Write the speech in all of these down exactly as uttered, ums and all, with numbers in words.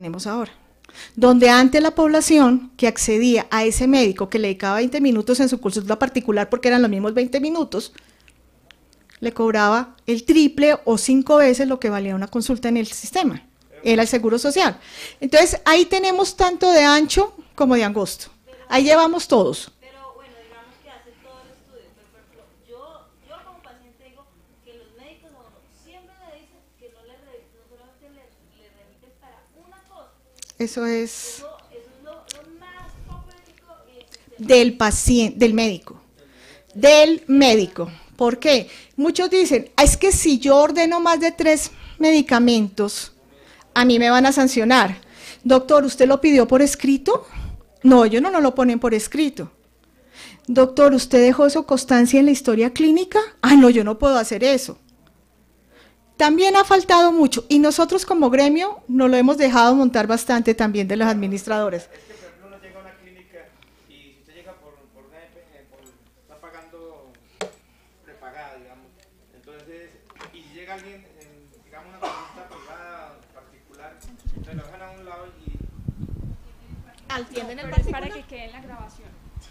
tenemos ahora, donde antes la población que accedía a ese médico que le dedicaba veinte minutos en su consulta particular, porque eran los mismos veinte minutos, le cobraba el triple o cinco veces lo que valía una consulta en el sistema, era el Seguro Social. Entonces, ahí tenemos tanto de ancho como de angosto, ahí llevamos todos. Pero bueno, digamos que hace todo el estudio, pero por ejemplo, yo, yo como paciente digo que los médicos a uno siempre le dicen que no le re, no solamente le, le remiten para una cosa. Eso es, Eso, eso es lo, lo más complejo del paciente, del médico, del médico. ¿Por qué? Muchos dicen, es que si yo ordeno más de tres medicamentos, a mí me van a sancionar. Doctor, ¿usted lo pidió por escrito? No, ellos no nos lo ponen por escrito. Doctor, ¿usted dejó eso constancia en la historia clínica? Ah, no, yo no puedo hacer eso. También ha faltado mucho, y nosotros como gremio nos lo hemos dejado montar bastante también de los administradores. Es que, por ejemplo, uno llega a una clínica y si usted llega por, por, una, por está pagando prepagada, digamos, entonces, y si llega alguien, en, digamos, una consulta privada, particular, entonces lo dejan a un lado y... Atienden el Pero es para que quede en la grabación.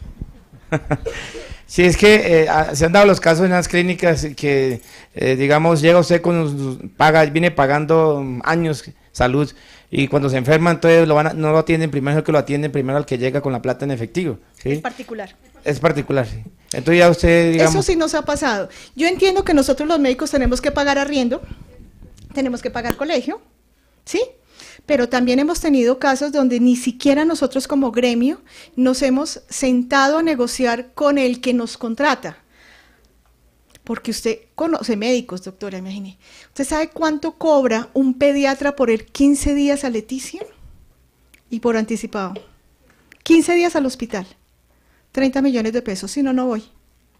Sí, es que eh, se han dado los casos en las clínicas que, eh, digamos, llega usted con paga, viene pagando años salud y cuando se enferma entonces lo van a, no lo atienden primero, que lo atienden primero al que llega con la plata en efectivo. ¿Sí? Es particular. Es particular, sí. Entonces ya usted, digamos... Eso sí nos ha pasado. Yo entiendo que nosotros los médicos tenemos que pagar arriendo, tenemos que pagar colegio, ¿sí? Pero también hemos tenido casos donde ni siquiera nosotros como gremio nos hemos sentado a negociar con el que nos contrata. Porque usted conoce médicos, doctora, imagine. ¿Usted sabe cuánto cobra un pediatra por ir quince días a Leticia? Y por anticipado. quince días al hospital. treinta millones de pesos, si no, no voy.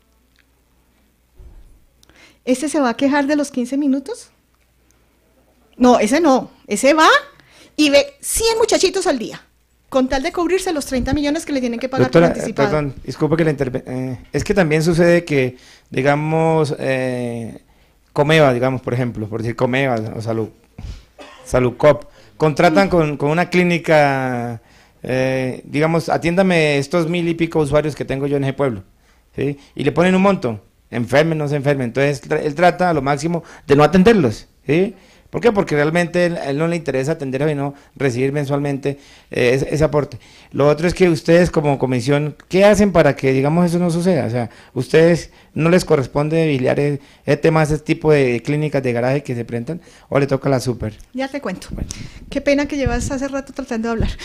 ¿Ese se va a quejar de los quince minutos? No, ese no. Ese va y ve cien muchachitos al día, con tal de cubrirse los treinta millones que le tienen que pagar. Doctora, por anticipado. Eh, perdón, disculpe que la interve eh, es que también sucede que, digamos, eh, Comeva, digamos, por ejemplo, por decir Comeva o Salud, Saludcop, contratan mm. con, con una clínica, eh, digamos, atiéndame estos mil y pico usuarios que tengo yo en ese pueblo, ¿sí? Y le ponen un monto, enfermen, no se enfermen, entonces él trata a lo máximo de no atenderlos, ¿sí? ¿Por qué? Porque realmente él, a él no le interesa atender a no recibir mensualmente eh, ese, ese aporte. Lo otro es que ustedes como comisión, ¿qué hacen para que, digamos, eso no suceda? O sea, ¿ustedes no les corresponde vigilar el, el tema de ese tipo de clínicas de garaje que se presentan o le toca a la super? Ya te cuento. Bueno. Qué pena que llevas hace rato tratando de hablar.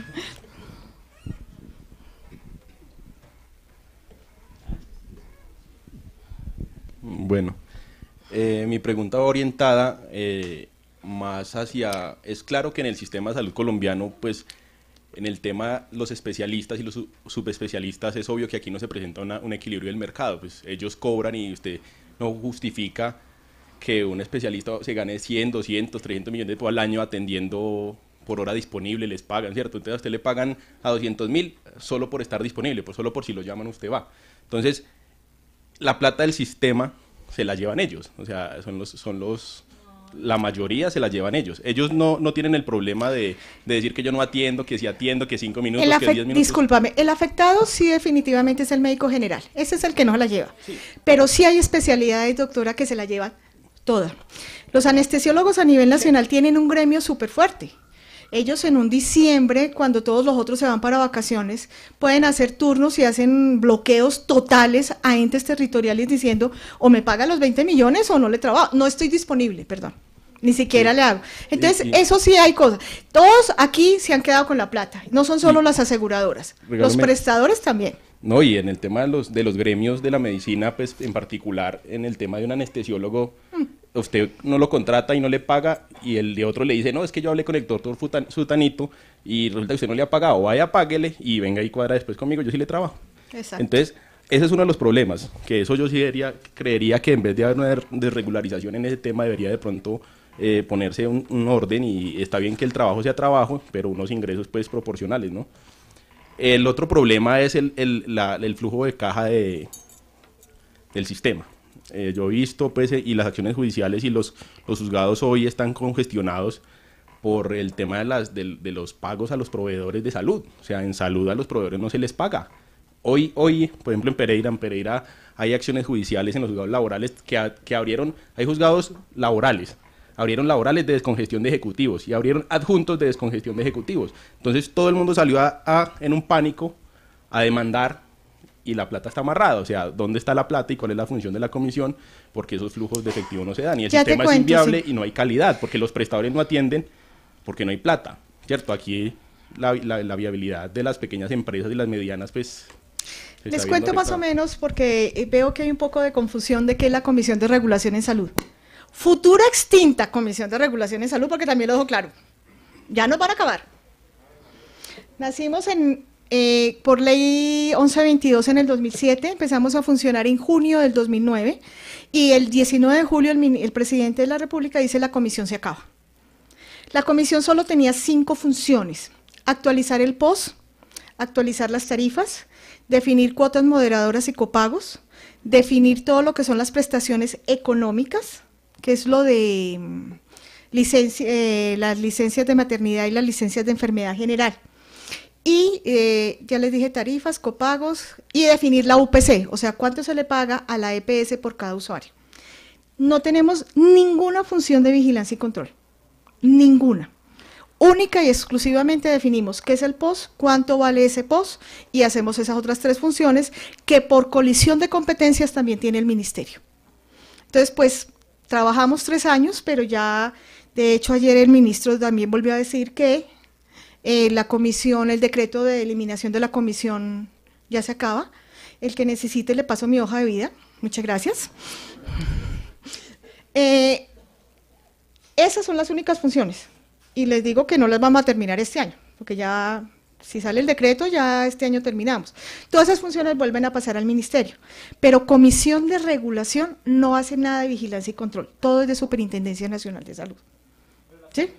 Bueno. Eh, mi pregunta va orientada eh, más hacia, es claro que en el sistema de salud colombiano, pues en el tema los especialistas y los subespecialistas es obvio que aquí no se presenta una, un equilibrio del mercado, pues ellos cobran y usted no justifica que un especialista se gane cien, doscientos, trescientos millones de pesos al año atendiendo por hora disponible, les pagan, ¿cierto? Entonces a usted le pagan a doscientos mil solo por estar disponible, pues solo por si lo llaman usted va. Entonces, la plata del sistema se la llevan ellos, o sea, son los, son los, la mayoría se la llevan ellos. Ellos no, no tienen el problema de, de decir que yo no atiendo, que si atiendo, que cinco minutos, que diez minutos. Discúlpame, el afectado sí definitivamente es el médico general, ese es el que no se la lleva, sí. Pero sí hay especialidades, doctora, que se la llevan toda. Los anestesiólogos a nivel nacional sí. Tienen un gremio súper fuerte. Ellos en un diciembre, cuando todos los otros se van para vacaciones, pueden hacer turnos y hacen bloqueos totales a entes territoriales diciendo o me paga los veinte millones o no le trabajo, no estoy disponible, perdón, ni siquiera sí. Le hago. Entonces, sí, sí. Eso sí hay cosas. Todos aquí se han quedado con la plata, no son solo sí. Las aseguradoras, Regálame. Los prestadores también. No, y en el tema de los, de los gremios de la medicina, pues en particular, en el tema de un anestesiólogo, mm. usted no lo contrata y no le paga, y el de otro le dice, no, es que yo hablé con el doctor Sutanito, y resulta que usted no le ha pagado, vaya, páguele, y venga y cuadra después conmigo, yo sí le trabajo. Exacto. Entonces, ese es uno de los problemas, que eso yo sí debería, creería que en vez de haber una desregularización en ese tema, debería de pronto eh, ponerse un, un orden, y está bien que el trabajo sea trabajo, pero unos ingresos pues proporcionales, ¿no? El otro problema es el, el, la, el flujo de caja de, del sistema. Eh, yo he visto, pues, y las acciones judiciales y los, los juzgados hoy están congestionados por el tema de, las, de, de los pagos a los proveedores de salud. O sea, en salud a los proveedores no se les paga. Hoy, hoy por ejemplo, en Pereira, en Pereira hay acciones judiciales en los juzgados laborales que, a, que abrieron, hay juzgados laborales, abrieron laborales de descongestión de ejecutivos y abrieron adjuntos de descongestión de ejecutivos. Entonces todo el mundo salió a, a, en un pánico a demandar y la plata está amarrada. O sea, ¿dónde está la plata y cuál es la función de la comisión? Porque esos flujos de efectivo no se dan y el Ya te sistema es cuento, inviable sí. y no hay calidad porque los prestadores no atienden porque no hay plata, ¿cierto? Aquí la, la, la viabilidad de las pequeñas empresas y las medianas, pues... se Les está cuento viendo más o afectada. menos porque eh, veo que hay un poco de confusión de qué es la Comisión de Regulación en Salud. Futura extinta Comisión de Regulación en Salud, porque también lo dejo claro. Ya nos van a acabar. Nacimos en, eh, por ley once veintidós en el dos mil siete, empezamos a funcionar en junio del dos mil nueve y el diecinueve de julio el, min- el presidente de la República dice la comisión se acaba. La comisión solo tenía cinco funciones: actualizar el P O S, actualizar las tarifas, definir cuotas moderadoras y copagos, definir todo lo que son las prestaciones económicas, que es lo de mm, licencia, eh, las licencias de maternidad y las licencias de enfermedad general. Y eh, ya les dije tarifas, copagos y definir la U P C, o sea, cuánto se le paga a la E P S por cada usuario. No tenemos ninguna función de vigilancia y control, ninguna. Única y exclusivamente definimos qué es el P O S, cuánto vale ese P O S y hacemos esas otras tres funciones que por colisión de competencias también tiene el ministerio. Entonces, pues, trabajamos tres años, pero ya, de hecho, ayer el ministro también volvió a decir que eh, la comisión, el decreto de eliminación de la comisión ya se acaba. El que necesite le paso mi hoja de vida. Muchas gracias. Eh, esas son las únicas funciones. Y les digo que no las vamos a terminar este año, porque ya, si sale el decreto, ya este año terminamos. Todas esas funciones vuelven a pasar al ministerio, pero Comisión de Regulación no hace nada de vigilancia y control, todo es de Superintendencia Nacional de Salud. ¿Sí?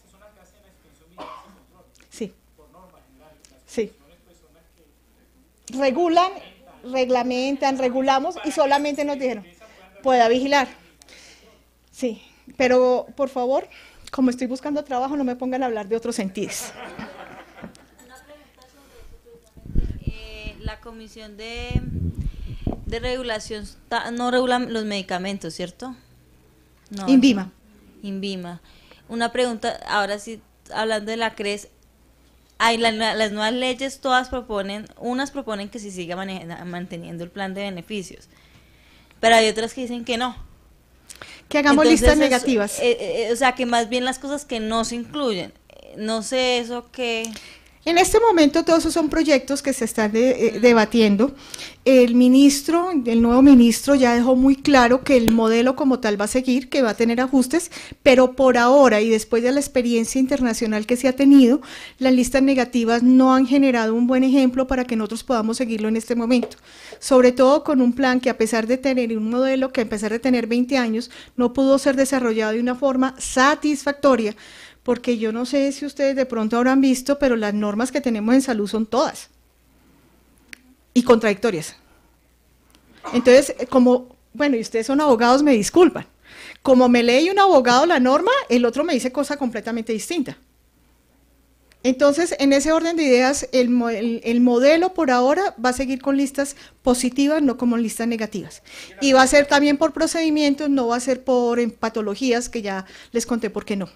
Sí. Sí. Regulan, reglamentan, regulamos y solamente nos dijeron, pueda vigilar. Sí, pero por favor, como estoy buscando trabajo, no me pongan a hablar de otros sentidos. Una pregunta sobre eso precisamente. Eh, la comisión de, de regulación ta- no regula los medicamentos, ¿cierto? No, Invima. Invima. Una pregunta, ahora sí, hablando de la CRES, hay la- las nuevas leyes todas proponen, unas proponen que se siga mane- manteniendo el plan de beneficios, pero hay otras que dicen que no. Que hagamos Entonces, listas eso- negativas. eh, eh, o sea, que más bien las cosas que no se incluyen. Eh, No sé eso que... En este momento todos esos son proyectos que se están de- eh, debatiendo. El ministro, el nuevo ministro ya dejó muy claro que el modelo como tal va a seguir, que va a tener ajustes, pero por ahora y después de la experiencia internacional que se ha tenido, las listas negativas no han generado un buen ejemplo para que nosotros podamos seguirlo en este momento. Sobre todo con un plan que a pesar de tener un modelo que a pesar de tener veinte años, no pudo ser desarrollado de una forma satisfactoria, porque yo no sé si ustedes de pronto habrán visto, pero las normas que tenemos en salud son todas y contradictorias. Entonces, como, bueno, y ustedes son abogados, me disculpan, como me lee un abogado la norma, el otro me dice cosa completamente distinta. Entonces, en ese orden de ideas, el, mo- el, el modelo por ahora va a seguir con listas positivas, no como listas negativas. Y va a ser también por procedimientos, no va a ser por en patologías, que ya les conté por qué no.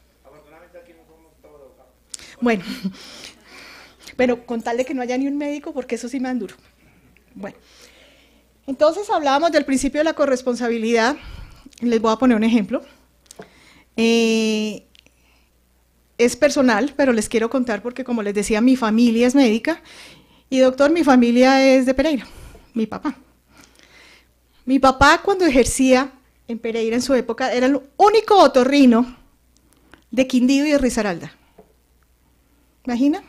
Bueno, pero con tal de que no haya ni un médico, porque eso sí me dan duro. Bueno, entonces hablábamos del principio de la corresponsabilidad. Les voy a poner un ejemplo. Eh, es personal, pero les quiero contar porque, como les decía, mi familia es médica. Y doctor, mi familia es de Pereira, mi papá. Mi papá, cuando ejercía en Pereira en su época, era el único otorrino de Quindío y de Risaralda. ¿Imagina?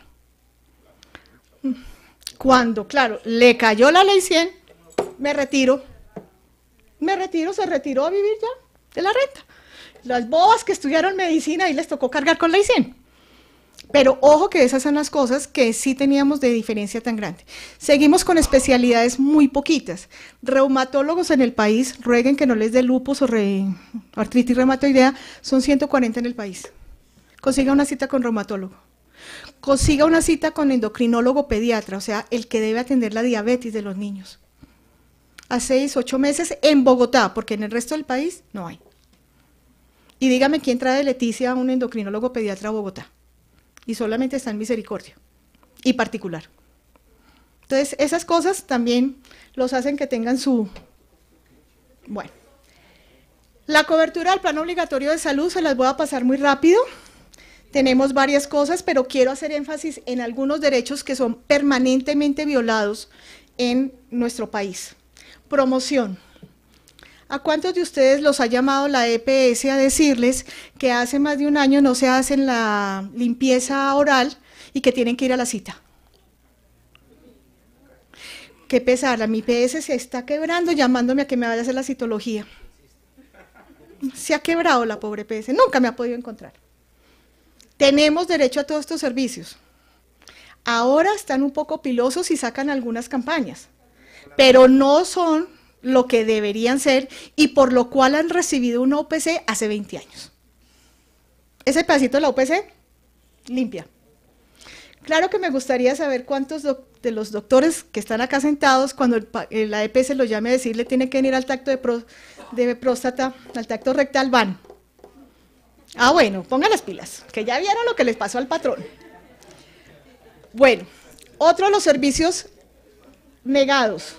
Cuando, claro, le cayó la ley cien, me retiro. Me retiro, se retiró a vivir ya de la renta. Las bobas que estudiaron medicina, ahí les tocó cargar con ley cien. Pero ojo que esas son las cosas que sí teníamos de diferencia tan grande. Seguimos con especialidades muy poquitas. Reumatólogos en el país, rueguen que no les dé lupus o re, artritis reumatoidea, son ciento cuarenta en el país. consiga una cita con reumatólogo, consiga una cita con endocrinólogo pediatra, o sea, el que debe atender la diabetes de los niños. A seis, ocho meses en Bogotá, porque en el resto del país no hay. Y dígame quién trae Leticia a un endocrinólogo pediatra a Bogotá. Y solamente está en Misericordia y particular. Entonces, esas cosas también los hacen que tengan su... Bueno. La cobertura del plan obligatorio de salud se las voy a pasar muy rápido. Tenemos varias cosas, pero quiero hacer énfasis en algunos derechos que son permanentemente violados en nuestro país. Promoción. ¿A cuántos de ustedes los ha llamado la E P S a decirles que hace más de un año no se hacen la limpieza oral y que tienen que ir a la cita? Qué pesar, la mi E P S se está quebrando llamándome a que me vaya a hacer la citología. Se ha quebrado la pobre E P S, nunca me ha podido encontrar. Tenemos derecho a todos estos servicios. Ahora están un poco pilosos y sacan algunas campañas, pero no son lo que deberían ser y por lo cual han recibido una O P C hace veinte años. Ese pedacito de la O P C, limpia. Claro que me gustaría saber cuántos de los doctores que están acá sentados, cuando el, la E P S los llame a decirle tiene que venir al tacto de, pro, de próstata, al tacto rectal, van. Ah, bueno, pongan las pilas, que ya vieron lo que les pasó al patrón. Bueno, otro de los servicios negados.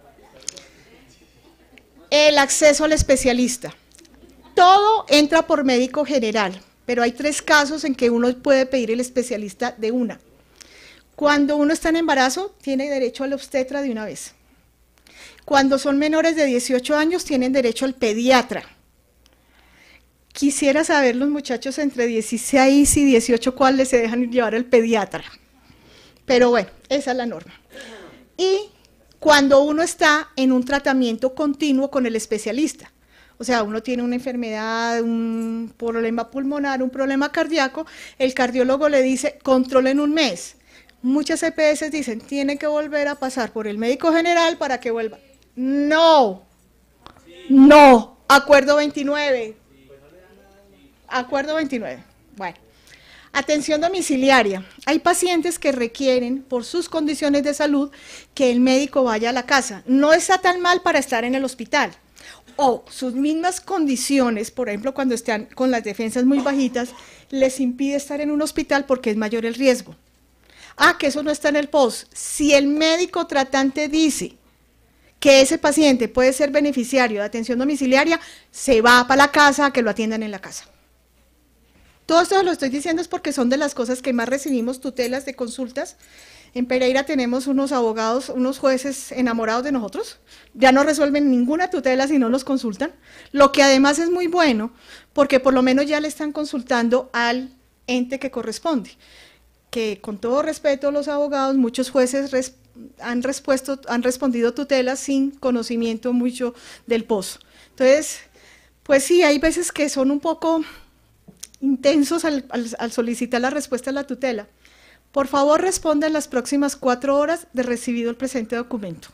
El acceso al especialista. Todo entra por médico general, pero hay tres casos en que uno puede pedir el especialista de una. Cuando uno está en embarazo, tiene derecho al obstetra de una vez. Cuando son menores de dieciocho años, tienen derecho al pediatra. Quisiera saber los muchachos entre dieciséis y dieciocho cuáles se dejan llevar al pediatra. Pero bueno, esa es la norma. Y cuando uno está en un tratamiento continuo con el especialista, o sea, uno tiene una enfermedad, un problema pulmonar, un problema cardíaco, el cardiólogo le dice, control en un mes. Muchas E P S dicen, tiene que volver a pasar por el médico general para que vuelva. No, no, acuerdo veintinueve. Acuerdo veintinueve. Bueno. Atención domiciliaria. Hay pacientes que requieren, por sus condiciones de salud, que el médico vaya a la casa. No está tan mal para estar en el hospital. O sus mismas condiciones, por ejemplo, cuando están con las defensas muy bajitas, les impide estar en un hospital porque es mayor el riesgo. Ah, que eso no está en el post. Si el médico tratante dice que ese paciente puede ser beneficiario de atención domiciliaria, se va para la casa a que lo atiendan en la casa. Todo esto lo estoy diciendo es porque son de las cosas que más recibimos tutelas de consultas. En Pereira tenemos unos abogados, unos jueces enamorados de nosotros, ya no resuelven ninguna tutela si no nos consultan, lo que además es muy bueno, porque por lo menos ya le están consultando al ente que corresponde, que con todo respeto a los abogados, muchos jueces res, han, respuesto, han respondido tutelas sin conocimiento mucho del pozo. Entonces, pues sí, hay veces que son un poco intensos al, al, al solicitar la respuesta a la tutela. Por favor, responda en las próximas cuatro horas de recibido el presente documento.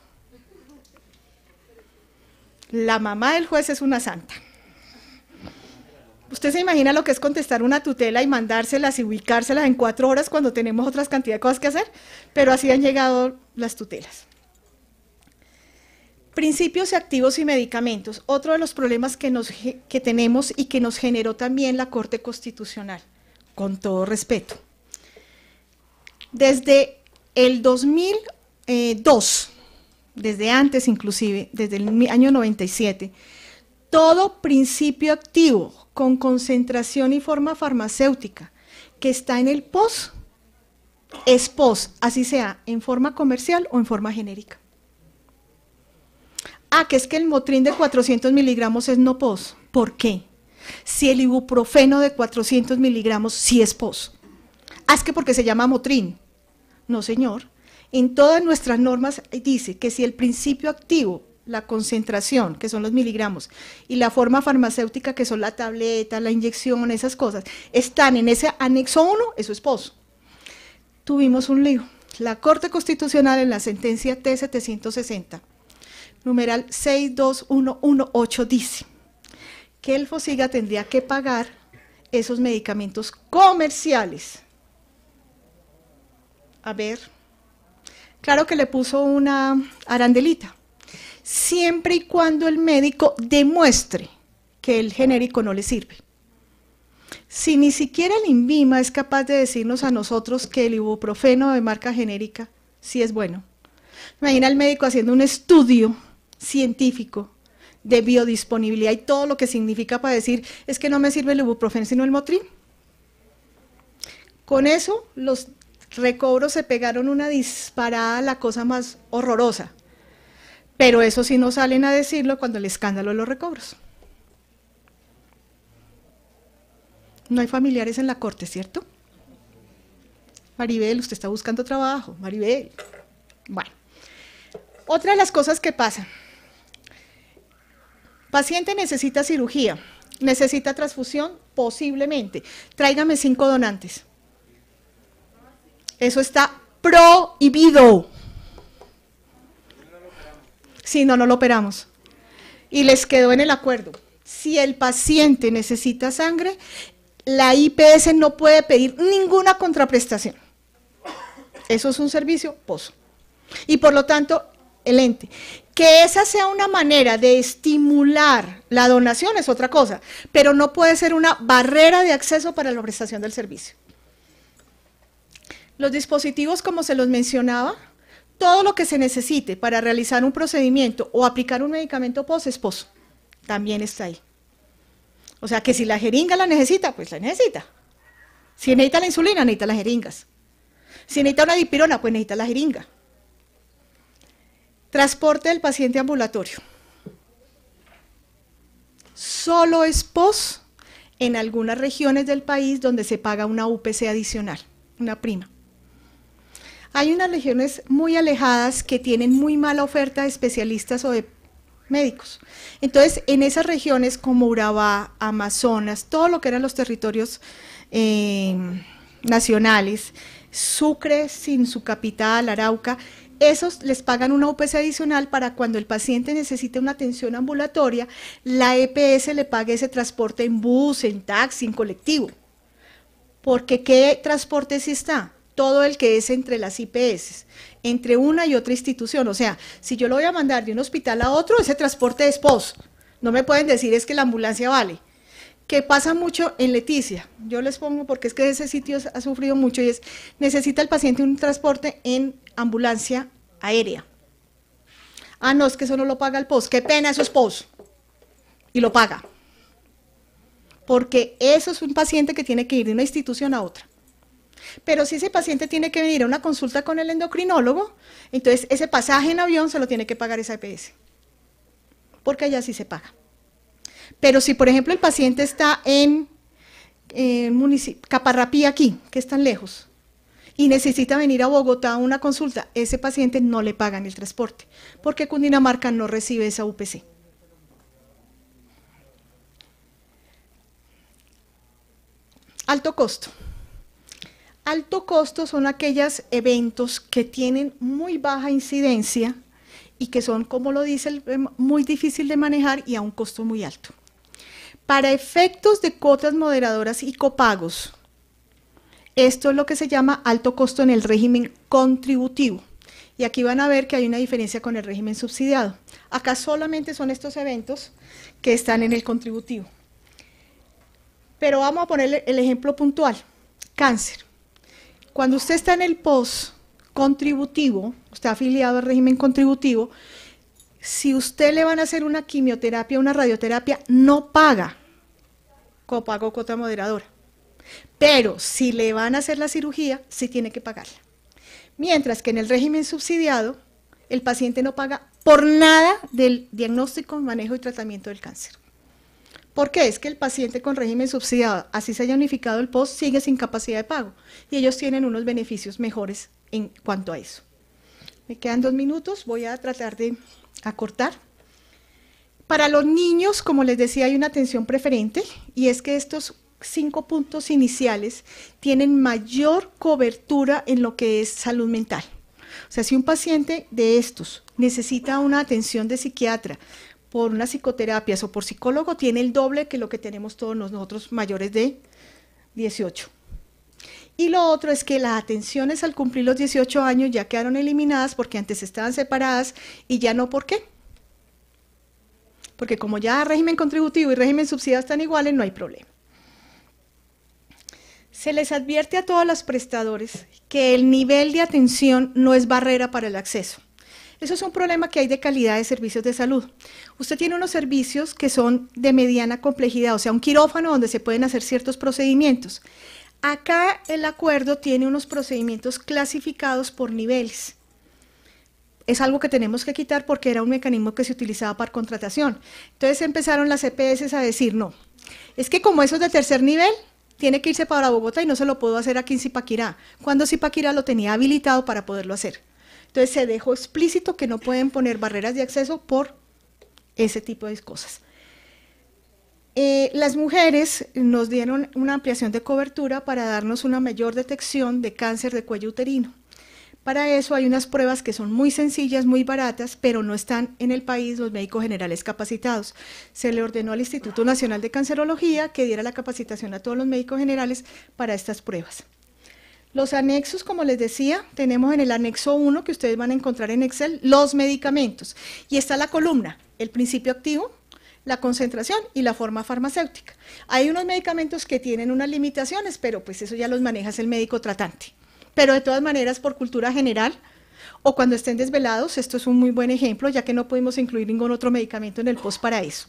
La mamá del juez es una santa. ¿Usted se imagina lo que es contestar una tutela y mandárselas y ubicárselas en cuatro horas cuando tenemos otras cantidad de cosas que hacer? Pero así han llegado las tutelas. Principios activos y medicamentos. Otro de los problemas que, nos, que tenemos y que nos generó también la Corte Constitucional, con todo respeto. Desde el dos mil dos, desde antes inclusive, desde el año noventa y siete, todo principio activo con concentración y forma farmacéutica que está en el P O S, es P O S, así sea en forma comercial o en forma genérica. Ah, que es que el Motrin de cuatrocientos miligramos es no P O S. ¿Por qué? Si el ibuprofeno de cuatrocientos miligramos sí es P O S. Ah, es que porque se llama Motrin. No, señor. En todas nuestras normas dice que si el principio activo, la concentración, que son los miligramos, y la forma farmacéutica, que son la tableta, la inyección, esas cosas, están en ese anexo uno, eso es P O S. Tuvimos un lío. La Corte Constitucional en la sentencia T setecientos sesenta, numeral seis dos uno uno ocho, dice que el FOSIGA tendría que pagar esos medicamentos comerciales. A ver, claro que le puso una arandelita, siempre y cuando el médico demuestre que el genérico no le sirve. Si ni siquiera el INVIMA es capaz de decirnos a nosotros que el ibuprofeno de marca genérica sí es bueno. Imagina al médico haciendo un estudio científico de biodisponibilidad y todo lo que significa para decir, es que no me sirve el ibuprofeno sino el Motrin. Con eso los recobros se pegaron una disparada, la cosa más horrorosa. Pero eso sí no salen a decirlo cuando el escándalo de los recobros. No hay familiares en la corte, ¿cierto? Maribel, usted está buscando trabajo, Maribel. Bueno, otra de las cosas que pasa. Paciente necesita cirugía, necesita transfusión, posiblemente. Tráigame cinco donantes. Eso está prohibido. Si no, no lo operamos. Y les quedó en el acuerdo. Si el paciente necesita sangre, la I P S no puede pedir ninguna contraprestación. Eso es un servicio pozo. Y por lo tanto, el ente. Que esa sea una manera de estimular la donación es otra cosa, pero no puede ser una barrera de acceso para la prestación del servicio. Los dispositivos, como se los mencionaba, todo lo que se necesite para realizar un procedimiento o aplicar un medicamento post es pozo, también está ahí. O sea que si la jeringa la necesita, pues la necesita. Si necesita la insulina, necesita las jeringas. Si necesita una dipirona, pues necesita la jeringa. Transporte del paciente ambulatorio. Solo es post en algunas regiones del país donde se paga una U P C adicional, una prima. Hay unas regiones muy alejadas que tienen muy mala oferta de especialistas o de médicos. Entonces, en esas regiones como Urabá, Amazonas, todo lo que eran los territorios eh, nacionales, Sucre sin su capital, Arauca, esos les pagan una U P C adicional para cuando el paciente necesite una atención ambulatoria, la E P S le pague ese transporte en bus, en taxi, en colectivo. Porque ¿qué transporte sí está? Todo el que es entre las I P S, entre una y otra institución. O sea, si yo lo voy a mandar de un hospital a otro, ese transporte es post. No me pueden decir es que la ambulancia vale. Que pasa mucho en Leticia. Yo les pongo porque es que ese sitio ha sufrido mucho y es, necesita el paciente un transporte en ambulancia aérea. Ah, no, es que eso no lo paga el post. Qué pena, eso es post. Y lo paga. Porque eso es un paciente que tiene que ir de una institución a otra. Pero si ese paciente tiene que venir a una consulta con el endocrinólogo, entonces ese pasaje en avión se lo tiene que pagar esa E P S. Porque allá sí se paga. Pero si, por ejemplo, el paciente está en eh, Caparrapí, aquí, que es tan lejos, y necesita venir a Bogotá a una consulta, ese paciente no le pagan el transporte, porque Cundinamarca no recibe esa U P C. Alto costo. Alto costo son aquellos eventos que tienen muy baja incidencia y que son, como lo dice, el, muy difícil de manejar y a un costo muy alto. Para efectos de cuotas moderadoras y copagos, esto es lo que se llama alto costo en el régimen contributivo. Y aquí van a ver que hay una diferencia con el régimen subsidiado. Acá solamente son estos eventos que están en el contributivo. Pero vamos a poner el ejemplo puntual. Cáncer. Cuando usted está en el post contributivo, usted afiliado al régimen contributivo, si usted le van a hacer una quimioterapia, una radioterapia, no paga copago o cuota moderadora. Pero si le van a hacer la cirugía, sí tiene que pagarla. Mientras que en el régimen subsidiado, el paciente no paga por nada del diagnóstico, manejo y tratamiento del cáncer. ¿Por qué? Es que el paciente con régimen subsidiado, así se haya unificado el post, sigue sin capacidad de pago. Y ellos tienen unos beneficios mejores en cuanto a eso. Me quedan dos minutos, voy a tratar de acortar. Para los niños, como les decía, hay una atención preferente, y es que estos cinco puntos iniciales tienen mayor cobertura en lo que es salud mental. O sea, si un paciente de estos necesita una atención de psiquiatra, por unas psicoterapias o por psicólogo, tiene el doble que lo que tenemos todos nosotros mayores de dieciocho. Y lo otro es que las atenciones al cumplir los dieciocho años ya quedaron eliminadas porque antes estaban separadas y ya no, ¿por qué? Porque como ya régimen contributivo y régimen subsidiado están iguales, no hay problema. Se les advierte a todos los prestadores que el nivel de atención no es barrera para el acceso. Eso es un problema que hay de calidad de servicios de salud. Usted tiene unos servicios que son de mediana complejidad, o sea, un quirófano donde se pueden hacer ciertos procedimientos. Acá el acuerdo tiene unos procedimientos clasificados por niveles. Es algo que tenemos que quitar porque era un mecanismo que se utilizaba para contratación. Entonces empezaron las E P S a decir, no, es que como eso es de tercer nivel, tiene que irse para Bogotá y no se lo puedo hacer aquí en Zipaquirá, cuando Zipaquirá lo tenía habilitado para poderlo hacer. Entonces se dejó explícito que no pueden poner barreras de acceso por ese tipo de cosas. Eh, las mujeres nos dieron una ampliación de cobertura para darnos una mayor detección de cáncer de cuello uterino. Para eso hay unas pruebas que son muy sencillas, muy baratas, pero no están en el país los médicos generales capacitados. Se le ordenó al Instituto Nacional de Cancerología que diera la capacitación a todos los médicos generales para estas pruebas. Los anexos, como les decía, tenemos en el anexo uno, que ustedes van a encontrar en Excel, los medicamentos. Y está la columna, el principio activo, la concentración y la forma farmacéutica. Hay unos medicamentos que tienen unas limitaciones, pero pues eso ya los maneja el médico tratante. Pero de todas maneras, por cultura general, o cuando estén desvelados, esto es un muy buen ejemplo, ya que no pudimos incluir ningún otro medicamento en el post para eso.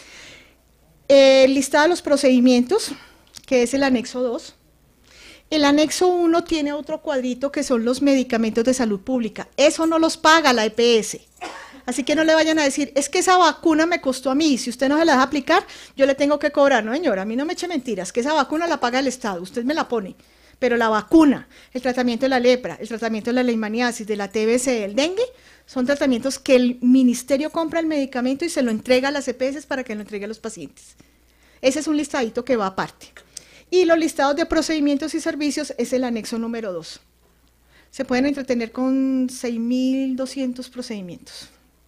El listado de los procedimientos, que es el anexo dos. El anexo uno tiene otro cuadrito que son los medicamentos de salud pública. Eso no los paga la E P S. Así que no le vayan a decir, es que esa vacuna me costó a mí, si usted no se la deja aplicar, yo le tengo que cobrar. No, señora, a mí no me eche mentiras, que esa vacuna la paga el Estado, usted me la pone. Pero la vacuna, el tratamiento de la lepra, el tratamiento de la leishmaniasis, de la T B C, el dengue, son tratamientos que el ministerio compra el medicamento y se lo entrega a las E P S para que lo entregue a los pacientes. Ese es un listadito que va aparte. Y los listados de procedimientos y servicios es el anexo número dos. Se pueden entretener con seis mil doscientos procedimientos.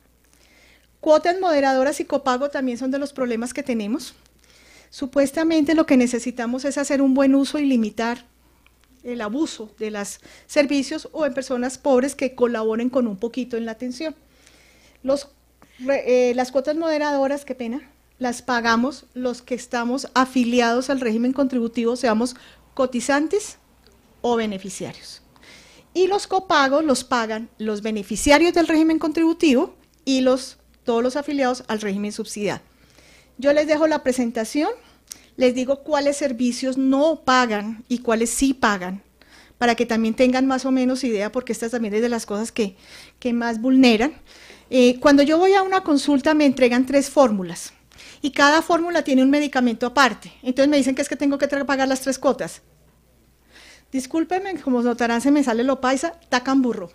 Cuotas moderadoras y copago también son de los problemas que tenemos. Supuestamente lo que necesitamos es hacer un buen uso y limitar el abuso de los servicios o en personas pobres que colaboren con un poquito en la atención. Los, eh, las cuotas moderadoras, qué pena, las pagamos los que estamos afiliados al régimen contributivo, seamos cotizantes o beneficiarios. Y los copagos los pagan los beneficiarios del régimen contributivo y los, todos los afiliados al régimen subsidiado. Yo les dejo la presentación. Les digo cuáles servicios no pagan y cuáles sí pagan, para que también tengan más o menos idea, porque estas también es de las cosas que, que más vulneran. Eh, cuando yo voy a una consulta me entregan tres fórmulas, y cada fórmula tiene un medicamento aparte. Entonces me dicen que es que tengo que pagar las tres cuotas. Discúlpenme, como notarán se me sale lo paisa, tacan burro,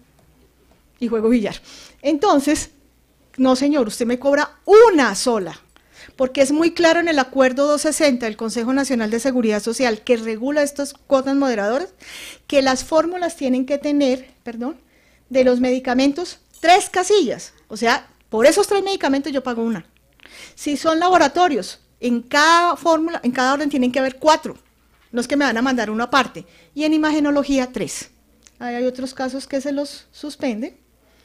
y juego billar. Entonces, no señor, usted me cobra una sola, porque es muy claro en el acuerdo doscientos sesenta del Consejo Nacional de Seguridad Social que regula estas cuotas moderadoras, que las fórmulas tienen que tener, perdón, de los medicamentos, tres casillas, o sea, por esos tres medicamentos yo pago una. Si son laboratorios, en cada fórmula, en cada orden tienen que haber cuatro, no es que me van a mandar uno aparte, y en imagenología tres. Ahí hay otros casos que se los suspende.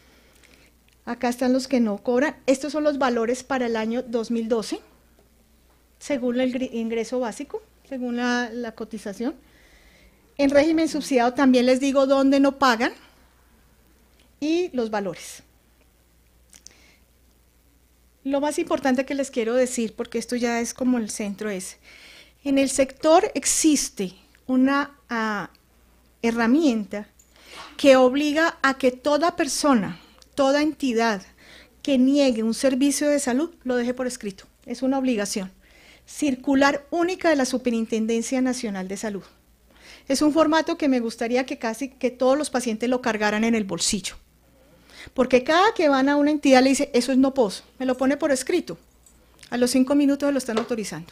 Acá están los que no cobran. Estos son los valores para el año dos mil doce, según el ingreso básico, según la, la cotización. En régimen subsidiado también les digo dónde no pagan y los valores. Lo más importante que les quiero decir, porque esto ya es como el centro, es, en el sector existe una uh, herramienta que obliga a que toda persona, toda entidad que niegue un servicio de salud lo deje por escrito. Es una obligación circular única de la Superintendencia Nacional de Salud. Es un formato que me gustaría que casi que todos los pacientes lo cargaran en el bolsillo, porque cada que van a una entidad le dice, eso es no pos, me lo pone por escrito, a los cinco minutos lo están autorizando.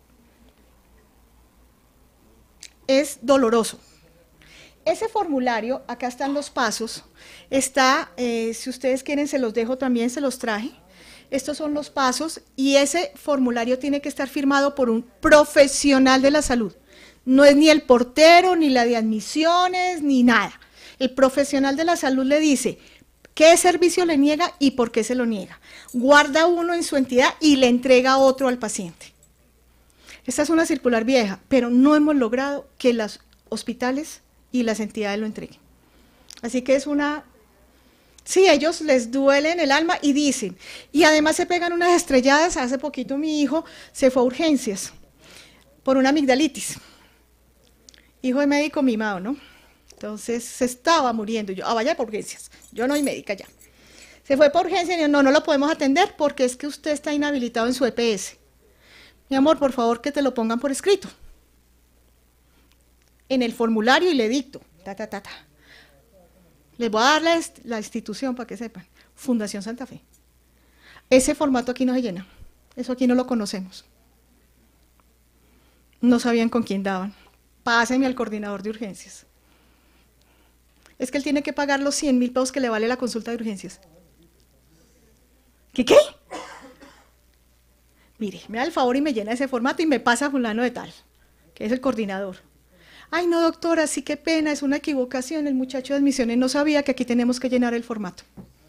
Es doloroso. Ese formulario, acá están los pasos, está, eh, si ustedes quieren se los dejo también, se los traje. Estos son los pasos y ese formulario tiene que estar firmado por un profesional de la salud. No es ni el portero, ni la de admisiones, ni nada. El profesional de la salud le dice qué servicio le niega y por qué se lo niega. Guarda uno en su entidad y le entrega otro al paciente. Esta es una circular vieja, pero no hemos logrado que los hospitales y las entidades lo entreguen. Así que es una... Sí, a ellos les duele en el alma y dicen, y además se pegan unas estrelladas. Hace poquito mi hijo se fue a urgencias por una amigdalitis. Hijo de médico mimado, ¿no? Entonces se estaba muriendo. Yo, ah, vaya por urgencias, yo no soy médica ya. Se fue por urgencias y yo, no, no lo podemos atender porque es que usted está inhabilitado en su E P S. Mi amor, por favor que te lo pongan por escrito. En el formulario y le dicto, ta, ta, ta, ta. Les voy a dar la, la institución para que sepan, Fundación Santa Fe. Ese formato aquí no se llena, eso aquí no lo conocemos. No sabían con quién daban. Pásenme al coordinador de urgencias. Es que él tiene que pagar los cien mil pesos que le vale la consulta de urgencias. ¿Qué qué? Mire, me da el favor y me llena ese formato y me pasa a fulano de tal, que es el coordinador. Ay, no, doctora, sí, qué pena, es una equivocación, el muchacho de admisiones no sabía que aquí tenemos que llenar el formato.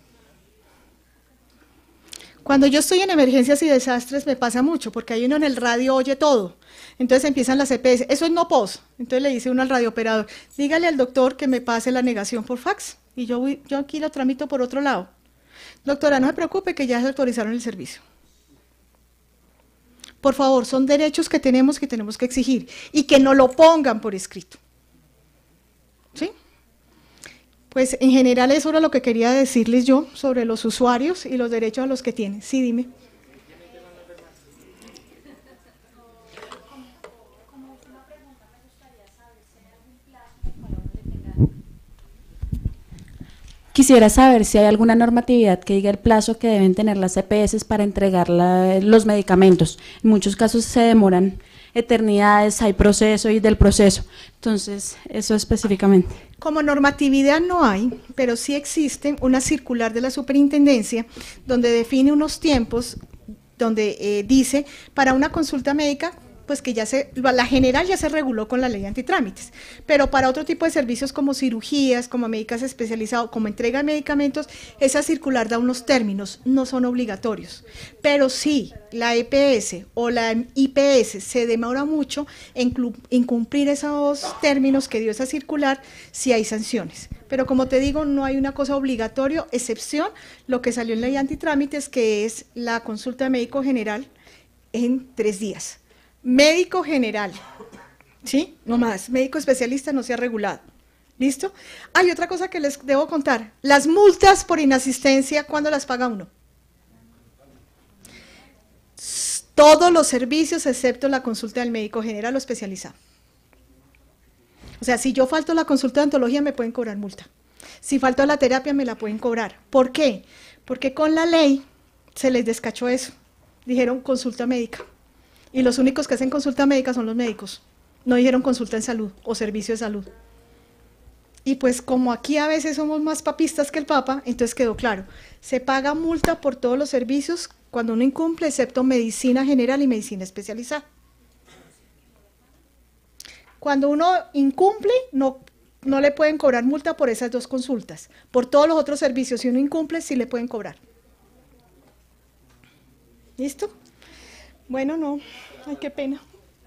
Cuando yo estoy en emergencias y desastres me pasa mucho, porque hay uno en el radio oye todo, entonces empiezan las E P S, eso es no pos, entonces le dice uno al radiooperador, dígale al doctor que me pase la negación por fax, y yo, voy, yo aquí lo tramito por otro lado. Doctora, no se preocupe que ya se autorizaron el servicio. Por favor, son derechos que tenemos que tenemos que exigir y que no lo pongan por escrito. ¿Sí? Pues en general eso era lo que quería decirles yo sobre los usuarios y los derechos a los que tienen. Sí, dime. Quisiera saber si hay alguna normatividad que diga el plazo que deben tener las E P S para entregar la, los medicamentos. En muchos casos se demoran eternidades, hay proceso y del proceso. Entonces, eso específicamente. Como normatividad no hay, pero sí existe una circular de la superintendencia donde define unos tiempos, donde eh, dice para una consulta médica, pues que ya se, la general ya se reguló con la ley antitrámites, pero para otro tipo de servicios como cirugías, como médicas especializadas, como entrega de medicamentos, esa circular da unos términos, no son obligatorios, pero sí, la E P S o la I P S se demora mucho en, en cumplir esos términos que dio esa circular, si hay sanciones, pero como te digo, no hay una cosa obligatoria, excepción lo que salió en la ley antitrámites, que es la consulta de médico general en tres días. Médico general, ¿sí? No más, médico especialista no se ha regulado. ¿Listo? Hay otra cosa que les debo contar. Las multas por inasistencia, ¿cuándo las paga uno? Todos los servicios excepto la consulta del médico general o especializado. O sea, si yo falto a la consulta de odontología me pueden cobrar multa. Si falto a la terapia me la pueden cobrar. ¿Por qué? Porque con la ley se les descachó eso. Dijeron consulta médica. Y los únicos que hacen consulta médica son los médicos. No dijeron consulta en salud o servicio de salud. Y pues como aquí a veces somos más papistas que el Papa, entonces quedó claro. Se paga multa por todos los servicios cuando uno incumple, excepto medicina general y medicina especializada. Cuando uno incumple, no, no le pueden cobrar multa por esas dos consultas. Por todos los otros servicios, si uno incumple, sí le pueden cobrar. ¿Listo? Bueno, no, ay, qué pena.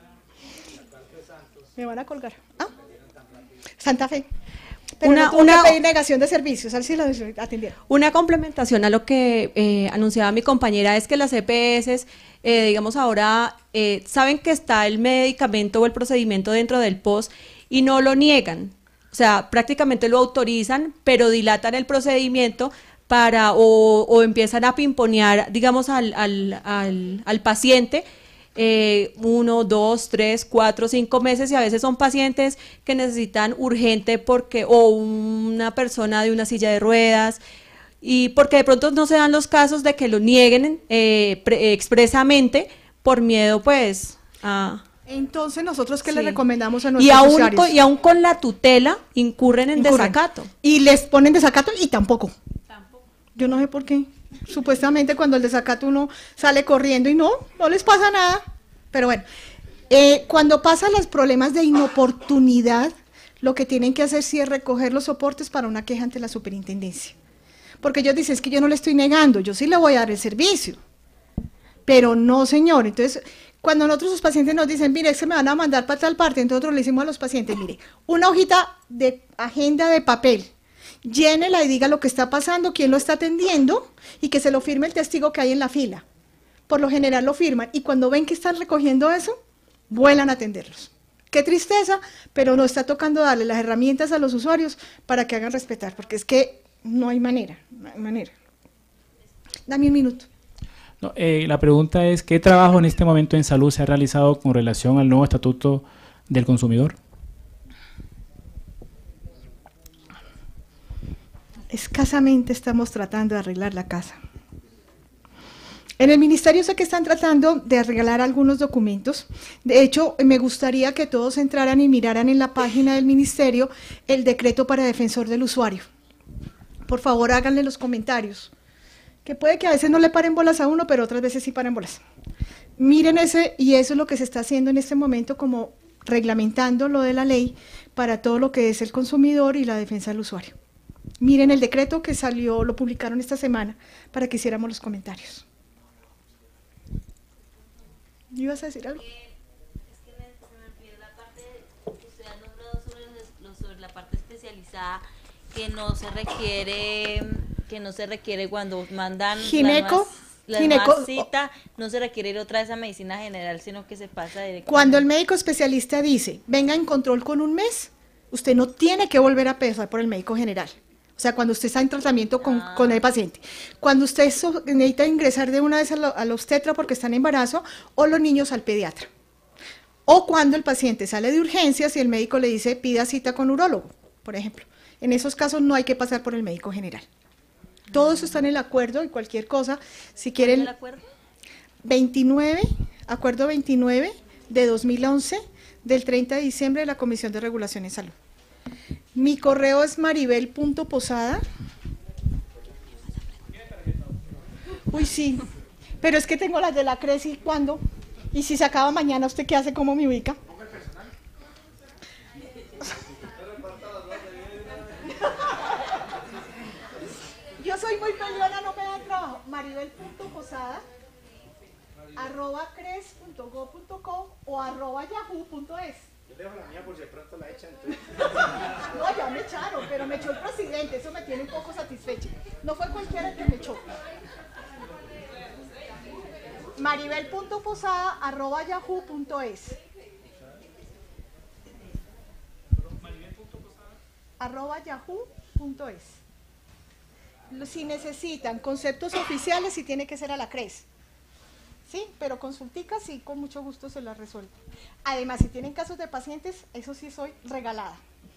Me van a colgar. Ah, Santa Fe. Pero una, no tuvo una, que pedir negación de servicios, así lo atendieron. Una complementación a lo que eh, anunciaba mi compañera es que las E P S, eh, digamos ahora, eh, saben que está el medicamento o el procedimiento dentro del P O S y no lo niegan. O sea, prácticamente lo autorizan, pero dilatan el procedimiento para o, o empiezan a pimponear, digamos, al, al, al, al paciente eh, uno, dos, tres, cuatro, cinco meses, y a veces son pacientes que necesitan urgente porque o una persona de una silla de ruedas, y porque de pronto no se dan los casos de que lo nieguen eh, pre, expresamente por miedo, pues, a... Entonces, ¿nosotros qué Sí. le recomendamos a Y nuestros aún, usuarios? con, y aún con la tutela incurren en Incurren. desacato. Y les ponen desacato y tampoco. Yo no sé por qué. Supuestamente cuando el desacato uno sale corriendo y no, no les pasa nada. Pero bueno, Eh, cuando pasan los problemas de inoportunidad, lo que tienen que hacer sí es recoger los soportes para una queja ante la superintendencia. Porque ellos dicen, es que yo no le estoy negando, yo sí le voy a dar el servicio. Pero no, señor. Entonces, cuando nosotros los pacientes nos dicen, mire, se me van a mandar para tal parte, entonces nosotros le decimos a los pacientes, mire, una hojita de agenda de papel, llénela y diga lo que está pasando, quién lo está atendiendo, y que se lo firme el testigo que hay en la fila. Por lo general lo firman, y cuando ven que están recogiendo eso, vuelan a atenderlos. Qué tristeza, pero nos está tocando darle las herramientas a los usuarios para que hagan respetar, porque es que no hay manera, no hay manera. Dame un minuto. No, eh, la pregunta es, ¿qué trabajo en este momento en salud se ha realizado con relación al nuevo estatuto del consumidor? Escasamente estamos tratando de arreglar la casa. En el ministerio sé que están tratando de arreglar algunos documentos. De hecho, me gustaría que todos entraran y miraran en la página del ministerio el decreto para defensor del usuario. Por favor, háganle los comentarios, que puede que a veces no le paren bolas a uno, pero otras veces sí paren bolas. Miren ese, y eso es lo que se está haciendo en este momento, como reglamentando lo de la ley para todo lo que es el consumidor y la defensa del usuario. Miren el decreto que salió, lo publicaron esta semana, para que hiciéramos los comentarios. ¿Ibas a decir algo? Eh, es que me, se me olvidó la parte, usted ha nombrado sobre, los, sobre la parte especializada que no se requiere, que no se requiere cuando mandan gineco, la gineco, cita, no se requiere ir otra vez a medicina general, sino que se pasa directamente. Cuando el médico especialista dice, venga en control con un mes, usted no tiene que volver a pasar por el médico general. O sea, cuando usted está en tratamiento con, ah. con el paciente. Cuando usted so, necesita ingresar de una vez al a obstetra porque está en embarazo, o los niños al pediatra. O cuando el paciente sale de urgencias y el médico le dice, pida cita con urólogo, por ejemplo. En esos casos no hay que pasar por el médico general. Todo eso está en el acuerdo y cualquier cosa, si quieren... ¿El acuerdo? veintinueve, acuerdo veintinueve de dos mil once, del treinta de diciembre de la Comisión de Regulación en Salud. Mi correo es maribel punto posada. Uy, sí, pero es que tengo las de la C R E S y ¿cuándo? Y si se acaba mañana, ¿usted qué hace? ¿Cómo me ubica? Yo soy muy peleona, no me da trabajo. maribel punto posada arroba cres punto go punto co o arroba yahoo punto es. Yo dejo la mía por si de pronto la echan. Entonces... No, ya me echaron, pero me echó el presidente, eso me tiene un poco satisfecho. No fue cualquiera el que me echó. maribel punto posada arroba yahoo punto es. arroba yahoo punto es. Si necesitan conceptos oficiales, sí tiene que ser a la C R E S. Sí, pero consulticas sí, con mucho gusto se las resuelvo. Además, si tienen casos de pacientes, eso sí soy regalada.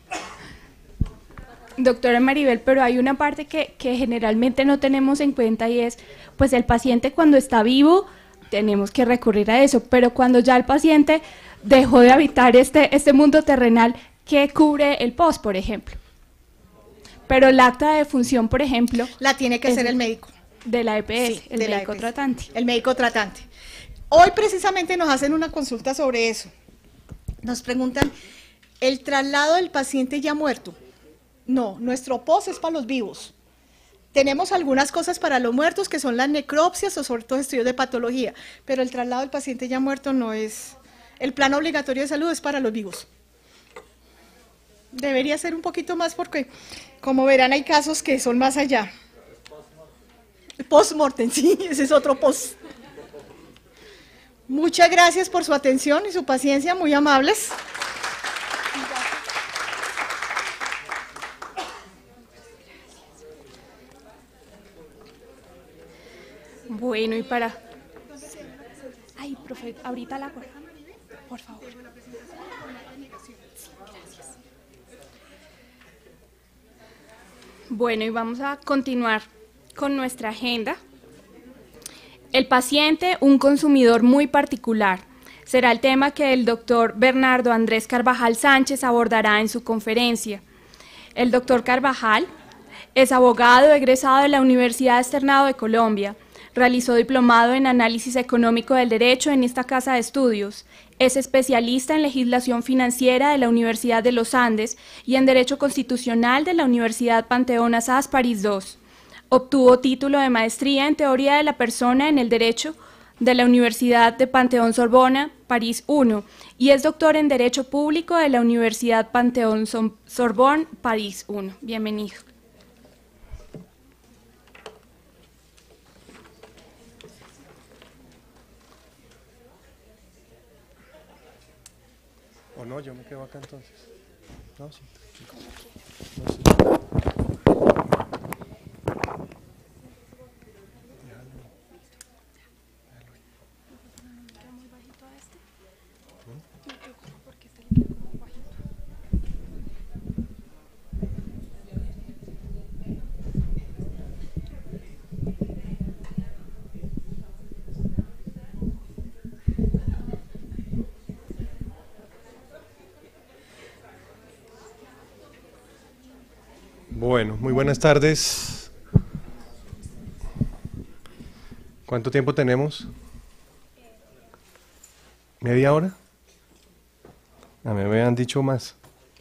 Doctora Maribel, pero hay una parte que, que generalmente no tenemos en cuenta y es, pues el paciente cuando está vivo, tenemos que recurrir a eso, pero cuando ya el paciente dejó de habitar este, este mundo terrenal, ¿qué cubre el P O S, por ejemplo? Pero el acta de defunción, por ejemplo... La tiene que hacer el médico. De la E P S, sí, el médico tratante. El médico tratante. Hoy precisamente nos hacen una consulta sobre eso. Nos preguntan, ¿el traslado del paciente ya muerto? No, nuestro P O S es para los vivos. Tenemos algunas cosas para los muertos, que son las necropsias o sobre todo estudios de patología, pero el traslado del paciente ya muerto no es... El plan obligatorio de salud es para los vivos. Debería ser un poquito más porque, como verán, hay casos que son más allá. Post-mortem, sí, ese es otro post. Muchas gracias por su atención y su paciencia, muy amables. Bueno, y para... Ay, profe, ahorita la... Por favor. Bueno, y vamos a continuar con nuestra agenda. El paciente, un consumidor muy particular, será el tema que el doctor Bernardo Andrés Carvajal Sánchez abordará en su conferencia. El doctor Carvajal es abogado egresado de la Universidad Externado de Colombia, realizó diplomado en análisis económico del derecho en esta casa de estudios, Es especialista en legislación financiera de la Universidad de los Andes y en Derecho Constitucional de la Universidad Panteón Assas París dos. Obtuvo título de maestría en Teoría de la Persona en el Derecho de la Universidad de Panteón Sorbona, París uno, y es doctor en Derecho Público de la Universidad Panteón Sorbonne, París uno. Bienvenido. ¿O no? Yo me quedo acá entonces. No, sí. No, sí. Bueno, muy buenas tardes. ¿Cuánto tiempo tenemos? ¿Media hora? A mí me han dicho más.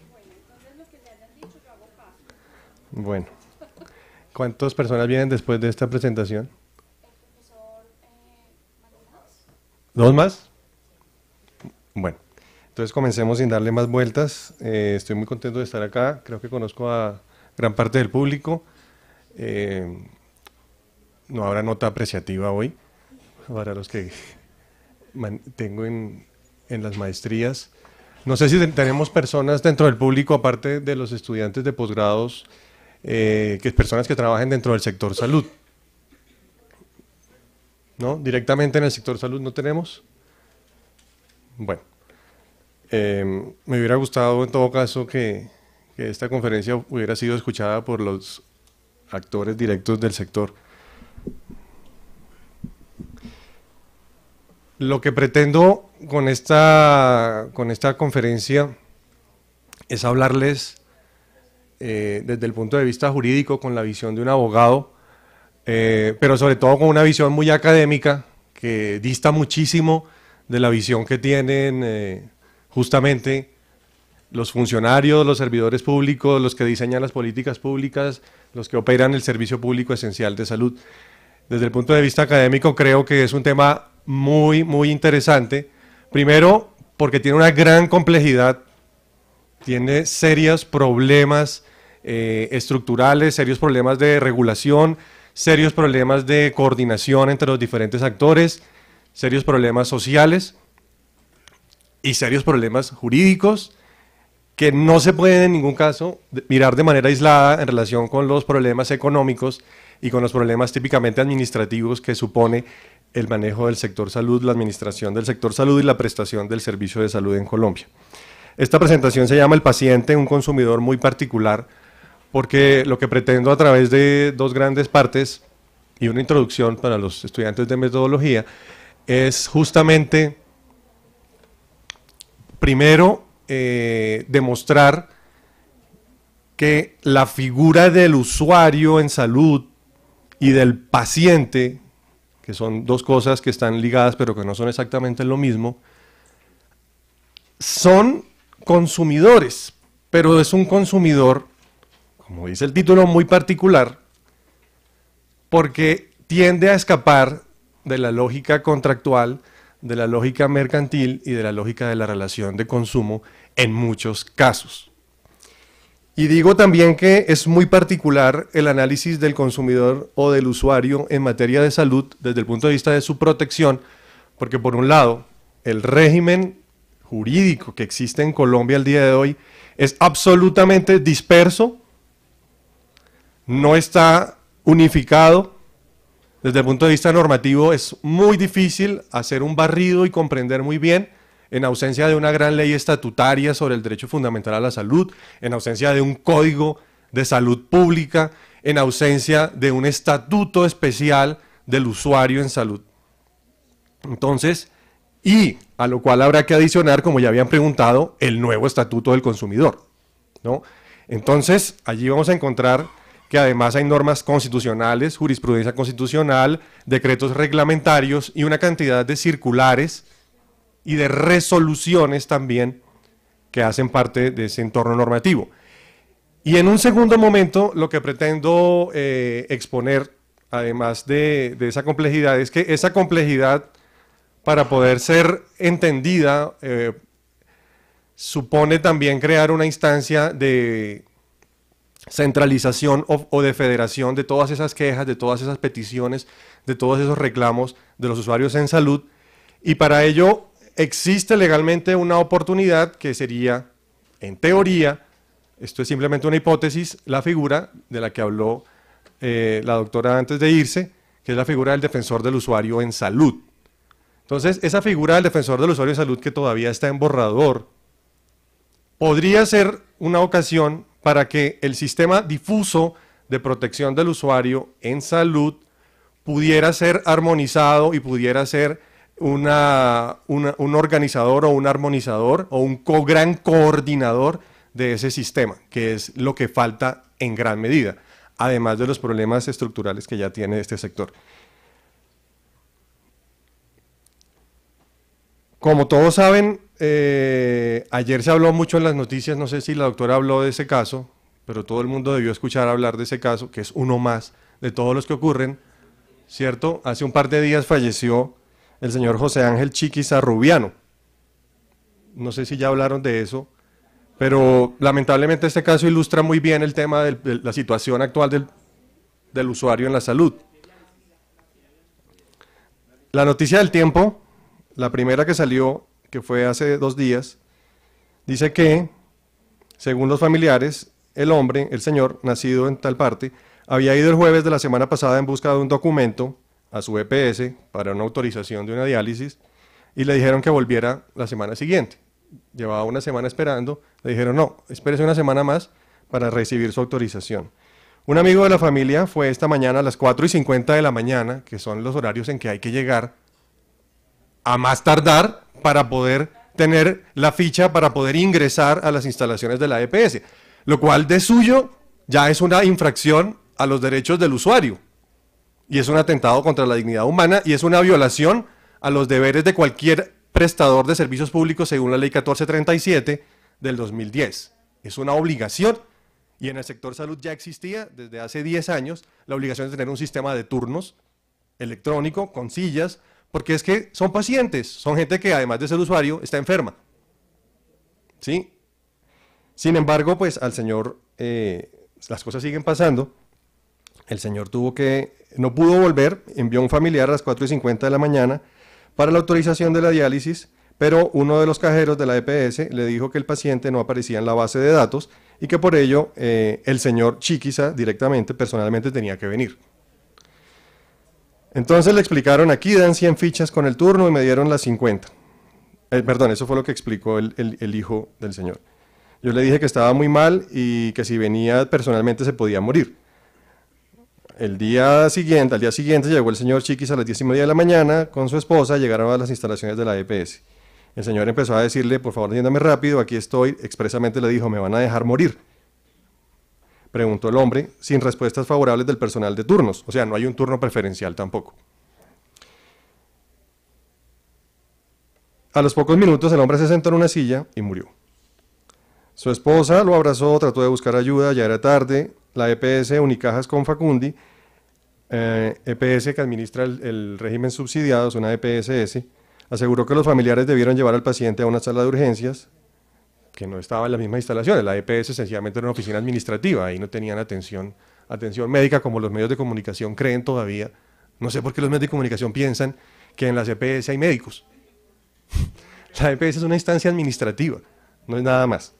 Bueno, ¿cuántas personas vienen después de esta presentación? ¿Dos más? Bueno, entonces comencemos sin darle más vueltas. Eh, estoy muy contento de estar acá. Creo que conozco a gran parte del público. Eh, no habrá nota apreciativa hoy para los que tengo en, en las maestrías. No sé si tenemos personas dentro del público, aparte de los estudiantes de posgrados, eh, que personas que trabajen dentro del sector salud. ¿No? Directamente en el sector salud no tenemos. Bueno, eh, me hubiera gustado en todo caso que que esta conferencia hubiera sido escuchada por los actores directos del sector. Lo que pretendo con esta, con esta conferencia es hablarles eh, desde el punto de vista jurídico, con la visión de un abogado, eh, pero sobre todo con una visión muy académica que dista muchísimo de la visión que tienen eh, justamente los funcionarios, los servidores públicos, los que diseñan las políticas públicas, los que operan el servicio público esencial de salud. Desde el punto de vista académico creo que es un tema muy, muy interesante. Primero, porque tiene una gran complejidad, tiene serios problemas eh, estructurales, serios problemas de regulación, serios problemas de coordinación entre los diferentes actores, serios problemas sociales y serios problemas jurídicos, que no se pueden en ningún caso mirar de manera aislada en relación con los problemas económicos y con los problemas típicamente administrativos que supone el manejo del sector salud, la administración del sector salud y la prestación del servicio de salud en Colombia. Esta presentación se llama El paciente, un consumidor muy particular, porque lo que pretendo a través de dos grandes partes y una introducción para los estudiantes de metodología es justamente, primero, Eh, demostrar que la figura del usuario en salud y del paciente, que son dos cosas que están ligadas pero que no son exactamente lo mismo, son consumidores, pero es un consumidor, como dice el título, muy particular, porque tiende a escapar de la lógica contractual, de la lógica mercantil y de la lógica de la relación de consumo en muchos casos. Y digo también que es muy particular el análisis del consumidor o del usuario en materia de salud desde el punto de vista de su protección, porque por un lado, el régimen jurídico que existe en Colombia al día de hoy es absolutamente disperso, no está unificado. Desde el punto de vista normativo es muy difícil hacer un barrido y comprender muy bien, en ausencia de una gran ley estatutaria sobre el derecho fundamental a la salud, en ausencia de un código de salud pública, en ausencia de un estatuto especial del usuario en salud. Entonces, y a lo cual habrá que adicionar, como ya habían preguntado, el nuevo estatuto del consumidor, ¿no? Entonces, allí vamos a encontrar que además hay normas constitucionales, jurisprudencia constitucional, decretos reglamentarios y una cantidad de circulares y de resoluciones también que hacen parte de ese entorno normativo. Y en un segundo momento, lo que pretendo eh, exponer, además de, de esa complejidad, es que esa complejidad, para poder ser entendida, eh, supone también crear una instancia de centralización o, o de federación de todas esas quejas, de todas esas peticiones, de todos esos reclamos de los usuarios en salud, y para ello existe legalmente una oportunidad que sería, en teoría, esto es simplemente una hipótesis, la figura de la que habló eh, la doctora antes de irse, que es la figura del defensor del usuario en salud. Entonces, esa figura del defensor del usuario en salud, que todavía está en borrador, podría ser una ocasión para que el sistema difuso de protección del usuario en salud pudiera ser armonizado y pudiera ser una, una, un organizador o un armonizador o un co gran coordinador de ese sistema, que es lo que falta en gran medida, además de los problemas estructurales que ya tiene este sector. Como todos saben, eh, ayer se habló mucho en las noticias, no sé si la doctora habló de ese caso, pero todo el mundo debió escuchar hablar de ese caso, que es uno más de todos los que ocurren, ¿cierto? Hace un par de días falleció el señor José Ángel Chiquiza Rubiano. No sé si ya hablaron de eso, pero lamentablemente este caso ilustra muy bien el tema de la situación actual del, del usuario en la salud. La noticia del tiempo, la primera que salió, que fue hace dos días, dice que, según los familiares, el hombre, el señor, nacido en tal parte, había ido el jueves de la semana pasada en busca de un documento a su E P S para una autorización de una diálisis y le dijeron que volviera la semana siguiente. Llevaba una semana esperando, le dijeron no, espérese una semana más para recibir su autorización. Un amigo de la familia fue esta mañana a las cuatro y cincuenta de la mañana, que son los horarios en que hay que llegar, a más tardar para poder tener la ficha para poder ingresar a las instalaciones de la E P S, lo cual de suyo ya es una infracción a los derechos del usuario y es un atentado contra la dignidad humana y es una violación a los deberes de cualquier prestador de servicios públicos según la ley catorce treinta y siete del dos mil diez. Es una obligación y en el sector salud ya existía desde hace diez años la obligación de tener un sistema de turnos electrónico con sillas, porque es que son pacientes, son gente que además de ser usuario está enferma. ¿Sí? Sin embargo, pues al señor eh, las cosas siguen pasando. El señor tuvo que, no pudo volver, envió a un familiar a las cuatro y cincuenta de la mañana para la autorización de la diálisis, pero uno de los cajeros de la E P S le dijo que el paciente no aparecía en la base de datos y que por ello eh, el señor Chiquiza directamente, personalmente tenía que venir. Entonces le explicaron, aquí dan cien fichas con el turno y me dieron las cincuenta. Eh, perdón, eso fue lo que explicó el, el, el hijo del señor. Yo le dije que estaba muy mal y que si venía personalmente se podía morir. El día siguiente, al día siguiente llegó el señor Chiquis a las diez y media de la mañana con su esposa, llegaron a las instalaciones de la E P S. El señor empezó a decirle, por favor, atiéndame rápido, aquí estoy, expresamente le dijo, me van a dejar morir. Preguntó el hombre, sin respuestas favorables del personal de turnos, o sea, no hay un turno preferencial tampoco. A los pocos minutos el hombre se sentó en una silla y murió. Su esposa lo abrazó, trató de buscar ayuda, ya era tarde. La E P S Unicajas con Facundi, eh, E P S que administra el, el régimen subsidiado, es una E P S S, aseguró que los familiares debieron llevar al paciente a una sala de urgencias, que no estaba en las mismas instalaciones. La E P S sencillamente era una oficina administrativa, ahí no tenían atención, atención médica como los medios de comunicación creen todavía. No sé por qué los medios de comunicación piensan que en las E P S hay médicos. La E P S es una instancia administrativa, no es nada más.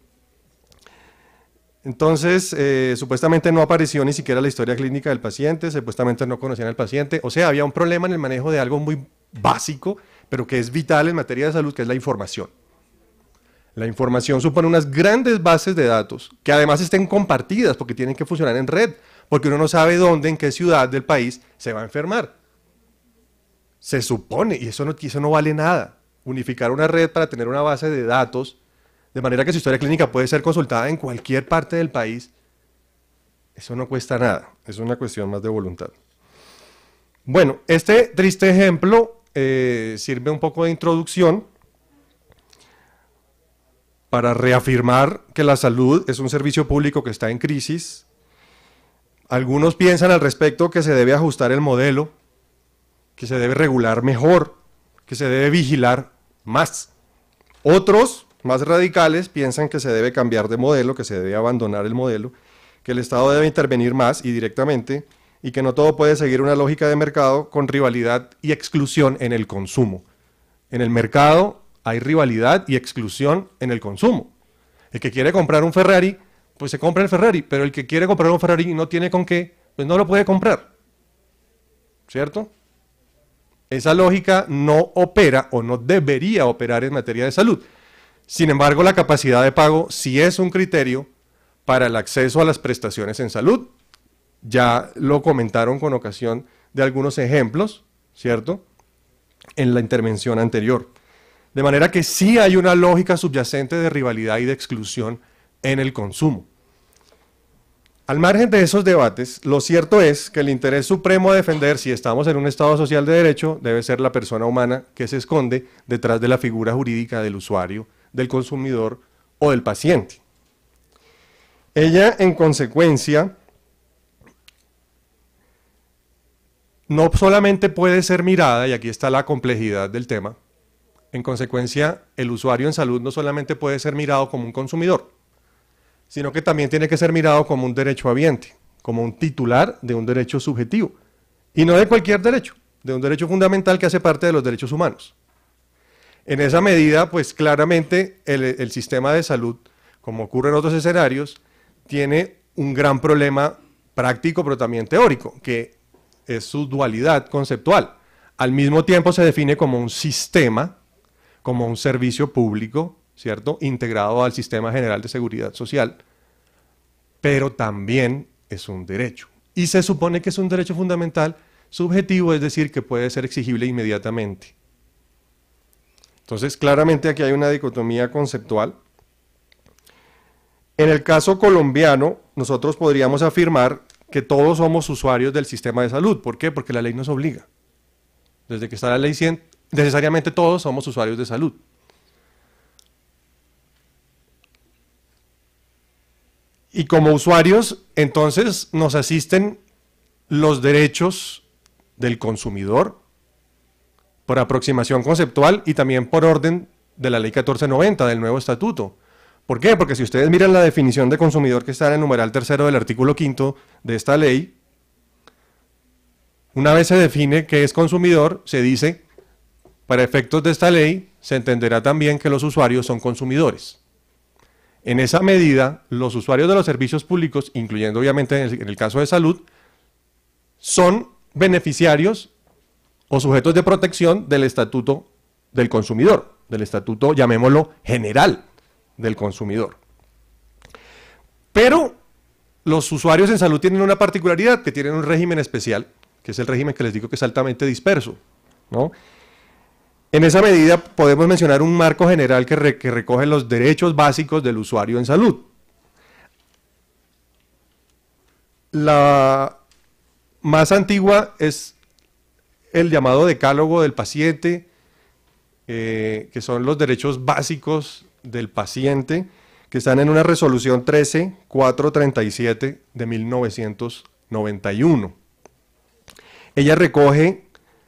Entonces, eh, supuestamente no apareció ni siquiera la historia clínica del paciente, supuestamente no conocían al paciente, o sea, había un problema en el manejo de algo muy básico, pero que es vital en materia de salud, que es la información. La información supone unas grandes bases de datos, que además estén compartidas, porque tienen que funcionar en red, porque uno no sabe dónde, en qué ciudad del país se va a enfermar. Se supone, y eso no, eso no vale nada, unificar una red para tener una base de datos, de manera que su historia clínica puede ser consultada en cualquier parte del país. Eso no cuesta nada, es una cuestión más de voluntad. Bueno, este triste ejemplo eh, sirve un poco de introducción para reafirmar que la salud es un servicio público que está en crisis. Algunos piensan al respecto que se debe ajustar el modelo, que se debe regular mejor, que se debe vigilar más. Otros, más radicales, piensan que se debe cambiar de modelo, que se debe abandonar el modelo, que el Estado debe intervenir más y directamente, y que no todo puede seguir una lógica de mercado con rivalidad y exclusión en el consumo. En el mercado hay rivalidad y exclusión en el consumo. El que quiere comprar un Ferrari, pues se compra el Ferrari, pero el que quiere comprar un Ferrari y no tiene con qué, pues no lo puede comprar. ¿Cierto? Esa lógica no opera o no debería operar en materia de salud. Sin embargo, la capacidad de pago sí es un criterio para el acceso a las prestaciones en salud. Ya lo comentaron con ocasión de algunos ejemplos, ¿cierto?, en la intervención anterior. De manera que sí hay una lógica subyacente de rivalidad y de exclusión en el consumo. Al margen de esos debates, lo cierto es que el interés supremo a defender, si estamos en un Estado social de derecho, debe ser la persona humana que se esconde detrás de la figura jurídica del usuario, del consumidor o del paciente. Ella, en consecuencia, no solamente puede ser mirada, y aquí está la complejidad del tema, en consecuencia, el usuario en salud no solamente puede ser mirado como un consumidor, sino que también tiene que ser mirado como un derecho habiente, como un titular de un derecho subjetivo, y no de cualquier derecho, de un derecho fundamental que hace parte de los derechos humanos. En esa medida, pues claramente el, el sistema de salud, como ocurre en otros escenarios, tiene un gran problema práctico, pero también teórico, que es su dualidad conceptual. Al mismo tiempo se define como un sistema, como un servicio público, ¿cierto?, integrado al sistema general de seguridad social, pero también es un derecho. Y se supone que es un derecho fundamental subjetivo, es decir, que puede ser exigible inmediatamente. Entonces, claramente aquí hay una dicotomía conceptual. En el caso colombiano, nosotros podríamos afirmar que todos somos usuarios del sistema de salud. ¿Por qué? Porque la ley nos obliga. Desde que está la ley cien, necesariamente todos somos usuarios de salud. Y como usuarios, entonces nos asisten los derechos del consumidor por aproximación conceptual y también por orden de la ley catorce noventa del nuevo estatuto. ¿Por qué? Porque si ustedes miran la definición de consumidor que está en el numeral tercero del artículo quinto de esta ley, una vez se define qué es consumidor, se dice, para efectos de esta ley, se entenderá también que los usuarios son consumidores. En esa medida, los usuarios de los servicios públicos, incluyendo obviamente en el, en el caso de salud, son beneficiarios o sujetos de protección del estatuto del consumidor, del estatuto, llamémoslo, general del consumidor. Pero los usuarios en salud tienen una particularidad, que tienen un régimen especial, que es el régimen que les digo que es altamente disperso, ¿no? En esa medida podemos mencionar un marco general que, re, que recoge los derechos básicos del usuario en salud. La más antigua es el llamado decálogo del paciente, eh, que son los derechos básicos del paciente, que están en una resolución trece mil cuatrocientos treinta y siete de mil novecientos noventa y uno. Ella recoge,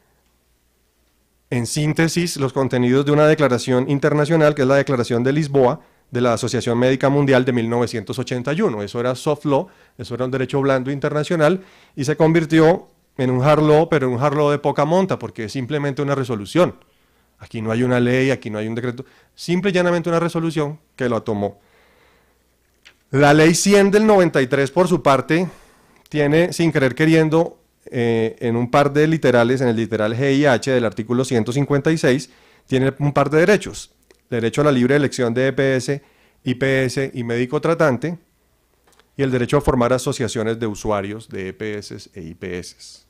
en síntesis, los contenidos de una declaración internacional, que es la Declaración de Lisboa, de la Asociación Médica Mundial de mil novecientos ochenta y uno. Eso era soft law, eso era un derecho blando internacional, y se convirtió en un hard law, pero un hard law de poca monta, porque es simplemente una resolución. Aquí no hay una ley, aquí no hay un decreto, simple y llanamente una resolución que lo tomó. La ley cien del noventa y tres, por su parte, tiene, sin querer queriendo, eh, en un par de literales, en el literal G y H del artículo ciento cincuenta y seis, tiene un par de derechos. Derecho a la libre elección de E P S, I P S y médico tratante, y el derecho a formar asociaciones de usuarios de E P S e I P S.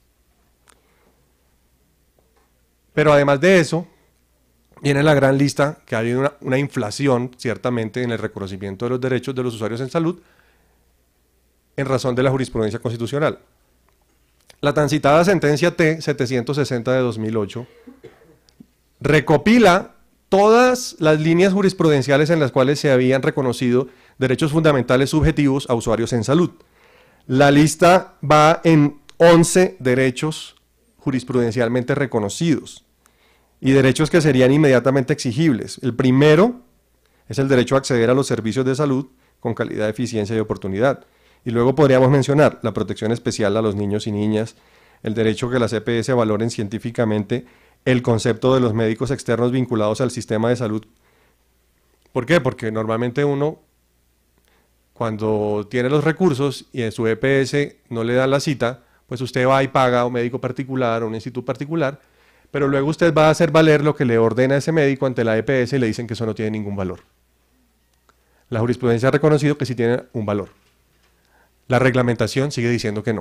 Pero además de eso, viene la gran lista, que ha habido una, una inflación, ciertamente, en el reconocimiento de los derechos de los usuarios en salud, en razón de la jurisprudencia constitucional. La tan citada sentencia T setecientos sesenta de dos mil ocho recopila todas las líneas jurisprudenciales en las cuales se habían reconocido derechos fundamentales subjetivos a usuarios en salud. La lista va en once derechos jurisprudencialmente reconocidos y derechos que serían inmediatamente exigibles. El primero es el derecho a acceder a los servicios de salud con calidad, eficiencia y oportunidad. Y luego podríamos mencionar la protección especial a los niños y niñas, el derecho que las E P S valoren científicamente el concepto de los médicos externos vinculados al sistema de salud. ¿Por qué? Porque normalmente uno, cuando tiene los recursos y en su E P S no le dan la cita, pues usted va y paga a un médico particular o un instituto particular, pero luego usted va a hacer valer lo que le ordena ese médico ante la E P S y le dicen que eso no tiene ningún valor. La jurisprudencia ha reconocido que sí tiene un valor. La reglamentación sigue diciendo que no.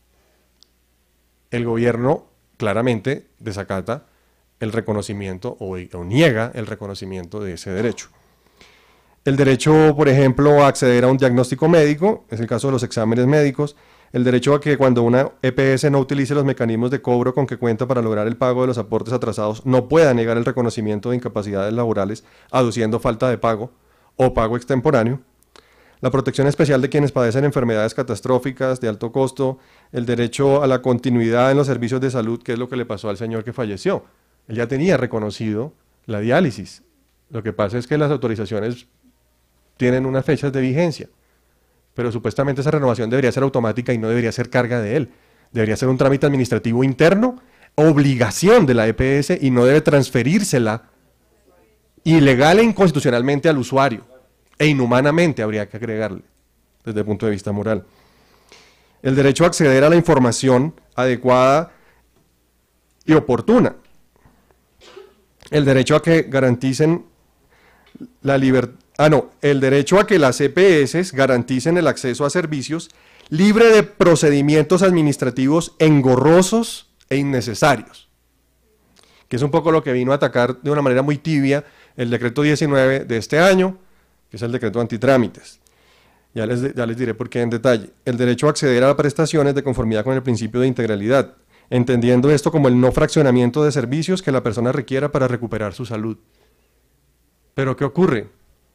El gobierno claramente desacata el reconocimiento o, o niega el reconocimiento de ese derecho. El derecho, por ejemplo, a acceder a un diagnóstico médico, es el caso de los exámenes médicos, el derecho a que cuando una E P S no utilice los mecanismos de cobro con que cuenta para lograr el pago de los aportes atrasados, no pueda negar el reconocimiento de incapacidades laborales aduciendo falta de pago o pago extemporáneo, la protección especial de quienes padecen enfermedades catastróficas de alto costo, el derecho a la continuidad en los servicios de salud, que es lo que le pasó al señor que falleció. Él ya tenía reconocido la diálisis. Lo que pasa es que las autorizaciones tienen unas fechas de vigencia, pero supuestamente esa renovación debería ser automática y no debería ser carga de él. Debería ser un trámite administrativo interno, obligación de la E P S y no debe transferírsela ilegal e inconstitucionalmente al usuario. E inhumanamente habría que agregarle, desde el punto de vista moral. El derecho a acceder a la información adecuada y oportuna. El derecho a que garanticen la libertad, ah no, el derecho a que las E P S garanticen el acceso a servicios libre de procedimientos administrativos engorrosos e innecesarios, que es un poco lo que vino a atacar de una manera muy tibia el decreto diecinueve de este año, que es el decreto antitrámites. Ya les, ya les diré por qué en detalle. El derecho a acceder a prestaciones de conformidad con el principio de integralidad, entendiendo esto como el no fraccionamiento de servicios que la persona requiera para recuperar su salud. Pero ¿qué ocurre?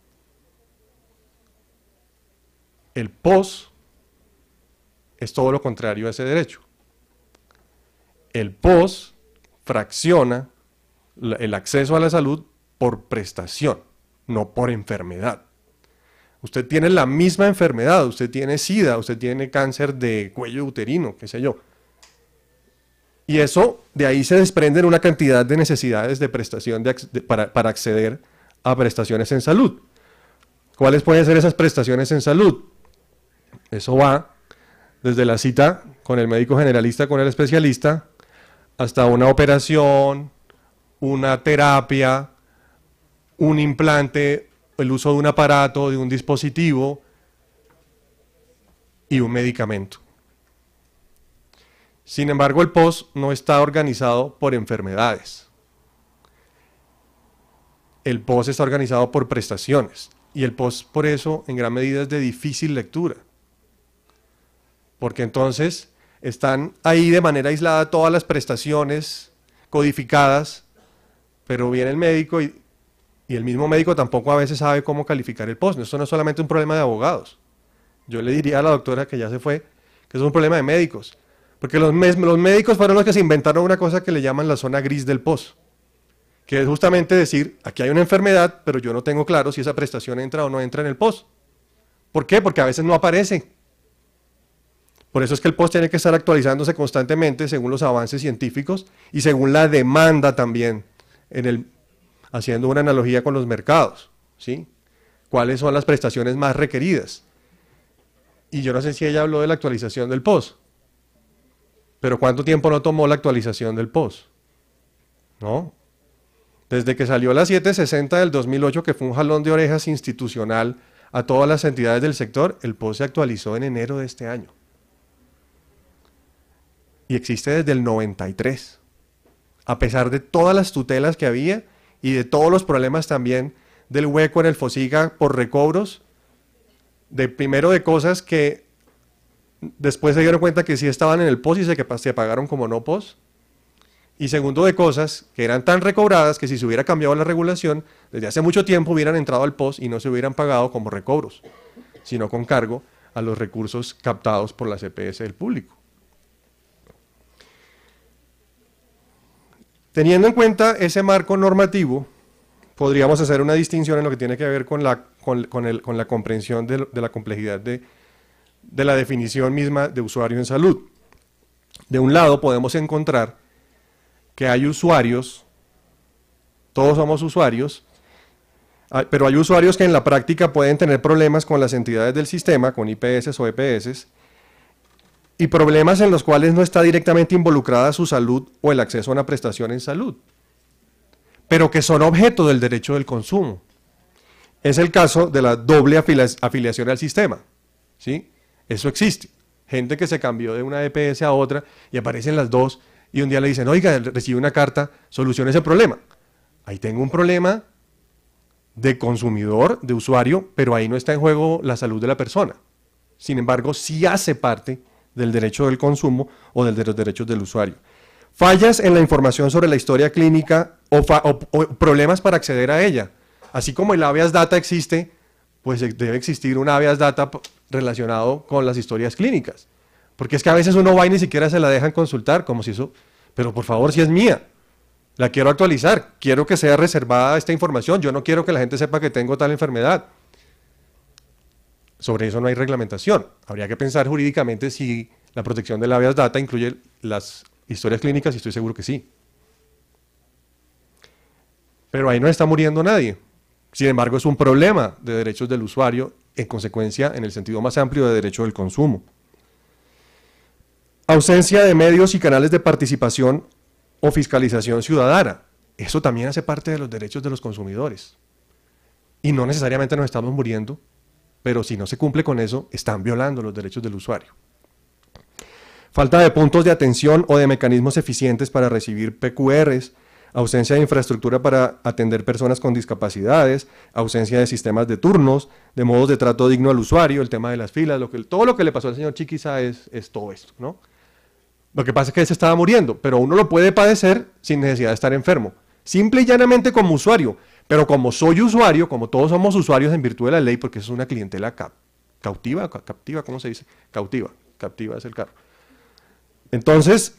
El P O S es todo lo contrario a ese derecho. El P O S fracciona el acceso a la salud por prestación, no por enfermedad. Usted tiene la misma enfermedad, usted tiene SIDA, usted tiene cáncer de cuello uterino, qué sé yo. Y eso, de ahí se desprenden una cantidad de necesidades de prestación de, de, para, para acceder a prestaciones en salud. ¿Cuáles pueden ser esas prestaciones en salud? Eso va desde la cita con el médico generalista, con el especialista, hasta una operación, una terapia, un implante, el uso de un aparato, de un dispositivo y un medicamento. Sin embargo, el P O S no está organizado por enfermedades. El P O S está organizado por prestaciones y el P O S por eso en gran medida es de difícil lectura. Porque entonces están ahí de manera aislada todas las prestaciones codificadas, pero viene el médico y Y el mismo médico tampoco a veces sabe cómo calificar el P O S. Esto no es solamente un problema de abogados. Yo le diría a la doctora que ya se fue, que es un problema de médicos. Porque los, los médicos fueron los que se inventaron una cosa que le llaman la zona gris del P O S. Que es justamente decir, aquí hay una enfermedad, pero yo no tengo claro si esa prestación entra o no entra en el P O S. ¿Por qué? Porque a veces no aparece. Por eso es que el P O S tiene que estar actualizándose constantemente según los avances científicos y según la demanda también en el haciendo una analogía con los mercados, ¿sí? ¿Cuáles son las prestaciones más requeridas? Y yo no sé si ella habló de la actualización del P O S, pero ¿cuánto tiempo no tomó la actualización del P O S? ¿No? Desde que salió la setecientos sesenta del dos mil ocho, que fue un jalón de orejas institucional a todas las entidades del sector, el P O S se actualizó en enero de este año. Y existe desde el noventa y tres, a pesar de todas las tutelas que había, y de todos los problemas también del hueco en el FOSIGA por recobros, de primero de cosas que después se dieron cuenta que sí estaban en el P O S y se, que se pagaron como no P O S, Y segundo, de cosas que eran tan recobradas que si se hubiera cambiado la regulación, desde hace mucho tiempo hubieran entrado al P O S y no se hubieran pagado como recobros, sino con cargo a los recursos captados por la C P S del público. Teniendo en cuenta ese marco normativo, podríamos hacer una distinción en lo que tiene que ver con la, con, con el, con la comprensión de, de la complejidad de, de la definición misma de usuario en salud. De un lado podemos encontrar que hay usuarios, todos somos usuarios, pero hay usuarios que en la práctica pueden tener problemas con las entidades del sistema, con I P S o E P S, y problemas en los cuales no está directamente involucrada su salud o el acceso a una prestación en salud, pero que son objeto del derecho del consumo. Es el caso de la doble afilia- afiliación al sistema, ¿sí? Eso existe. Gente que se cambió de una E P S a otra y aparecen las dos y un día le dicen, oiga, recibe una carta, solucione ese problema. Ahí tengo un problema de consumidor, de usuario, pero ahí no está en juego la salud de la persona. Sin embargo, sí hace parte del derecho del consumo o del de los derechos del usuario. Fallas en la información sobre la historia clínica o, o, o problemas para acceder a ella. Así como el habeas data existe, pues debe existir un habeas data relacionado con las historias clínicas. Porque es que a veces uno va y ni siquiera se la dejan consultar, como si eso, pero por favor, si es mía, la quiero actualizar, quiero que sea reservada esta información, yo no quiero que la gente sepa que tengo tal enfermedad. Sobre eso no hay reglamentación. Habría que pensar jurídicamente si la protección del habeas data incluye las historias clínicas, y estoy seguro que sí. Pero ahí no está muriendo nadie. Sin embargo, es un problema de derechos del usuario, en consecuencia, en el sentido más amplio de derecho del consumo. Ausencia de medios y canales de participación o fiscalización ciudadana. Eso también hace parte de los derechos de los consumidores. Y no necesariamente nos estamos muriendo, pero si no se cumple con eso, están violando los derechos del usuario. Falta de puntos de atención o de mecanismos eficientes para recibir P Q Rs, ausencia de infraestructura para atender personas con discapacidades, ausencia de sistemas de turnos, de modos de trato digno al usuario, el tema de las filas, lo que, todo lo que le pasó al señor Chiquiza es, es todo esto, ¿no? Lo que pasa es que él se estaba muriendo, pero uno lo puede padecer sin necesidad de estar enfermo, simple y llanamente como usuario, pero como soy usuario, como todos somos usuarios en virtud de la ley, porque eso es una clientela ca cautiva, ca captiva, ¿cómo se dice? Cautiva, captiva es el carro. Entonces,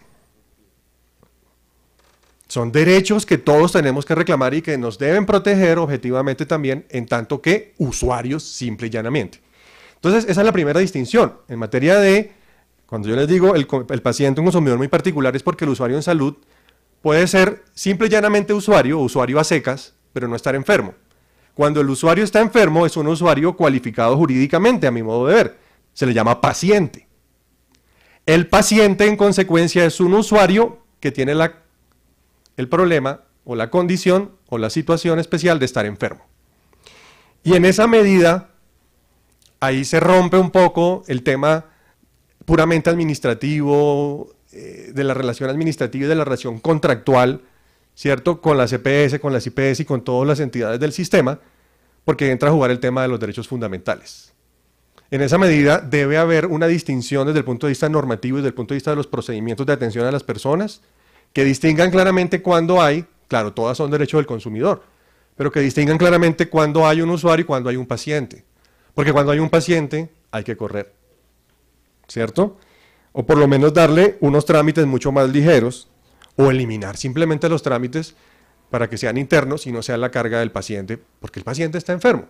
son derechos que todos tenemos que reclamar y que nos deben proteger objetivamente también, en tanto que usuarios simple y llanamente. Entonces, esa es la primera distinción. En materia de, cuando yo les digo el, el paciente, un consumidor muy particular, es porque el usuario en salud puede ser simple y llanamente usuario, o usuario a secas, pero no estar enfermo. Cuando el usuario está enfermo, es un usuario cualificado jurídicamente, a mi modo de ver. Se le llama paciente. El paciente, en consecuencia, es un usuario que tiene la, el problema o la condición o la situación especial de estar enfermo. Y en esa medida, ahí se rompe un poco el tema puramente administrativo, eh, de la relación administrativa y de la relación contractual, ¿cierto?, con las E P S, con las I P S y con todas las entidades del sistema, porque entra a jugar el tema de los derechos fundamentales. En esa medida debe haber una distinción desde el punto de vista normativo y desde el punto de vista de los procedimientos de atención a las personas, que distingan claramente cuando hay, claro, todas son derechos del consumidor, pero que distingan claramente cuando hay un usuario y cuando hay un paciente. Porque cuando hay un paciente hay que correr, ¿cierto? O por lo menos darle unos trámites mucho más ligeros, o eliminar simplemente los trámites para que sean internos y no sean la carga del paciente, porque el paciente está enfermo.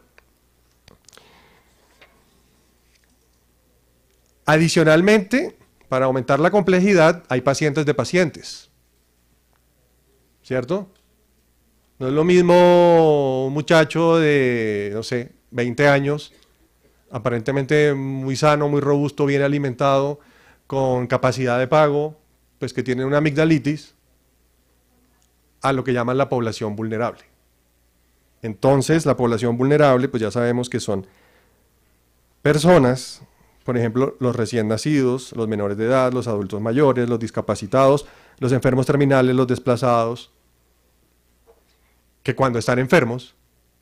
Adicionalmente, para aumentar la complejidad, hay pacientes de pacientes, ¿cierto? No es lo mismo un muchacho de, no sé, veinte años, aparentemente muy sano, muy robusto, bien alimentado, con capacidad de pago, pues que tiene una amigdalitis, a lo que llaman la población vulnerable. Entonces, la población vulnerable, pues ya sabemos que son personas, por ejemplo, los recién nacidos, los menores de edad, los adultos mayores, los discapacitados, los enfermos terminales, los desplazados, que cuando están enfermos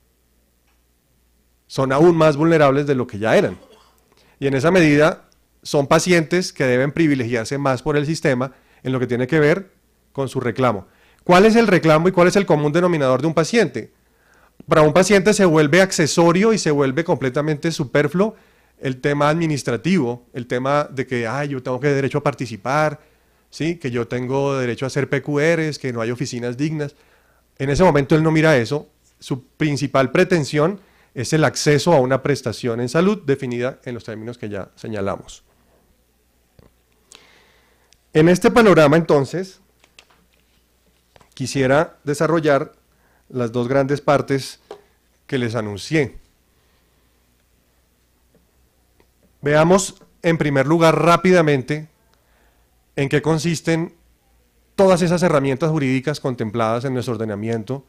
son aún más vulnerables de lo que ya eran. Y en esa medida son pacientes que deben privilegiarse más por el sistema en lo que tiene que ver con su reclamo. ¿Cuál es el reclamo y cuál es el común denominador de un paciente? Para un paciente se vuelve accesorio y se vuelve completamente superfluo el tema administrativo, el tema de que ay, yo tengo que derecho a participar, ¿sí? Que yo tengo derecho a hacer P Q Rs, que no hay oficinas dignas. En ese momento él no mira eso. Su principal pretensión es el acceso a una prestación en salud definida en los términos que ya señalamos. En este panorama, entonces, quisiera desarrollar las dos grandes partes que les anuncié. Veamos, en primer lugar, rápidamente, en qué consisten todas esas herramientas jurídicas contempladas en nuestro ordenamiento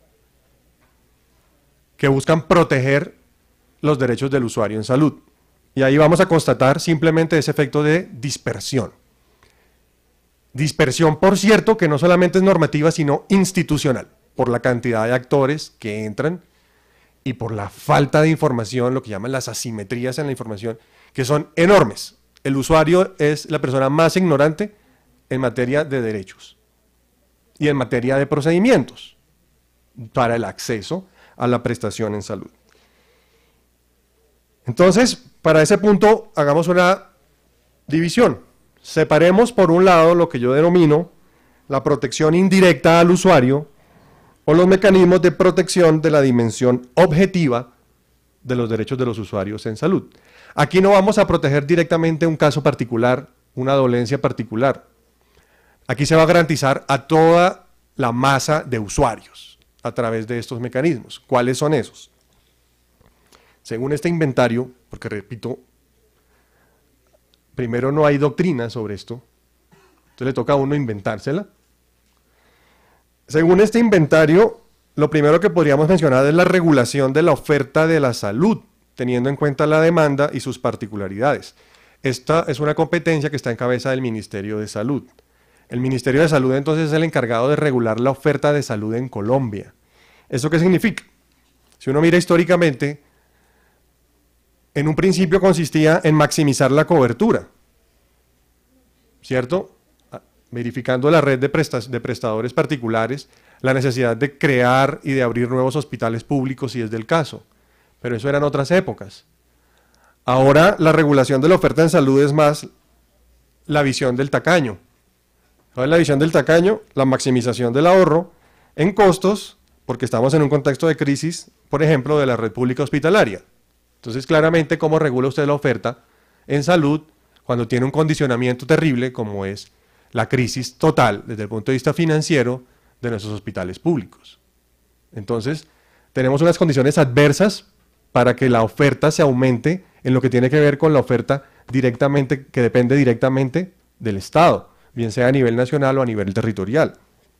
que buscan proteger los derechos del usuario en salud. Y ahí vamos a constatar simplemente ese efecto de dispersión. Dispersión, por cierto, que no solamente es normativa, sino institucional, por la cantidad de actores que entran y por la falta de información, lo que llaman las asimetrías en la información, que son enormes. El usuario es la persona más ignorante en materia de derechos y en materia de procedimientos para el acceso a la prestación en salud. Entonces, para ese punto, hagamos una división. Separemos por un lado lo que yo denomino la protección indirecta al usuario o los mecanismos de protección de la dimensión objetiva de los derechos de los usuarios en salud. Aquí no vamos a proteger directamente un caso particular, una dolencia particular. Aquí se va a garantizar a toda la masa de usuarios a través de estos mecanismos. ¿Cuáles son esos? Según este inventario, porque repito, primero no hay doctrina sobre esto, entonces le toca a uno inventársela. Según este inventario, lo primero que podríamos mencionar es la regulación de la oferta de la salud, teniendo en cuenta la demanda y sus particularidades. Esta es una competencia que está en cabeza del Ministerio de Salud. El Ministerio de Salud entonces es el encargado de regular la oferta de salud en Colombia. ¿Eso qué significa? Si uno mira históricamente, en un principio consistía en maximizar la cobertura, ¿cierto? Verificando la red de, prestas, de prestadores particulares, la necesidad de crear y de abrir nuevos hospitales públicos si es del caso. Pero eso eran otras épocas. Ahora la regulación de la oferta en salud es más la visión del tacaño. ¿Cuál es la visión del tacaño? La maximización del ahorro en costos, porque estamos en un contexto de crisis, por ejemplo, de la red pública hospitalaria. Entonces, claramente, ¿cómo regula usted la oferta en salud cuando tiene un condicionamiento terrible como es la crisis total desde el punto de vista financiero de nuestros hospitales públicos? Entonces, tenemos unas condiciones adversas para que la oferta se aumente en lo que tiene que ver con la oferta directamente, que depende directamente del Estado, bien sea a nivel nacional o a nivel territorial.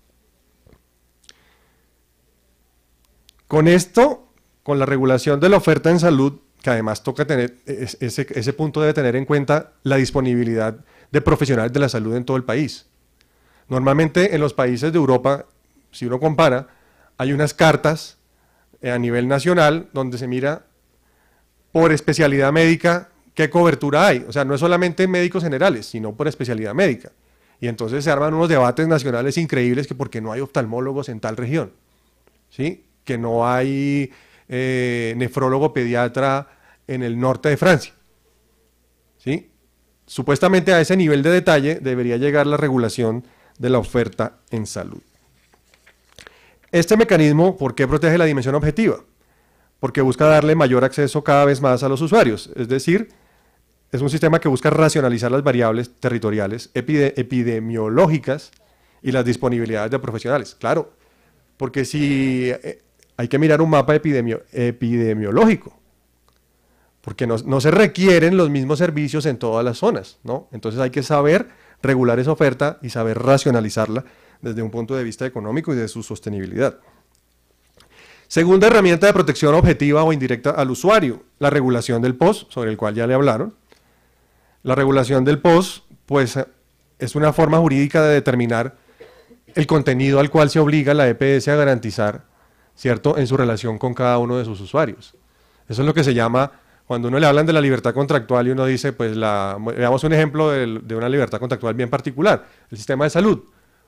Con esto, con la regulación de la oferta en salud, que además toca tener, ese, ese punto debe tener en cuenta la disponibilidad de profesionales de la salud en todo el país. Normalmente en los países de Europa, si uno compara, hay unas cartas a nivel nacional donde se mira por especialidad médica qué cobertura hay. O sea, no es solamente médicos generales, sino por especialidad médica. Y entonces se arman unos debates nacionales increíbles que porque no hay oftalmólogos en tal región, ¿sí? Que no hay eh, nefrólogo pediatra en el norte de Francia, ¿sí? Supuestamente a ese nivel de detalle debería llegar la regulación de la oferta en salud. Este mecanismo, ¿por qué protege la dimensión objetiva? Porque busca darle mayor acceso cada vez más a los usuarios, es decir, es un sistema que busca racionalizar las variables territoriales epide- epidemiológicas y las disponibilidades de profesionales. Claro, porque si eh, hay que mirar un mapa epidemio- epidemiológico, porque no, no se requieren los mismos servicios en todas las zonas, ¿no? Entonces hay que saber regular esa oferta y saber racionalizarla desde un punto de vista económico y de su sostenibilidad. Segunda herramienta de protección objetiva o indirecta al usuario, la regulación del P O S, sobre el cual ya le hablaron. La regulación del P O S, pues, es una forma jurídica de determinar el contenido al cual se obliga la E P S a garantizar, ¿cierto?, en su relación con cada uno de sus usuarios. Eso es lo que se llama, cuando uno le hablan de la libertad contractual y uno dice, pues, la, veamos un ejemplo de, de una libertad contractual bien particular, el sistema de salud.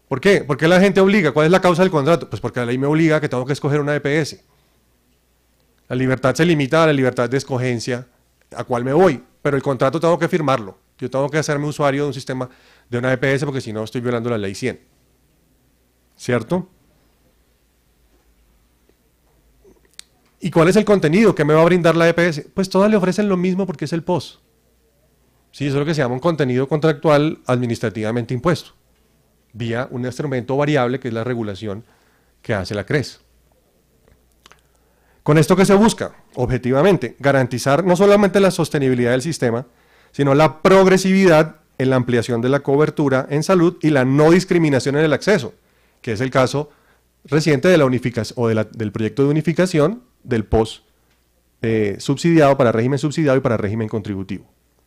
¿Por qué? ¿Por qué la gente obliga? ¿Cuál es la causa del contrato? Pues porque la ley me obliga a que tengo que escoger una E P S. La libertad se limita a la libertad de escogencia a cuál me voy, pero el contrato tengo que firmarlo. Yo tengo que hacerme usuario de un sistema de una E P S porque si no estoy violando la ley cien. ¿Cierto? ¿Y cuál es el contenido que me va a brindar la E P S? Pues todas le ofrecen lo mismo porque es el P O S. Sí, eso es lo que se llama un contenido contractual administrativamente impuesto, vía un instrumento variable que es la regulación que hace la CRES. ¿Con esto qué se busca? Objetivamente, garantizar no solamente la sostenibilidad del sistema, sino la progresividad en la ampliación de la cobertura en salud y la no discriminación en el acceso, que es el caso reciente de la unificación o de la, del proyecto de unificación del P O S eh, subsidiado para régimen subsidiado y para régimen contributivo.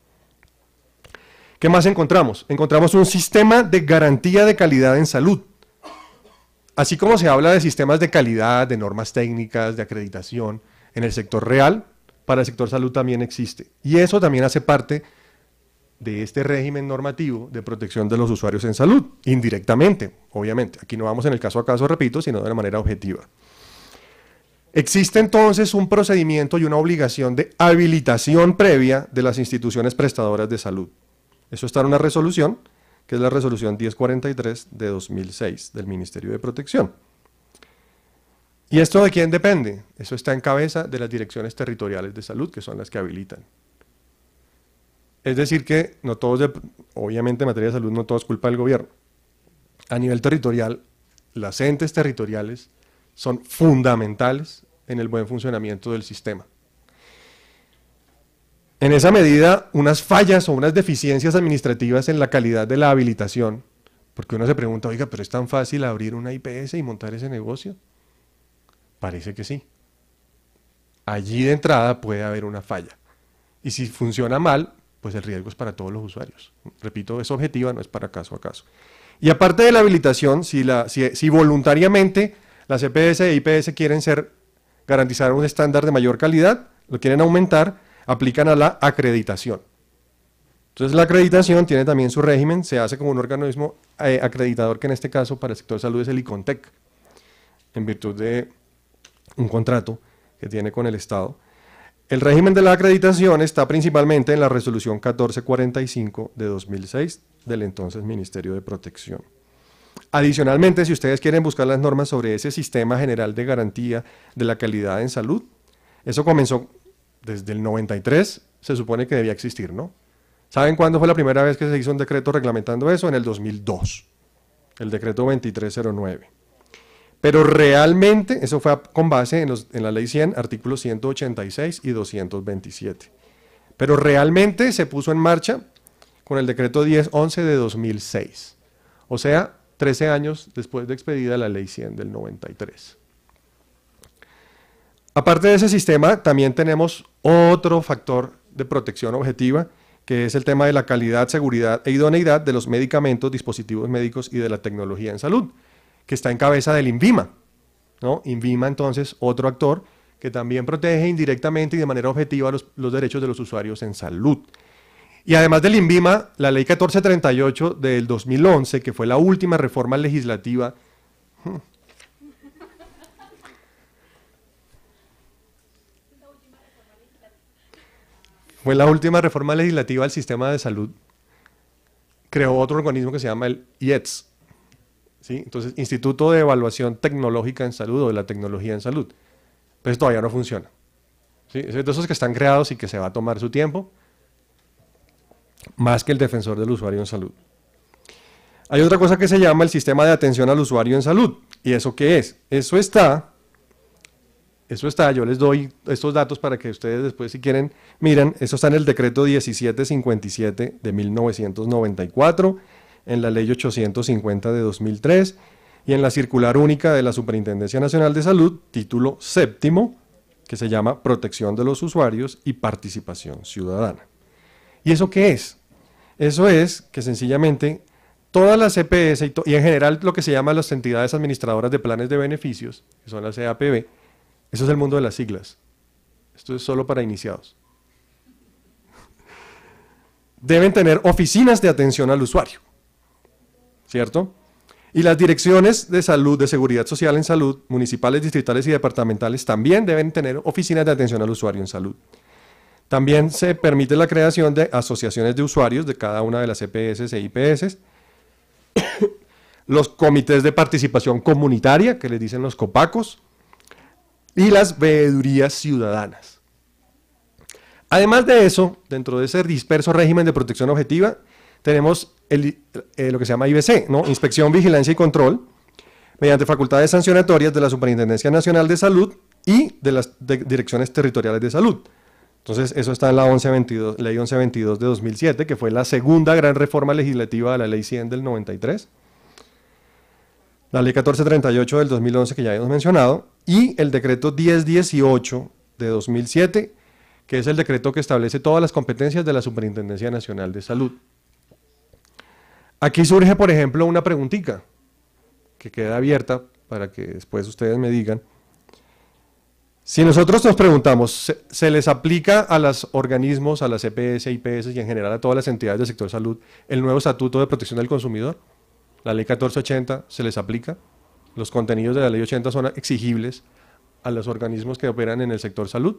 ¿Qué más encontramos? Encontramos un sistema de garantía de calidad en salud. Así como se habla de sistemas de calidad, de normas técnicas, de acreditación, en el sector real, para el sector salud también existe. Y eso también hace parte de este régimen normativo de protección de los usuarios en salud, indirectamente, obviamente. Aquí no vamos en el caso a caso, repito, sino de una manera objetiva. Existe entonces un procedimiento y una obligación de habilitación previa de las instituciones prestadoras de salud. Eso está en una resolución, que es la resolución diez cuarenta y tres de dos mil seis del Ministerio de Protección. ¿Y esto de quién depende? Eso está en cabeza de las direcciones territoriales de salud, que son las que habilitan. Es decir que, no todos, de, obviamente en materia de salud no todo es culpa del gobierno. A nivel territorial, las entes territoriales son fundamentales en el buen funcionamiento del sistema. En esa medida, unas fallas o unas deficiencias administrativas en la calidad de la habilitación, porque uno se pregunta, oiga, pero es tan fácil abrir una I P S y montar ese negocio. Parece que sí. Allí de entrada puede haber una falla. Y si funciona mal, pues el riesgo es para todos los usuarios. Repito, es objetiva, no es para caso a caso. Y aparte de la habilitación, si, la, si, si voluntariamente las E P S e I P S quieren ser, garantizar un estándar de mayor calidad, lo quieren aumentar, aplican a la acreditación. Entonces la acreditación tiene también su régimen, se hace como un organismo eh, acreditador, que en este caso para el sector salud es el ICONTEC, en virtud de un contrato que tiene con el Estado. El régimen de la acreditación está principalmente en la resolución catorce cuarenta y cinco de dos mil seis del entonces Ministerio de Protección. Adicionalmente, si ustedes quieren buscar las normas sobre ese sistema general de garantía de la calidad en salud, eso comenzó desde el noventa y tres, se supone que debía existir, ¿no? ¿Saben cuándo fue la primera vez que se hizo un decreto reglamentando eso? En el dos mil dos, el decreto veintitrés cero nueve. Pero realmente eso fue con base en, los, en la ley cien, artículos ciento ochenta y seis y doscientos veintisiete. Pero realmente se puso en marcha con el decreto diez once de dos mil seis. O sea, trece años después de expedida la ley cien del noventa y tres. Aparte de ese sistema, también tenemos otro factor de protección objetiva, que es el tema de la calidad, seguridad e idoneidad de los medicamentos, dispositivos médicos y de la tecnología en salud, que está en cabeza del INVIMA, ¿no? INVIMA, entonces, otro actor que también protege indirectamente y de manera objetiva los, los derechos de los usuarios en salud. Y además del INVIMA, la ley catorce treinta y ocho del dos mil once, que fue la última reforma legislativa, hmm, fue la última reforma legislativa al sistema de salud, creó otro organismo que se llama el I E T S, ¿sí? Entonces, Instituto de Evaluación Tecnológica en Salud o de la Tecnología en Salud. Pero todavía no funciona, ¿sí? Es de esos que están creados y que se va a tomar su tiempo, más que el defensor del usuario en salud. Hay otra cosa que se llama el Sistema de Atención al Usuario en Salud. ¿Y eso qué es? Eso está... Eso está, yo les doy estos datos para que ustedes después, si quieren, miren. Eso está en el decreto diecisiete cincuenta y siete de mil novecientos noventa y cuatro, en la ley ochocientos cincuenta de dos mil tres y en la circular única de la Superintendencia Nacional de Salud, título séptimo, que se llama Protección de los Usuarios y Participación Ciudadana. ¿Y eso qué es? Eso es que sencillamente todas las E P S y, y en general lo que se llama las entidades administradoras de planes de beneficios, que son las E A P B, eso es el mundo de las siglas. Esto es solo para iniciados. Deben tener oficinas de atención al usuario, ¿cierto? Y las direcciones de salud, de seguridad social en salud, municipales, distritales y departamentales, también deben tener oficinas de atención al usuario en salud. También se permite la creación de asociaciones de usuarios de cada una de las E P S e I P S, los comités de participación comunitaria, que les dicen los copacos, y las veedurías ciudadanas. Además de eso, dentro de ese disperso régimen de protección objetiva, tenemos el, eh, lo que se llama I B C, ¿no? Inspección, Vigilancia y Control, mediante facultades sancionatorias de la Superintendencia Nacional de Salud y de las de direcciones territoriales de salud. Entonces, eso está en la once veintidós, Ley once veintidós de dos mil siete, que fue la segunda gran reforma legislativa de la Ley cien del noventa y tres. La Ley catorce treinta y ocho del dos mil once, que ya habíamos mencionado, y el Decreto diez dieciocho de dos mil siete, que es el decreto que establece todas las competencias de la Superintendencia Nacional de Salud. Aquí surge, por ejemplo, una preguntita que queda abierta para que después ustedes me digan. Si nosotros nos preguntamos, ¿se, se les aplica a los organismos, a las E P S, I P S y en general a todas las entidades del sector salud el nuevo Estatuto de Protección del Consumidor? La Ley catorce ochenta se les aplica. Los contenidos de la Ley ochenta son exigibles a los organismos que operan en el sector salud.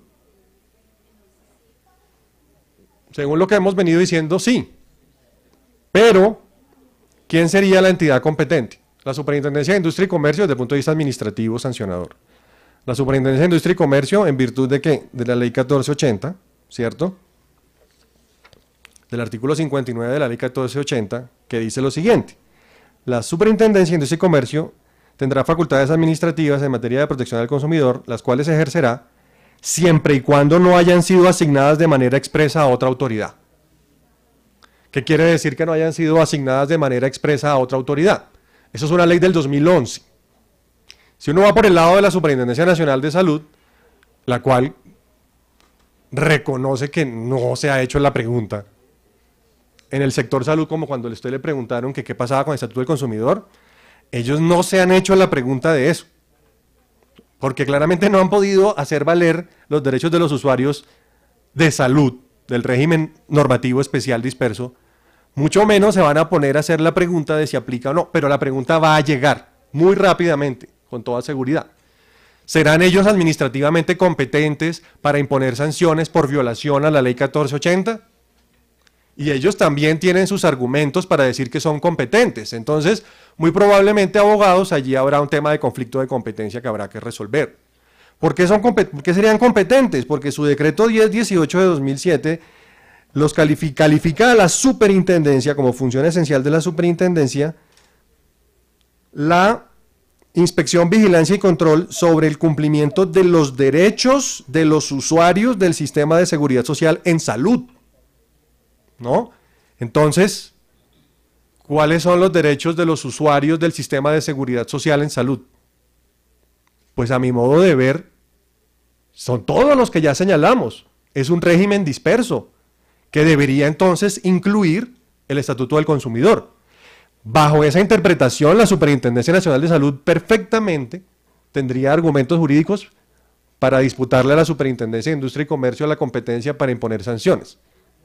Según lo que hemos venido diciendo, sí. Pero, ¿quién sería la entidad competente? La Superintendencia de Industria y Comercio desde el punto de vista administrativo sancionador. La Superintendencia de Industria y Comercio, ¿en virtud de qué? De la Ley catorce ochenta, ¿cierto? Del artículo cincuenta y nueve de la Ley catorce ochenta, que dice lo siguiente. La Superintendencia de Industria y Comercio tendrá facultades administrativas en materia de protección al consumidor, las cuales ejercerá siempre y cuando no hayan sido asignadas de manera expresa a otra autoridad. ¿Qué quiere decir que no hayan sido asignadas de manera expresa a otra autoridad? Eso es una ley del dos mil once. Si uno va por el lado de la Superintendencia Nacional de Salud, la cual reconoce que no se ha hecho la pregunta, en el sector salud, como cuando a usted le preguntaron que qué pasaba con el Estatuto del Consumidor, ellos no se han hecho la pregunta de eso, porque claramente no han podido hacer valer los derechos de los usuarios de salud, del régimen normativo especial disperso, mucho menos se van a poner a hacer la pregunta de si aplica o no, pero la pregunta va a llegar muy rápidamente, con toda seguridad. ¿Serán ellos administrativamente competentes para imponer sanciones por violación a la Ley catorce ochenta? Y ellos también tienen sus argumentos para decir que son competentes. Entonces, muy probablemente, abogados, allí habrá un tema de conflicto de competencia que habrá que resolver. ¿Por qué, son ¿Por qué serían competentes? Porque su decreto diez dieciocho de dos mil siete los califica, califica a la superintendencia como función esencial de la superintendencia la inspección, vigilancia y control sobre el cumplimiento de los derechos de los usuarios del sistema de seguridad social en salud, ¿no? Entonces, ¿cuáles son los derechos de los usuarios del sistema de seguridad social en salud? Pues a mi modo de ver, son todos los que ya señalamos. Es un régimen disperso, que debería entonces incluir el Estatuto del Consumidor. Bajo esa interpretación, la Superintendencia Nacional de Salud perfectamente tendría argumentos jurídicos para disputarle a la Superintendencia de Industria y Comercio la competencia para imponer sanciones.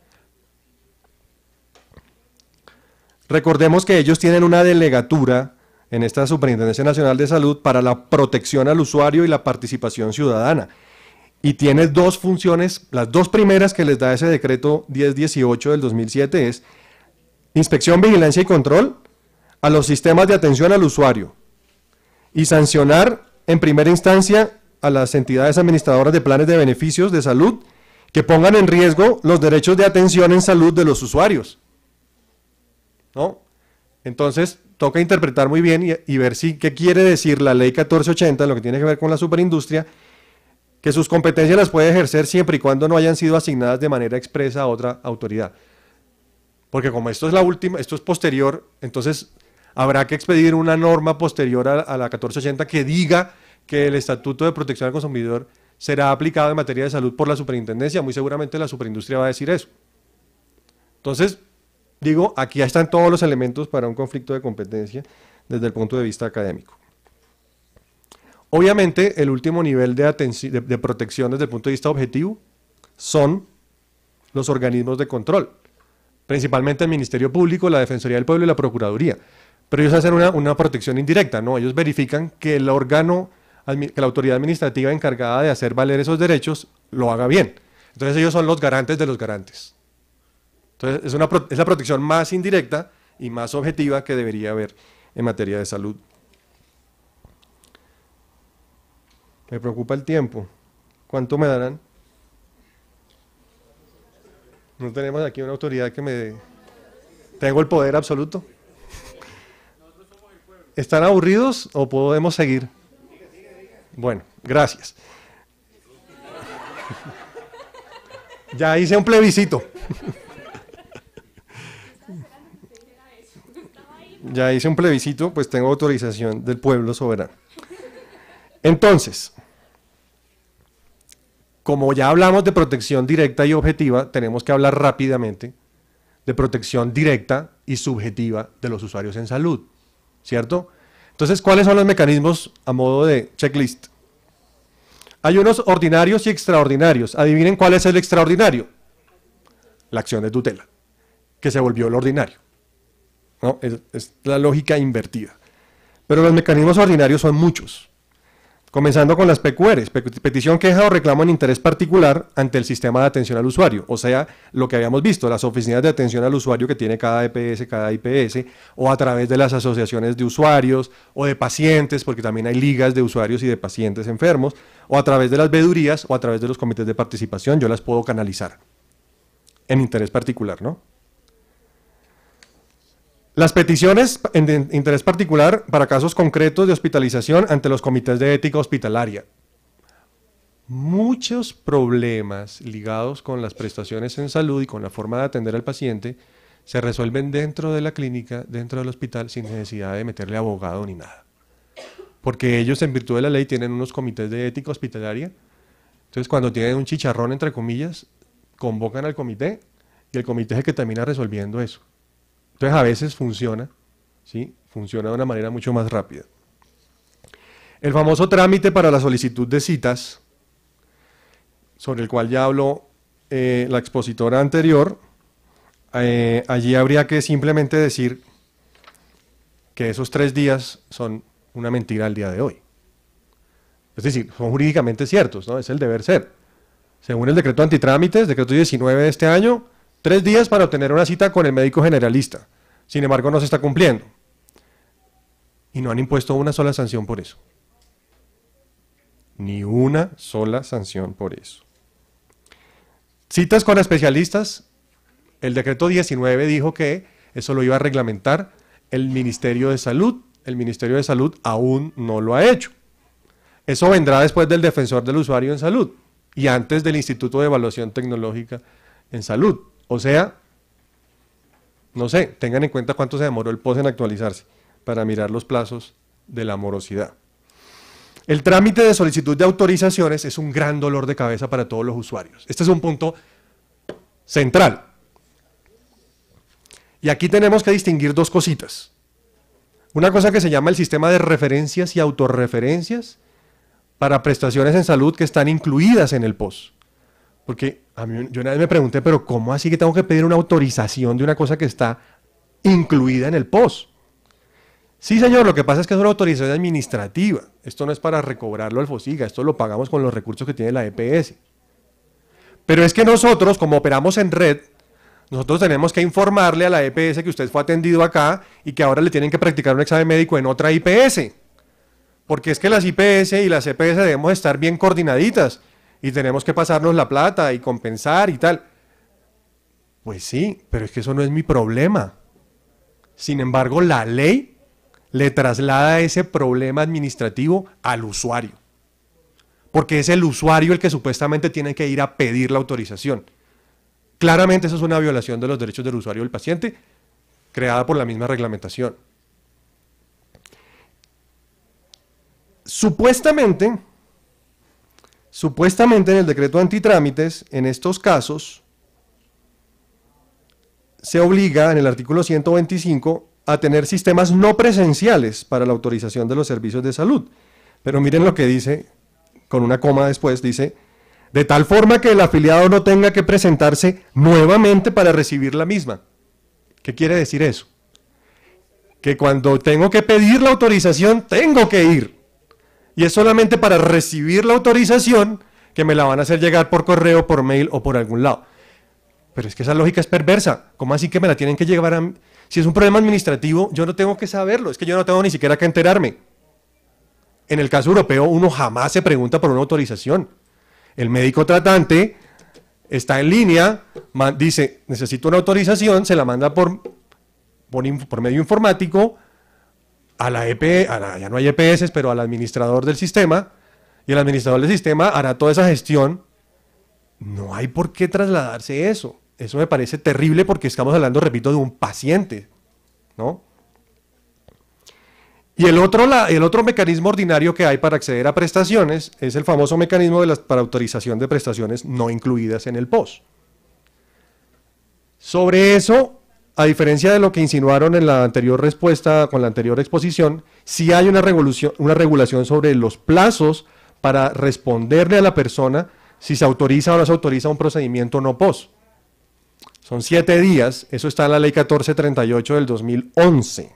Recordemos que ellos tienen una delegatura en esta Superintendencia Nacional de Salud para la protección al usuario y la participación ciudadana. Y tiene dos funciones, las dos primeras que les da ese decreto diez dieciocho del dos mil siete es inspección, vigilancia y control a los sistemas de atención al usuario y sancionar en primera instancia a las entidades administradoras de planes de beneficios de salud que pongan en riesgo los derechos de atención en salud de los usuarios, ¿no? Entonces, toca interpretar muy bien y, y ver si qué quiere decir la Ley catorce ochenta en lo que tiene que ver con la superindustria, que sus competencias las puede ejercer siempre y cuando no hayan sido asignadas de manera expresa a otra autoridad. Porque como esto es la última, esto es posterior, entonces habrá que expedir una norma posterior a, a la catorce ochenta que diga que el Estatuto de Protección al Consumidor será aplicado en materia de salud por la superintendencia. Muy seguramente la superindustria va a decir eso. Entonces, digo, aquí ya están todos los elementos para un conflicto de competencia desde el punto de vista académico. Obviamente, el último nivel de, de, de protección desde el punto de vista objetivo son los organismos de control, principalmente el Ministerio Público, la Defensoría del Pueblo y la Procuraduría. pero ellos hacen una, una protección indirecta, ¿no? Ellos verifican que el órgano, que la autoridad administrativa encargada de hacer valer esos derechos lo haga bien. Entonces ellos son los garantes de los garantes. Entonces es, una, es la protección más indirecta y más objetiva que debería haber en materia de salud. Me preocupa el tiempo. ¿Cuánto me darán? No tenemos aquí una autoridad que me... ¿Tengo el poder absoluto? ¿Están aburridos o podemos seguir? Bueno, gracias. Ya hice un plebiscito. Ya hice un plebiscito, pues tengo autorización del pueblo soberano. Entonces, como ya hablamos de protección directa y objetiva, tenemos que hablar rápidamente de protección directa y subjetiva de los usuarios en salud, ¿cierto? Entonces, ¿cuáles son los mecanismos a modo de checklist? Hay unos ordinarios y extraordinarios. Adivinen cuál es el extraordinario. La acción de tutela, que se volvió el ordinario, ¿no? Es, es la lógica invertida. Pero los mecanismos ordinarios son muchos. Comenzando con las P Q Rs, petición, queja o reclamo en interés particular ante el sistema de atención al usuario, o sea, lo que habíamos visto, las oficinas de atención al usuario que tiene cada E P S, cada I P S, o a través de las asociaciones de usuarios o de pacientes, porque también hay ligas de usuarios y de pacientes enfermos, o a través de las veedurías o a través de los comités de participación, yo las puedo canalizar en interés particular, ¿no? Las peticiones en interés particular para casos concretos de hospitalización ante los comités de ética hospitalaria. Muchos problemas ligados con las prestaciones en salud y con la forma de atender al paciente se resuelven dentro de la clínica, dentro del hospital, sin necesidad de meterle abogado ni nada. Porque ellos, en virtud de la ley, tienen unos comités de ética hospitalaria. Entonces, cuando tienen un chicharrón, entre comillas, convocan al comité y el comité es el que termina resolviendo eso. Entonces a veces funciona, ¿sí? Funciona de una manera mucho más rápida. El famoso trámite para la solicitud de citas, sobre el cual ya habló eh, la expositora anterior, eh, allí habría que simplemente decir que esos tres días son una mentira al día de hoy. Es decir, son jurídicamente ciertos, ¿no? Es el deber ser. Según el decreto antitrámites, decreto diecinueve de este año, tres días para obtener una cita con el médico generalista. Sin embargo, no se está cumpliendo. Y no han impuesto una sola sanción por eso. Ni una sola sanción por eso. Citas con especialistas. El decreto diecinueve dijo que eso lo iba a reglamentar el Ministerio de Salud. El Ministerio de Salud aún no lo ha hecho. Eso vendrá después del Defensor del Usuario en Salud y antes del Instituto de Evaluación Tecnológica en Salud. O sea, no sé, tengan en cuenta cuánto se demoró el P O S en actualizarse para mirar los plazos de la morosidad. El trámite de solicitud de autorizaciones es un gran dolor de cabeza para todos los usuarios. Este es un punto central. Y aquí tenemos que distinguir dos cositas. Una cosa que se llama el sistema de referencias y autorreferencias para prestaciones en salud que están incluidas en el P O S. Porque a mí, yo una vez me pregunté, pero ¿cómo así que tengo que pedir una autorización de una cosa que está incluida en el P O S? Sí, señor, lo que pasa es que es una autorización administrativa. Esto no es para recobrarlo al FOSIGA, esto lo pagamos con los recursos que tiene la E P S. Pero es que nosotros, como operamos en red, nosotros tenemos que informarle a la E P S que usted fue atendido acá y que ahora le tienen que practicar un examen médico en otra I P S. Porque es que las I P S y las E P S debemos estar bien coordinaditas. Y tenemos que pasarnos la plata y compensar y tal. Pues sí, pero es que eso no es mi problema. Sin embargo, la ley le traslada ese problema administrativo al usuario. Porque es el usuario el que supuestamente tiene que ir a pedir la autorización. Claramente eso es una violación de los derechos del usuario del paciente, creada por la misma reglamentación. Supuestamente... Supuestamente en el decreto antitrámites, en estos casos, se obliga en el artículo ciento veinticinco a tener sistemas no presenciales para la autorización de los servicios de salud. Pero miren lo que dice, con una coma después, dice, de tal forma que el afiliado no tenga que presentarse nuevamente para recibir la misma. ¿Qué quiere decir eso? que cuando tengo que pedir la autorización, tengo que ir. Y es solamente para recibir la autorización que me la van a hacer llegar por correo, por mail o por algún lado. Pero es que esa lógica es perversa. ¿Cómo así que me la tienen que llevar a mí? Si es un problema administrativo, yo no tengo que saberlo. Es que yo no tengo ni siquiera que enterarme. En el caso europeo, uno jamás se pregunta por una autorización. El médico tratante está en línea, dice, necesito una autorización, se la manda por, por, por medio informático a la E P, a la, ya no hay E P S, pero al administrador del sistema, y el administrador del sistema hará toda esa gestión. No hay por qué trasladarse eso. Eso me parece terrible porque estamos hablando, repito, de un paciente, ¿no? Y el otro, la, el otro mecanismo ordinario que hay para acceder a prestaciones es el famoso mecanismo de las, para autorización de prestaciones no incluidas en el P O S. Sobre eso, a diferencia de lo que insinuaron en la anterior respuesta, con la anterior exposición, sí hay una regulación, una regulación sobre los plazos para responderle a la persona si se autoriza o no se autoriza un procedimiento no P O S. Son siete días, eso está en la ley catorce treinta y ocho del dos mil once.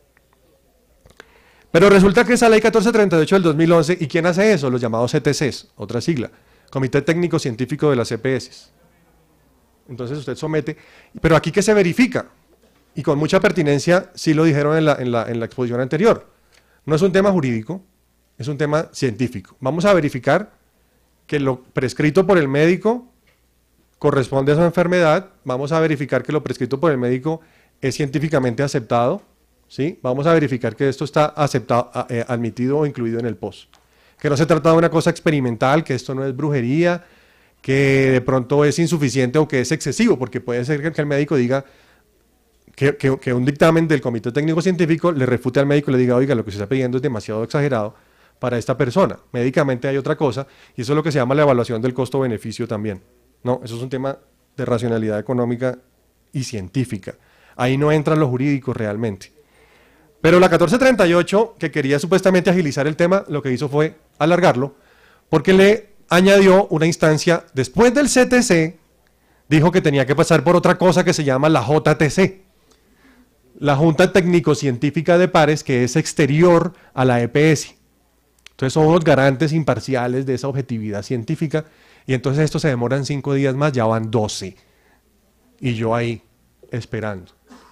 Pero resulta que esa ley catorce treinta y ocho del dos mil once, ¿y quién hace eso? Los llamados C T Cs, otra sigla, Comité Técnico Científico de las E P S. Entonces usted somete, pero aquí ¿qué se verifica? Y con mucha pertinencia, sí lo dijeron en la, en la, en la exposición anterior. No es un tema jurídico, es un tema científico. Vamos a verificar que lo prescrito por el médico corresponde a esa enfermedad, vamos a verificar que lo prescrito por el médico es científicamente aceptado, ¿sí? Vamos a verificar que esto está aceptado, eh, admitido o incluido en el P O S. Que no se trata de una cosa experimental, que esto no es brujería, que de pronto es insuficiente o que es excesivo, porque puede ser que el médico diga que, que, que un dictamen del Comité Técnico Científico le refute al médico y le diga, oiga, lo que se está pidiendo es demasiado exagerado para esta persona. Médicamente hay otra cosa, y eso es lo que se llama la evaluación del costo-beneficio también. No, eso es un tema de racionalidad económica y científica. Ahí no entran los jurídicos realmente. Pero la catorce treinta y ocho, que quería supuestamente agilizar el tema, lo que hizo fue alargarlo, porque le añadió una instancia, después del C T C, dijo que tenía que pasar por otra cosa que se llama la J T C, la Junta Técnico-Científica de Pares, que es exterior a la E P S. Entonces son los garantes imparciales de esa objetividad científica, y entonces estos se demoran cinco días más, ya van doce. Y yo ahí, esperando.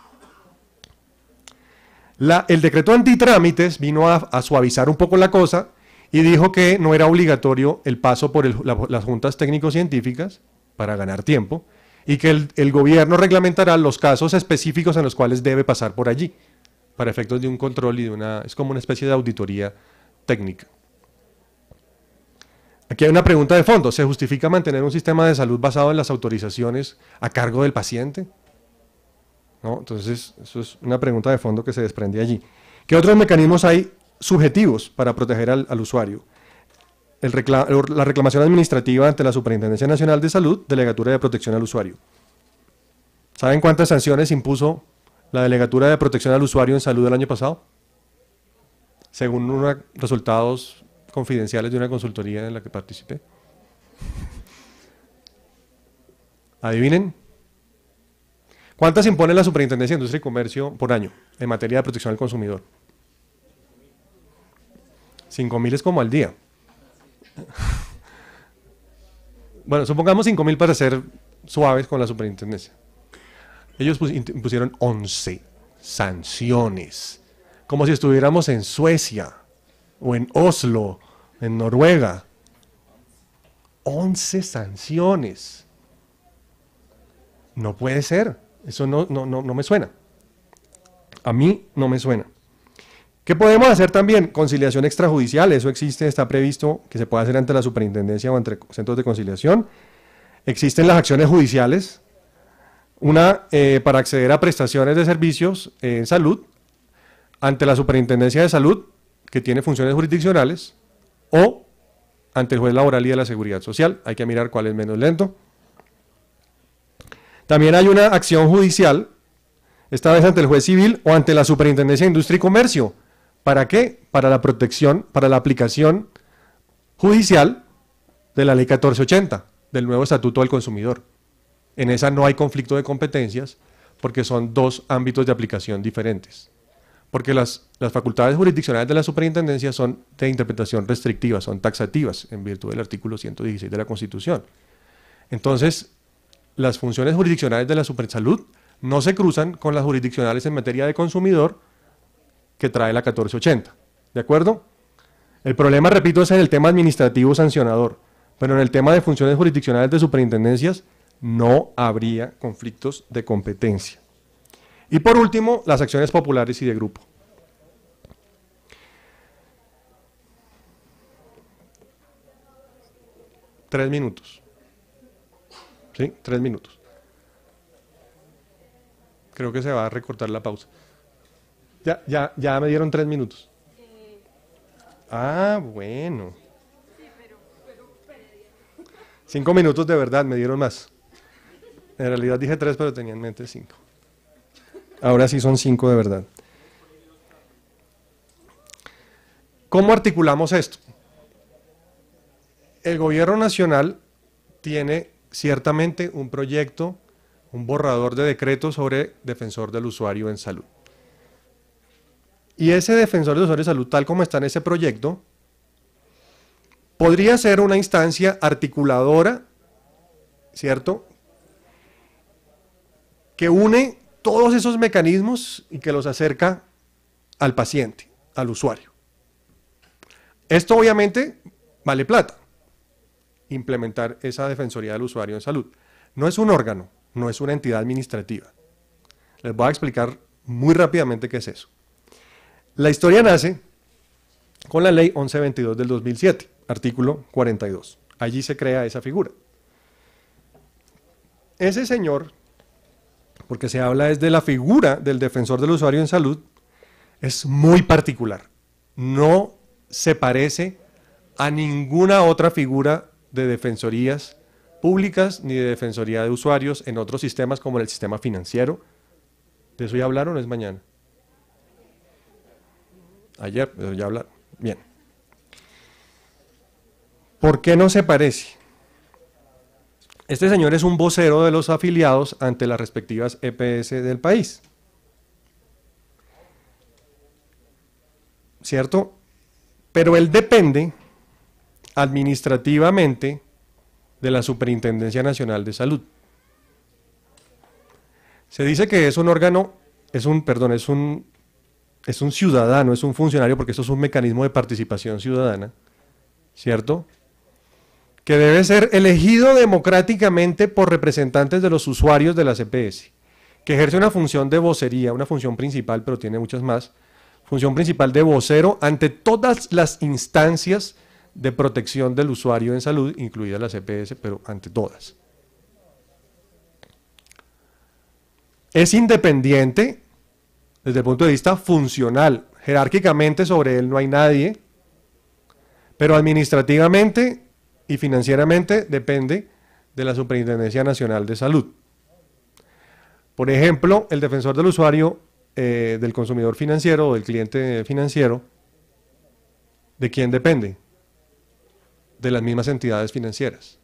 La, el decreto antitrámites vino a, a suavizar un poco la cosa, y dijo que no era obligatorio el paso por el, la, las juntas técnico-científicas para ganar tiempo, y que el, el gobierno reglamentará los casos específicos en los cuales debe pasar por allí, para efectos de un control y de una, es como una especie de auditoría técnica. Aquí hay una pregunta de fondo, ¿se justifica mantener un sistema de salud basado en las autorizaciones a cargo del paciente? ¿No? Entonces, eso es una pregunta de fondo que se desprende allí. ¿Qué otros mecanismos hay subjetivos para proteger al, al usuario? El recla la reclamación administrativa ante la Superintendencia Nacional de Salud, Delegatura de Protección al Usuario. ¿Saben cuántas sanciones impuso la Delegatura de Protección al Usuario en Salud el año pasado? Según unos resultados confidenciales de una consultoría en la que participé. ¿Adivinen? ¿Cuántas impone la Superintendencia de Industria y Comercio por año en materia de protección al consumidor? cinco mil es como al día. Bueno, supongamos cinco mil para ser suaves con la superintendencia. Ellos impusieron once sanciones, como si estuviéramos en Suecia o en Oslo, en Noruega. once sanciones. No puede ser. Eso no, no, no, no me suena. A mí no me suena. ¿Qué podemos hacer también? Conciliación extrajudicial, eso existe, está previsto que se pueda hacer ante la superintendencia o ante centros de conciliación. Existen las acciones judiciales, una eh, para acceder a prestaciones de servicios eh, en salud, ante la superintendencia de salud, que tiene funciones jurisdiccionales, o ante el juez laboral y de la seguridad social. Hay que mirar cuál es menos lento. También hay una acción judicial, esta vez ante el juez civil o ante la Superintendencia de Industria y Comercio. ¿Para qué? Para la protección, para la aplicación judicial de la ley catorce ochenta, del nuevo Estatuto del Consumidor. En esa no hay conflicto de competencias porque son dos ámbitos de aplicación diferentes. porque las, las facultades jurisdiccionales de la superintendencia son de interpretación restrictiva, son taxativas en virtud del artículo ciento dieciséis de la Constitución. Entonces, las funciones jurisdiccionales de la Supersalud no se cruzan con las jurisdiccionales en materia de consumidor que trae la catorce ochenta. ¿De acuerdo? El problema, repito, es en el tema administrativo sancionador, pero en el tema de funciones jurisdiccionales de superintendencias no habría conflictos de competencia. Y por último, las acciones populares y de grupo. Tres minutos. ¿Sí? Tres minutos. Creo que se va a recortar la pausa. Ya, ya, ya me dieron tres minutos. Ah, bueno. Cinco minutos de verdad, me dieron más. En realidad dije tres, pero tenía en mente cinco. Ahora sí son cinco de verdad. ¿Cómo articulamos esto? El gobierno nacional tiene ciertamente un proyecto, un borrador de decreto sobre defensor del usuario en salud. Y ese defensor del usuario en salud, tal como está en ese proyecto, podría ser una instancia articuladora, ¿cierto?, que une todos esos mecanismos y que los acerca al paciente, al usuario. Esto obviamente vale plata, implementar esa defensoría del usuario en salud. No es un órgano, no es una entidad administrativa. Les voy a explicar muy rápidamente qué es eso. La historia nace con la ley once veintidós del dos mil siete, artículo cuarenta y dos. Allí se crea esa figura. Ese señor, porque se habla es de la figura del defensor del usuario en salud, es muy particular. No se parece a ninguna otra figura de defensorías públicas ni de defensoría de usuarios en otros sistemas como en el sistema financiero. ¿De eso ya hablaron o es mañana? Ayer, pero ya hablaron. Bien. ¿Por qué no se parece? Este señor es un vocero de los afiliados ante las respectivas E P S del país. ¿Cierto? Pero él depende administrativamente de la Superintendencia Nacional de Salud. Se dice que es un órgano, es un, perdón, es un, es un ciudadano, es un funcionario, porque esto es un mecanismo de participación ciudadana, ¿cierto?, que debe ser elegido democráticamente por representantes de los usuarios de las E P S, que ejerce una función de vocería, una función principal, pero tiene muchas más, función principal de vocero ante todas las instancias de protección del usuario en salud, incluidas las E P S, pero ante todas. Es independiente desde el punto de vista funcional, jerárquicamente sobre él no hay nadie, pero administrativamente y financieramente depende de la Superintendencia Nacional de Salud. Por ejemplo, el defensor del usuario, eh, del consumidor financiero o del cliente financiero, ¿de quién depende? De las mismas entidades financieras.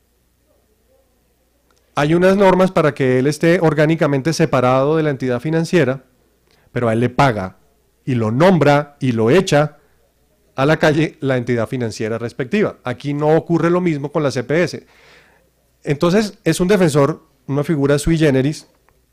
Hay unas normas para que él esté orgánicamente separado de la entidad financiera, pero a él le paga y lo nombra y lo echa a la calle la entidad financiera respectiva. Aquí no ocurre lo mismo con la C P S. Entonces es un defensor, una figura sui generis,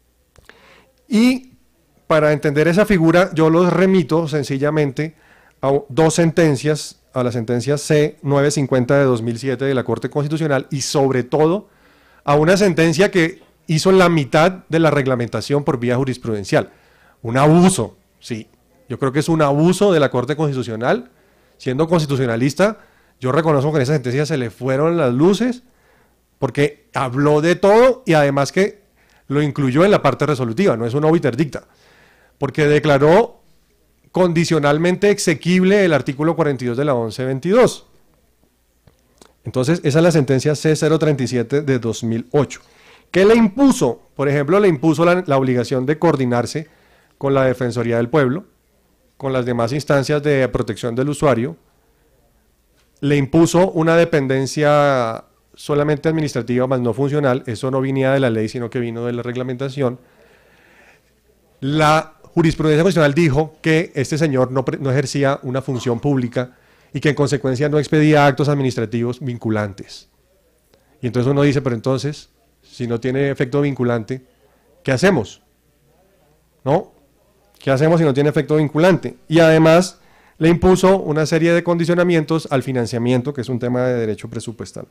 y para entender esa figura yo los remito sencillamente a dos sentencias, a la sentencia C novecientos cincuenta de dos mil siete de la Corte Constitucional y sobre todo a una sentencia que hizo la mitad de la reglamentación por vía jurisprudencial. Un abuso, sí, yo creo que es un abuso de la Corte Constitucional. Siendo constitucionalista, yo reconozco que en esa sentencia se le fueron las luces porque habló de todo y además que lo incluyó en la parte resolutiva, no es una obiter dicta, porque declaró condicionalmente exequible el artículo cuarenta y dos de la once veintidós. Entonces, esa es la sentencia C cero treinta y siete de dos mil ocho. ¿Qué le impuso? Por ejemplo, le impuso la, la obligación de coordinarse con la Defensoría del Pueblo, con las demás instancias de protección del usuario, le impuso una dependencia solamente administrativa, más no funcional, eso no venía de la ley, sino que vino de la reglamentación. La jurisprudencia constitucional dijo que este señor no, no ejercía una función pública y que en consecuencia no expedía actos administrativos vinculantes. Y entonces uno dice, pero entonces, si no tiene efecto vinculante, ¿qué hacemos? ¿No? ¿Qué hacemos si no tiene efecto vinculante? Y además le impuso una serie de condicionamientos al financiamiento, que es un tema de derecho presupuestal.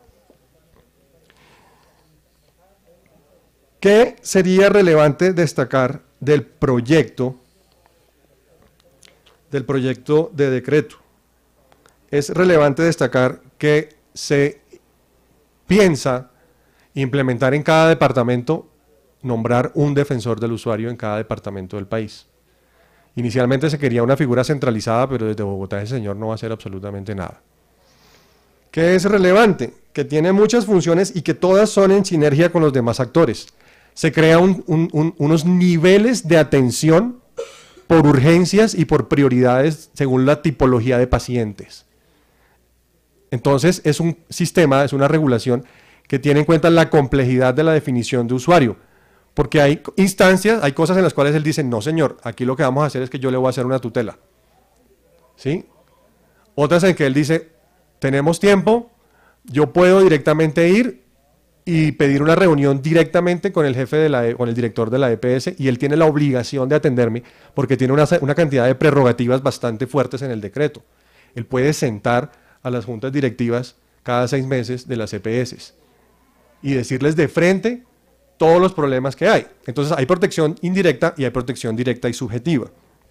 ¿Qué sería relevante destacar del proyecto, del proyecto de decreto? Es relevante destacar que se piensa implementar en cada departamento, nombrar un defensor del usuario en cada departamento del país. Inicialmente se quería una figura centralizada, pero desde Bogotá ese señor no va a hacer absolutamente nada. ¿Qué es relevante? Que tiene muchas funciones y que todas son en sinergia con los demás actores. Se crea un, un, un, unos niveles de atención por urgencias y por prioridades según la tipología de pacientes. Entonces es un sistema, es una regulación que tiene en cuenta la complejidad de la definición de usuario, porque hay instancias, hay cosas en las cuales él dice, no señor, aquí lo que vamos a hacer es que yo le voy a hacer una tutela. ¿Sí? Otras en que él dice, tenemos tiempo, yo puedo directamente ir y pedir una reunión directamente con el jefe de la, con el director de la E P S, y él tiene la obligación de atenderme porque tiene una, una cantidad de prerrogativas bastante fuertes en el decreto. Él puede sentar a las juntas directivas cada seis meses de las E P S y decirles de frente todos los problemas que hay. Entonces hay protección indirecta y hay protección directa y subjetiva.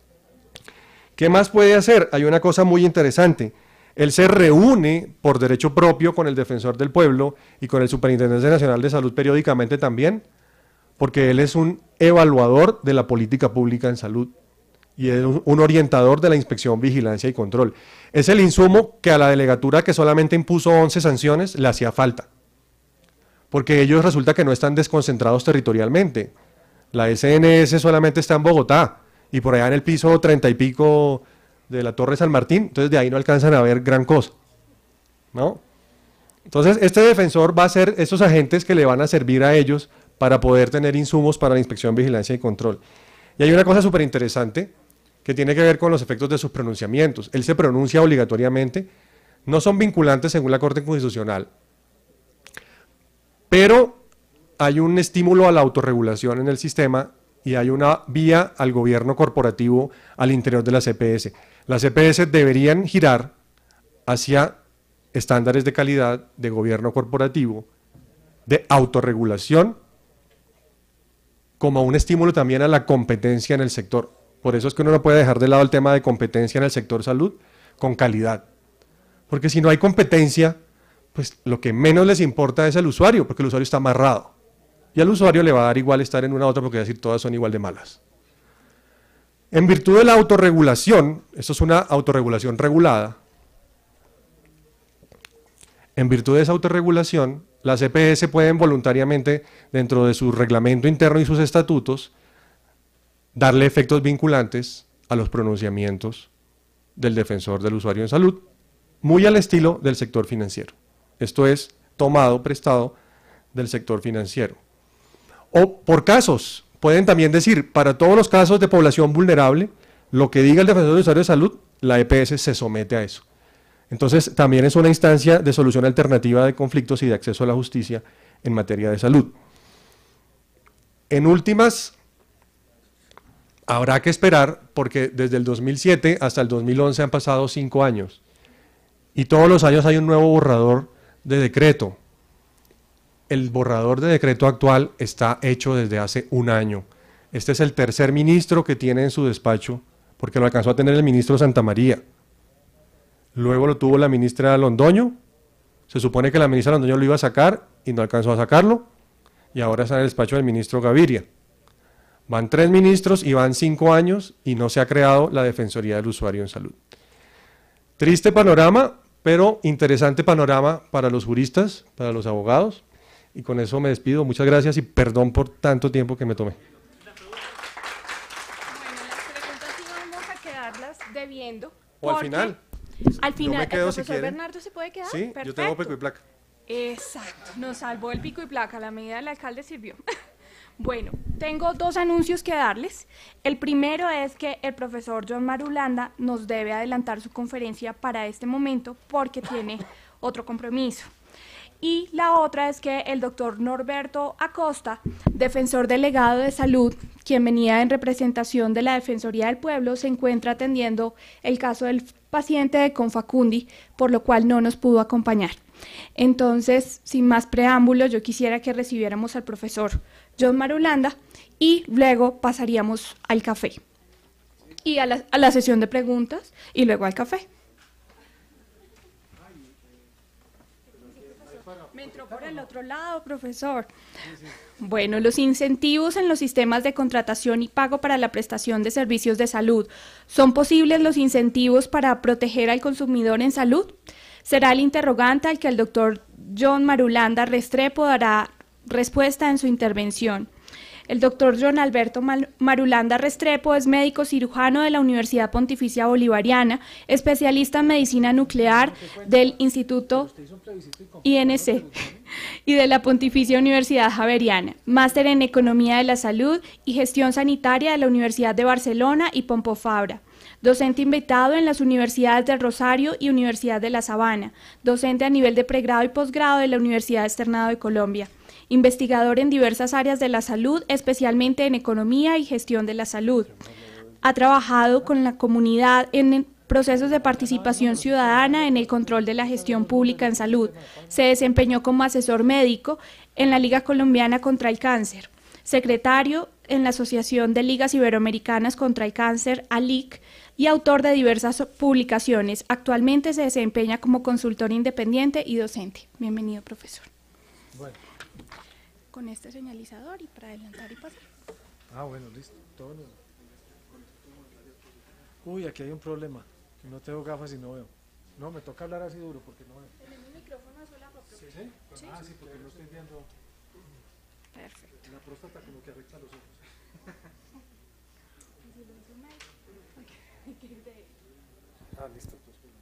¿Qué más puede hacer? Hay una cosa muy interesante. Él se reúne por derecho propio con el Defensor del Pueblo y con el Superintendencia Nacional de Salud periódicamente también, porque él es un evaluador de la política pública en salud y es un orientador de la inspección, vigilancia y control. Es el insumo que a la delegatura, que solamente impuso once sanciones, le hacía falta, porque ellos resulta que no están desconcentrados territorialmente. La S N S solamente está en Bogotá y por allá en el piso treinta y pico de la Torre San Martín, entonces de ahí no alcanzan a ver gran cosa, ¿no? Entonces este defensor va a ser esos agentes que le van a servir a ellos para poder tener insumos para la inspección, vigilancia y control. Y hay una cosa súper interesante que tiene que ver con los efectos de sus pronunciamientos. Él se pronuncia obligatoriamente, no son vinculantes según la Corte Constitucional, pero hay un estímulo a la autorregulación en el sistema y hay una vía al gobierno corporativo al interior de las E P S. Las E P S deberían girar hacia estándares de calidad de gobierno corporativo, de autorregulación, como un estímulo también a la competencia en el sector. Por eso es que uno no puede dejar de lado el tema de competencia en el sector salud con calidad. Porque si no hay competencia, pues lo que menos les importa es el usuario, porque el usuario está amarrado. Y al usuario le va a dar igual estar en una u otra, porque va a decir todas son igual de malas. En virtud de la autorregulación, esto es una autorregulación regulada, en virtud de esa autorregulación, las E P S pueden voluntariamente, dentro de su reglamento interno y sus estatutos, darle efectos vinculantes a los pronunciamientos del defensor del usuario en salud, muy al estilo del sector financiero. Esto es tomado, prestado del sector financiero. O por casos, pueden también decir, para todos los casos de población vulnerable, lo que diga el defensor del usuario de salud, la E P S se somete a eso. Entonces, también es una instancia de solución alternativa de conflictos y de acceso a la justicia en materia de salud. En últimas, habrá que esperar, porque desde el dos mil siete hasta el dos mil once han pasado cinco años, y todos los años hay un nuevo borrador de decreto. El borrador de decreto actual está hecho desde hace un año. Este es el tercer ministro que tiene en su despacho, porque lo alcanzó a tener el ministro Santamaría. Luego lo tuvo la ministra Londoño, se supone que la ministra Londoño lo iba a sacar y no alcanzó a sacarlo, y ahora está en el despacho del ministro Gaviria. Van tres ministros y van cinco años y no se ha creado la Defensoría del Usuario en Salud. Triste panorama, pero interesante panorama para los juristas, para los abogados, y con eso me despido. Muchas gracias y perdón por tanto tiempo que me tomé. Bueno, las preguntas sí vamos a quedarlas debiendo. O al porque final. Al Yo final, me quedo ¿el si profesor quieren. Bernardo se puede quedar? Sí, Perfecto. yo tengo pico y placa. Exacto, nos salvó el pico y placa, la medida del alcalde sirvió. Bueno, Tengo dos anuncios que darles. El primero es que el profesor John Marulanda nos debe adelantar su conferencia para este momento porque tiene otro compromiso. Y la otra es que el doctor Norberto Acosta, defensor delegado de salud, quien venía en representación de la Defensoría del Pueblo, se encuentra atendiendo el caso del paciente de Confacundi, por lo cual no nos pudo acompañar. Entonces, sin más preámbulos, yo quisiera que recibiéramos al profesor John Marulanda y luego pasaríamos al café y a la, a la sesión de preguntas y luego al café. Me entró por el otro lado, profesor. Bueno, los incentivos en los sistemas de contratación y pago para la prestación de servicios de salud. ¿Son posibles los incentivos para proteger al consumidor en salud? Será el interrogante al que el doctor John Marulanda Restrepo dará respuesta en su intervención. El doctor John Alberto Marulanda Restrepo es médico cirujano de la Universidad Pontificia Bolivariana, especialista en medicina nuclear del Instituto I N C y de la Pontificia Universidad Javeriana, máster en Economía de la Salud y Gestión Sanitaria de la Universidad de Barcelona y Pompeu Fabra. Docente invitado en las Universidades del Rosario y Universidad de La Sabana, docente a nivel de pregrado y posgrado de la Universidad Externado de Colombia, investigador en diversas áreas de la salud, especialmente en economía y gestión de la salud. Ha trabajado con la comunidad en procesos de participación ciudadana en el control de la gestión pública en salud. Se desempeñó como asesor médico en la Liga Colombiana contra el Cáncer, secretario en la Asociación de Ligas Iberoamericanas contra el Cáncer, A L I C, y autor de diversas publicaciones. Actualmente se desempeña como consultor independiente y docente. Bienvenido, profesor. Bueno. Con este señalizador y para adelantar y pasar. Ah, bueno, listo. Todo bien. Uy, aquí hay un problema. No tengo gafas y no veo. No, me toca hablar así duro porque no veo. ¿Tenemos micrófono sola por ¿Sí? ¿Sí? ¿Sí? Ah, sí, porque no estoy viendo. Perfecto. La próstata como que afecta a los ojos. Ah, listo.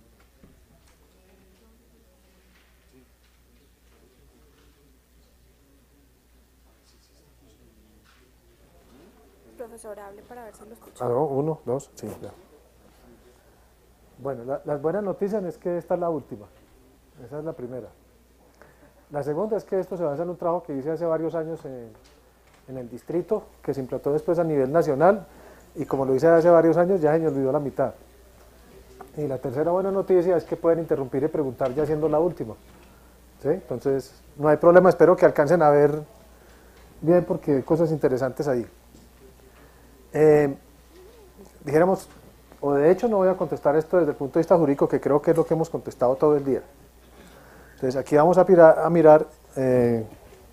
Profesor, hable para ver si lo escucha. Ah, no, uno, dos, sí, ya. Bueno, la, las buenas noticias es que esta es la última. Esa es la primera. La segunda es que esto se basa en un trabajo que hice hace varios años en, en el distrito, que se implantó después a nivel nacional, y como lo hice hace varios años, ya se me olvidó la mitad. Y la tercera buena noticia es que pueden interrumpir y preguntar ya siendo la última. ¿Sí? Entonces, no hay problema, espero que alcancen a ver bien porque hay cosas interesantes ahí. Eh, dijéramos, o de hecho no voy a contestar esto desde el punto de vista jurídico, que creo que es lo que hemos contestado todo el día. Entonces aquí vamos a mirar, a mirar eh,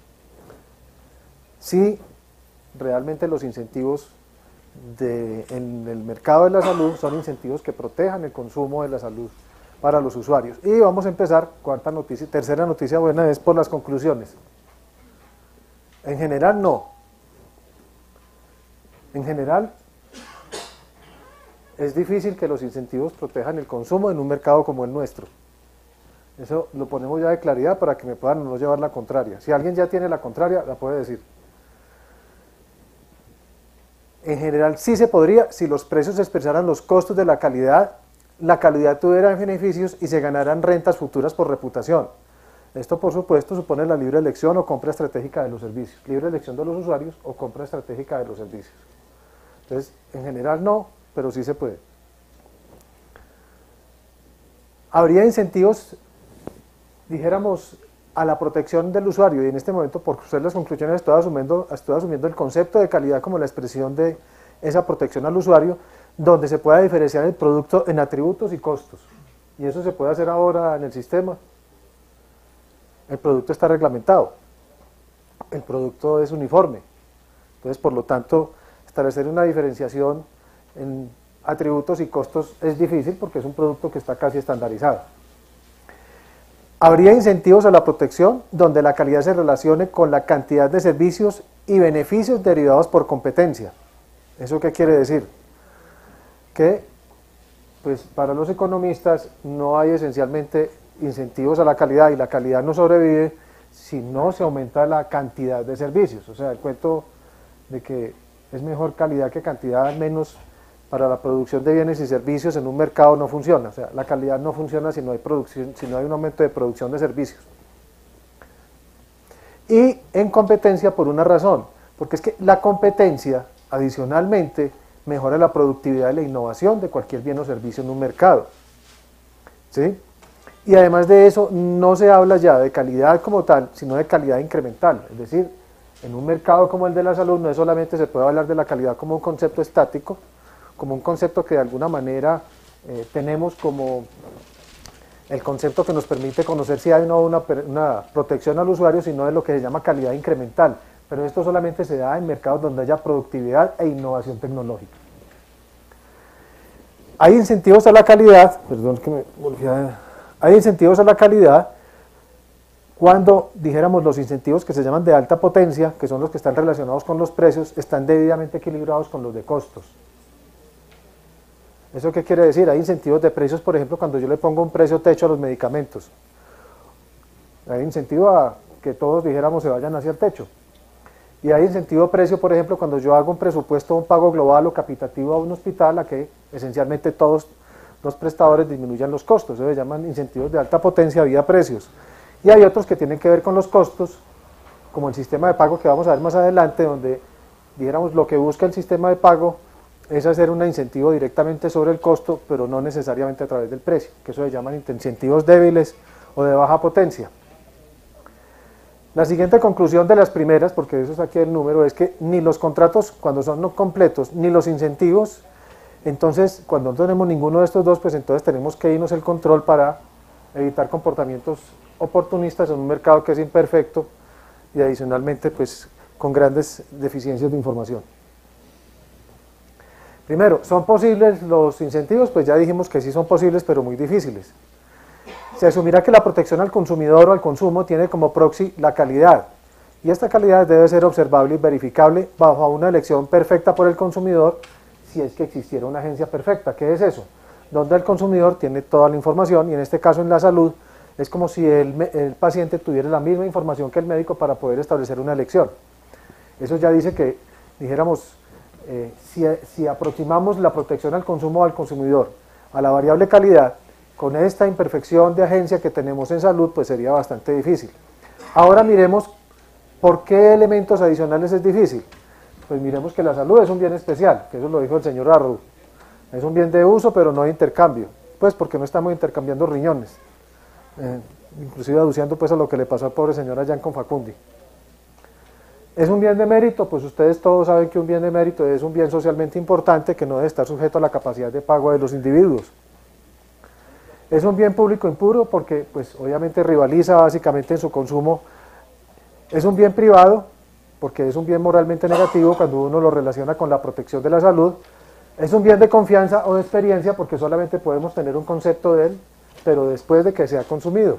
si realmente los incentivos de, en el mercado de la salud son incentivos que protejan el consumo de la salud para los usuarios. Y vamos a empezar, cuarta noticia, tercera noticia buena es por las conclusiones. En general no. En general, es difícil que los incentivos protejan el consumo en un mercado como el nuestro. Eso lo ponemos ya de claridad para que me puedan no llevar la contraria. Si alguien ya tiene la contraria, la puede decir. En general sí se podría si los precios expresaran los costos de la calidad, la calidad tuviera beneficios y se ganaran rentas futuras por reputación. Esto, por supuesto, supone la libre elección o compra estratégica de los servicios. Libre elección de los usuarios o compra estratégica de los servicios. Entonces, en general no, pero sí se puede. Habría incentivos, dijéramos, a la protección del usuario, y en este momento, por ser las conclusiones, estoy asumiendo, estoy asumiendo el concepto de calidad como la expresión de esa protección al usuario, donde se pueda diferenciar el producto en atributos y costos. Y eso se puede hacer ahora en el sistema. El producto está reglamentado, el producto es uniforme, entonces por lo tanto establecer una diferenciación en atributos y costos es difícil porque es un producto que está casi estandarizado. Habría incentivos a la protección donde la calidad se relacione con la cantidad de servicios y beneficios derivados por competencia. ¿Eso qué quiere decir? Que pues para los economistas no hay esencialmente incentivos a la calidad y la calidad no sobrevive si no se aumenta la cantidad de servicios. O sea, el cuento de que es mejor calidad que cantidad, al menos para la producción de bienes y servicios en un mercado no funciona. O sea, la calidad no funciona si no hay producción, si no hay un aumento de producción de servicios. Y en competencia por una razón, porque es que la competencia adicionalmente mejora la productividad y la innovación de cualquier bien o servicio en un mercado. ¿Sí? Y además de eso, no se habla ya de calidad como tal, sino de calidad incremental. Es decir, en un mercado como el de la salud, no es solamente se puede hablar de la calidad como un concepto estático, como un concepto que de alguna manera eh, tenemos como el concepto que nos permite conocer si hay o no una, una protección al usuario, sino de lo que se llama calidad incremental. Pero esto solamente se da en mercados donde haya productividad e innovación tecnológica. Hay incentivos a la calidad, perdón que me volví a... Hay incentivos a la calidad cuando, dijéramos, los incentivos que se llaman de alta potencia, que son los que están relacionados con los precios, están debidamente equilibrados con los de costos. ¿Eso qué quiere decir? Hay incentivos de precios, por ejemplo, cuando yo le pongo un precio techo a los medicamentos. Hay incentivo a que todos, dijéramos, se vayan hacia el techo. Y hay incentivo de precio, por ejemplo, cuando yo hago un presupuesto, un pago global o capitativo a un hospital, a que esencialmente todos los prestadores disminuyan los costos. Eso se llaman incentivos de alta potencia vía precios. Y hay otros que tienen que ver con los costos, como el sistema de pago que vamos a ver más adelante, donde, dijéramos, lo que busca el sistema de pago es hacer un incentivo directamente sobre el costo, pero no necesariamente a través del precio, que eso se llaman incentivos débiles o de baja potencia. La siguiente conclusión de las primeras, porque eso es aquí el número, es que ni los contratos cuando son no completos, ni los incentivos, entonces cuando no tenemos ninguno de estos dos, pues entonces tenemos que irnos el control para evitar comportamientos oportunistas en un mercado que es imperfecto y adicionalmente pues con grandes deficiencias de información. Primero, ¿son posibles los incentivos? Pues ya dijimos que sí son posibles, pero muy difíciles. Se asumirá que la protección al consumidor o al consumo tiene como proxy la calidad, y esta calidad debe ser observable y verificable bajo una elección perfecta por el consumidor, si es que existiera una agencia perfecta. ¿Qué es eso? Donde el consumidor tiene toda la información, y en este caso en la salud, es como si el, el paciente tuviera la misma información que el médico para poder establecer una elección. Eso ya dice que, dijéramos, eh, si, si aproximamos la protección al consumo o al consumidor a la variable calidad, con esta imperfección de agencia que tenemos en salud, pues sería bastante difícil. Ahora miremos por qué elementos adicionales es difícil. Pues miremos que la salud es un bien especial, que eso lo dijo el señor Arrow. Es un bien de uso, pero no de intercambio, pues porque no estamos intercambiando riñones, eh, inclusive aduciendo pues a lo que le pasó al pobre señor allá en Confacundi. ¿Es un bien de mérito? Pues ustedes todos saben que un bien de mérito es un bien socialmente importante que no debe estar sujeto a la capacidad de pago de los individuos. Es un bien público impuro porque pues obviamente rivaliza básicamente en su consumo. Es un bien privado porque es un bien moralmente negativo cuando uno lo relaciona con la protección de la salud. Es un bien de confianza o de experiencia porque solamente podemos tener un concepto de él, pero después de que se ha consumido.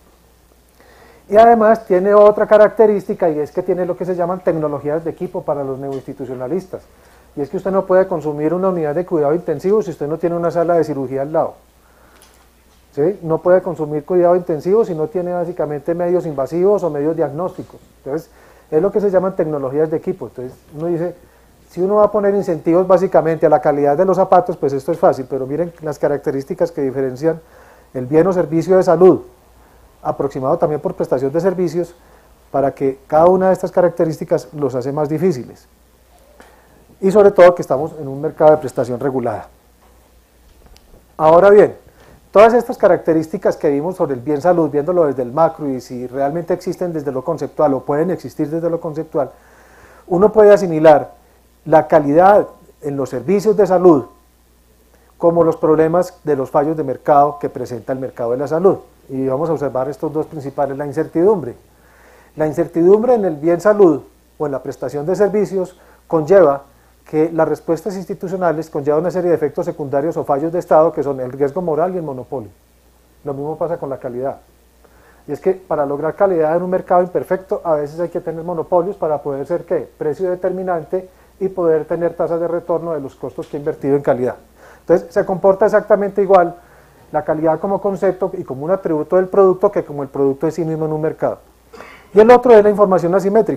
Y además tiene otra característica, y es que tiene lo que se llaman tecnologías de equipo para los neoinstitucionalistas. Y es que usted no puede consumir una unidad de cuidado intensivo si usted no tiene una sala de cirugía al lado. ¿Sí? No puede consumir cuidado intensivo si no tiene básicamente medios invasivos o medios diagnósticos. Entonces, es lo que se llaman tecnologías de equipo. Entonces, uno dice, si uno va a poner incentivos básicamente a la calidad de los zapatos, pues esto es fácil, pero miren las características que diferencian el bien o servicio de salud, aproximado también por prestación de servicios, para que cada una de estas características los hace más difíciles. Y sobre todo que estamos en un mercado de prestación regulada. Ahora bien, todas estas características que vimos sobre el bien salud, viéndolo desde el macro y si realmente existen desde lo conceptual o pueden existir desde lo conceptual, uno puede asimilar la calidad en los servicios de salud como los problemas de los fallos de mercado que presenta el mercado de la salud. Y vamos a observar estos dos principales, la incertidumbre. La incertidumbre en el bien salud o en la prestación de servicios conlleva que las respuestas institucionales conllevan una serie de efectos secundarios o fallos de Estado que son el riesgo moral y el monopolio. Lo mismo pasa con la calidad. Y es que para lograr calidad en un mercado imperfecto a veces hay que tener monopolios para poder ser ¿qué? Precio determinante y poder tener tasas de retorno de los costos que he invertido en calidad. Entonces se comporta exactamente igual la calidad como concepto y como un atributo del producto que como el producto en sí mismo en un mercado. Y el otro es la información asimétrica.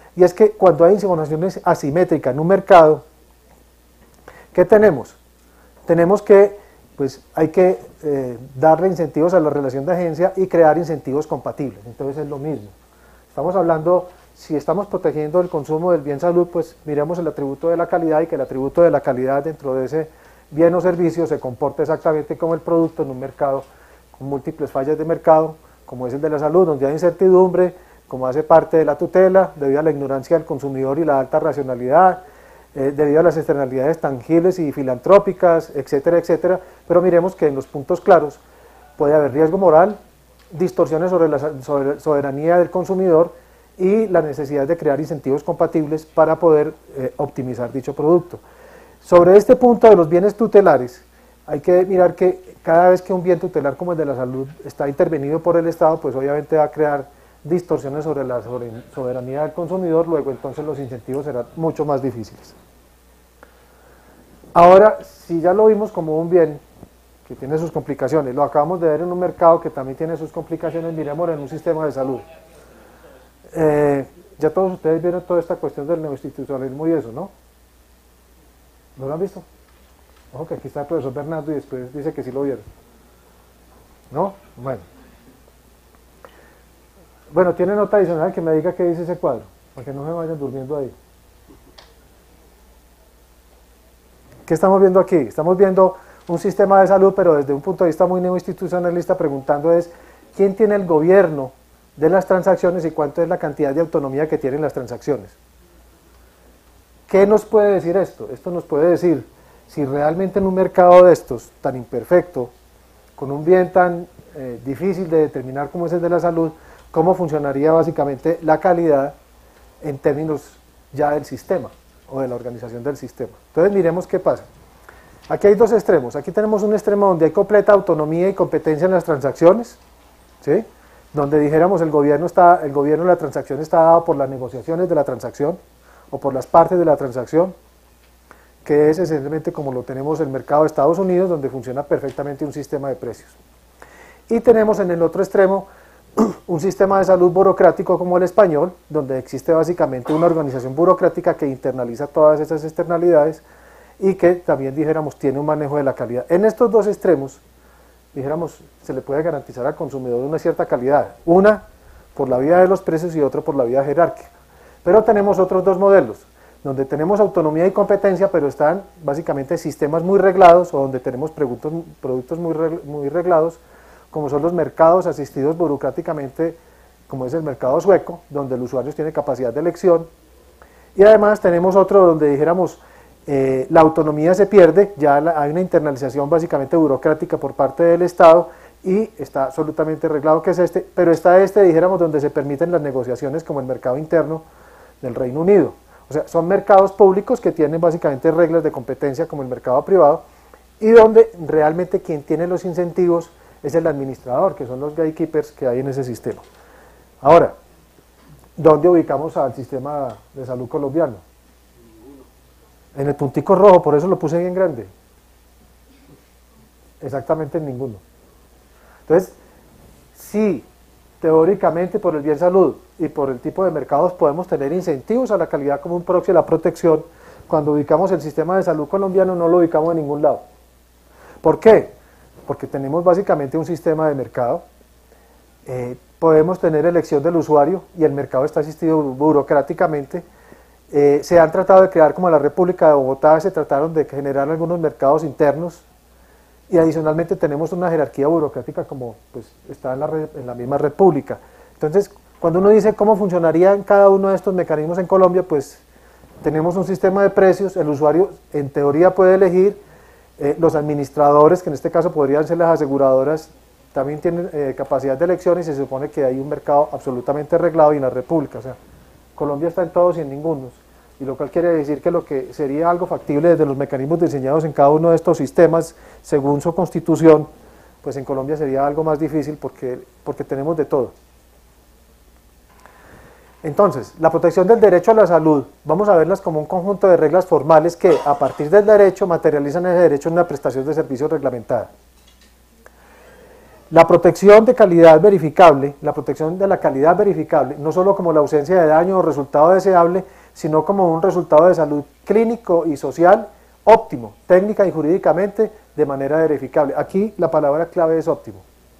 y es que cuando hay información asimétrica en un mercado, ¿qué tenemos? Tenemos que, pues hay que eh, darle incentivos a la relación de agencia y crear incentivos compatibles, entonces es lo mismo. Estamos hablando, si estamos protegiendo el consumo del bien salud, pues miremos el atributo de la calidad y que el atributo de la calidad dentro de ese bien o servicio se comporta exactamente como el producto en un mercado con múltiples fallas de mercado, como es el de la salud, donde hay incertidumbre, como hace parte de la tutela, debido a la ignorancia del consumidor y la alta racionalidad, eh, debido a las externalidades tangibles y filantrópicas, etcétera, etcétera, pero miremos que en los puntos claros puede haber riesgo moral, distorsiones sobre la sobre soberanía del consumidor y la necesidad de crear incentivos compatibles para poder eh, optimizar dicho producto. Sobre este punto de los bienes tutelares, hay que mirar que cada vez que un bien tutelar como el de la salud está intervenido por el Estado, pues obviamente va a crear distorsiones sobre la soberanía del consumidor, luego entonces los incentivos serán mucho más difíciles. Ahora, si ya lo vimos como un bien que tiene sus complicaciones, lo acabamos de ver en un mercado que también tiene sus complicaciones, miremoslo en un sistema de salud. Eh, ya todos ustedes vieron toda esta cuestión del neoinstitucionalismo y eso, ¿no? ¿No lo han visto? Ojo que aquí está el profesor Bernardo y después dice que sí lo vieron. ¿No? Bueno. Bueno, tiene nota adicional que me diga qué dice ese cuadro, para que no se vayan durmiendo ahí. ¿Qué estamos viendo aquí? Estamos viendo un sistema de salud, pero desde un punto de vista muy neoinstitucionalista, preguntando es, ¿quién tiene el gobierno de las transacciones y cuánto es la cantidad de autonomía que tienen las transacciones? ¿Qué nos puede decir esto? Esto nos puede decir si realmente en un mercado de estos, tan imperfecto, con un bien tan eh, difícil de determinar como es el de la salud, cómo funcionaría básicamente la calidad en términos ya del sistema o de la organización del sistema. Entonces miremos qué pasa. Aquí hay dos extremos. Aquí tenemos un extremo donde hay completa autonomía y competencia en las transacciones, ¿sí? Donde dijéramos el gobierno, está, el gobierno de la transacción está dado por las negociaciones de la transacción o por las partes de la transacción, que es esencialmente como lo tenemos en el mercado de Estados Unidos, donde funciona perfectamente un sistema de precios. Y tenemos en el otro extremo un sistema de salud burocrático como el español, donde existe básicamente una organización burocrática que internaliza todas esas externalidades y que también, dijéramos, tiene un manejo de la calidad. En estos dos extremos, dijéramos, se le puede garantizar al consumidor una cierta calidad, una por la vía de los precios y otro por la vía jerárquica. Pero tenemos otros dos modelos, donde tenemos autonomía y competencia, pero están básicamente sistemas muy reglados, o donde tenemos productos, productos muy, muy reglados, como son los mercados asistidos burocráticamente, como es el mercado sueco, donde el usuario tiene capacidad de elección, y además tenemos otro donde dijéramos, eh, la autonomía se pierde, ya la, hay una internalización básicamente burocrática por parte del Estado, y está absolutamente reglado que es este, pero está este, dijéramos, donde se permiten las negociaciones como el mercado interno del Reino Unido. O sea, son mercados públicos que tienen básicamente reglas de competencia como el mercado privado, y donde realmente quien tiene los incentivos es el administrador, que son los gatekeepers que hay en ese sistema. Ahora, ¿dónde ubicamos al sistema de salud colombiano? En el puntico rojo, por eso lo puse bien grande. Exactamente en ninguno. Entonces, sí, teóricamente por el bien salud y por el tipo de mercados podemos tener incentivos a la calidad como un proxy a la protección, cuando ubicamos el sistema de salud colombiano no lo ubicamos en ningún lado. ¿Por qué? Porque tenemos básicamente un sistema de mercado, eh, podemos tener elección del usuario y el mercado está asistido burocráticamente, eh, se han tratado de crear como la República de Bogotá, se trataron de generar algunos mercados internos y adicionalmente tenemos una jerarquía burocrática como pues, está en la, en la misma República. Entonces, cuando uno dice cómo funcionaría en cada uno de estos mecanismos en Colombia, pues tenemos un sistema de precios, el usuario en teoría puede elegir, Eh, los administradores, que en este caso podrían ser las aseguradoras, también tienen eh, capacidad de elección y se supone que hay un mercado absolutamente reglado y en la República, o sea, Colombia está en todos y en ninguno, y lo cual quiere decir que lo que sería algo factible desde los mecanismos diseñados en cada uno de estos sistemas, según su constitución, pues en Colombia sería algo más difícil porque, porque tenemos de todo. Entonces, la protección del derecho a la salud, vamos a verlas como un conjunto de reglas formales que, a partir del derecho, materializan ese derecho en una prestación de servicios reglamentada. La protección de calidad verificable, la protección de la calidad verificable, no solo como la ausencia de daño o resultado deseable, sino como un resultado de salud clínico y social óptimo, técnica y jurídicamente de manera verificable. Aquí la palabra clave es óptimo.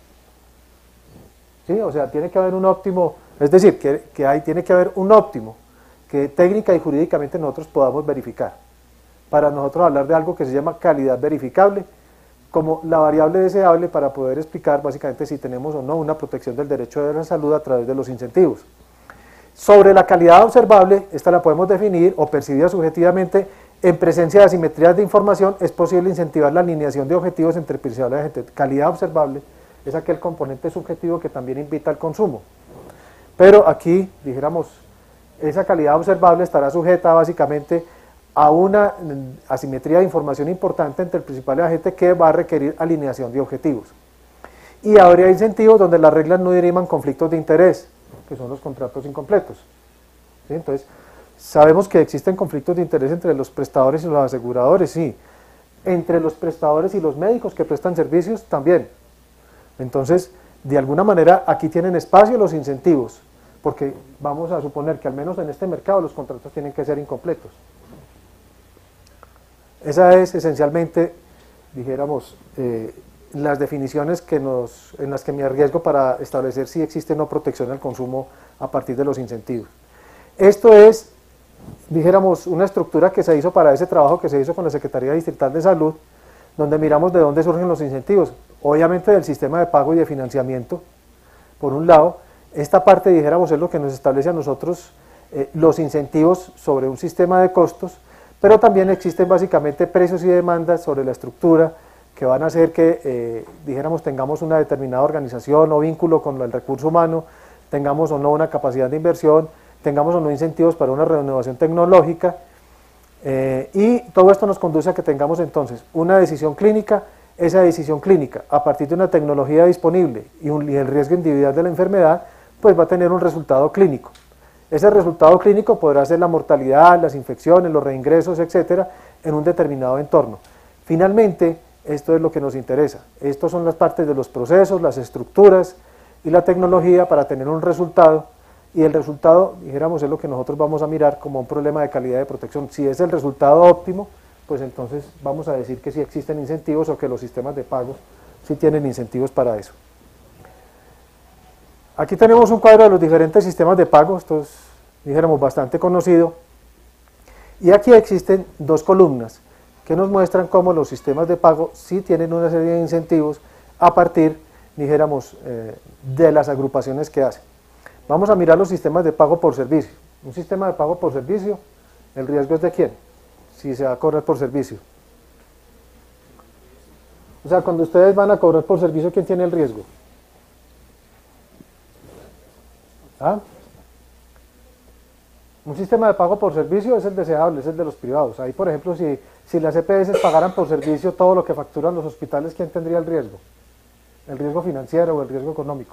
¿Sí? O sea, tiene que haber un óptimo, es decir, que, que hay, tiene que haber un óptimo que técnica y jurídicamente nosotros podamos verificar. Para nosotros hablar de algo que se llama calidad verificable, como la variable deseable para poder explicar básicamente si tenemos o no una protección del derecho de la salud a través de los incentivos. Sobre la calidad observable, esta la podemos definir o percibida subjetivamente. En presencia de asimetrías de información es posible incentivar la alineación de objetivos entre principal y agente. Calidad observable es aquel componente subjetivo que también invita al consumo. Pero aquí, dijéramos, esa calidad observable estará sujeta básicamente a una asimetría de información importante entre el principal y el agente que va a requerir alineación de objetivos. Y habría incentivos donde las reglas no derivan conflictos de interés, que son los contratos incompletos. ¿Sí? Entonces, sabemos que existen conflictos de interés entre los prestadores y los aseguradores, sí. Entre los prestadores y los médicos que prestan servicios, también. Entonces, de alguna manera, aquí tienen espacio los incentivos, porque vamos a suponer que al menos en este mercado los contratos tienen que ser incompletos. Esa es esencialmente, dijéramos, eh, las definiciones que nos, en las que me arriesgo para establecer si existe o no protección al consumo a partir de los incentivos. Esto es, dijéramos, una estructura que se hizo para ese trabajo que se hizo con la Secretaría Distrital de Salud, donde miramos de dónde surgen los incentivos, obviamente del sistema de pago y de financiamiento, por un lado. Esta parte, dijéramos, es lo que nos establece a nosotros eh, los incentivos sobre un sistema de costos, pero también existen básicamente precios y demandas sobre la estructura que van a hacer que, eh, dijéramos, tengamos una determinada organización o vínculo con el recurso humano, tengamos o no una capacidad de inversión, tengamos o no incentivos para una renovación tecnológica, eh, y todo esto nos conduce a que tengamos entonces una decisión clínica. Esa decisión clínica, a partir de una tecnología disponible y, un, y el riesgo individual de la enfermedad, pues va a tener un resultado clínico. Ese resultado clínico podrá ser la mortalidad, las infecciones, los reingresos, etcétera, en un determinado entorno. Finalmente, esto es lo que nos interesa. Estas son las partes de los procesos, las estructuras y la tecnología para tener un resultado, y el resultado, dijéramos, es lo que nosotros vamos a mirar como un problema de calidad de protección. Si es el resultado óptimo, pues entonces vamos a decir que sí existen incentivos o que los sistemas de pago sí tienen incentivos para eso. Aquí tenemos un cuadro de los diferentes sistemas de pago, esto es, dijéramos, bastante conocido, y aquí existen dos columnas que nos muestran cómo los sistemas de pago sí tienen una serie de incentivos a partir, dijéramos, eh, de las agrupaciones que hacen. Vamos a mirar los sistemas de pago por servicio. Un sistema de pago por servicio, ¿el riesgo es de quién? Si se va a cobrar por servicio. O sea, cuando ustedes van a cobrar por servicio, ¿quién tiene el riesgo? ¿Ah? Un sistema de pago por servicio es el deseable, es el de los privados. Ahí, por ejemplo, si, si las E P S pagaran por servicio todo lo que facturan los hospitales, ¿quién tendría el riesgo? ¿El riesgo financiero o el riesgo económico?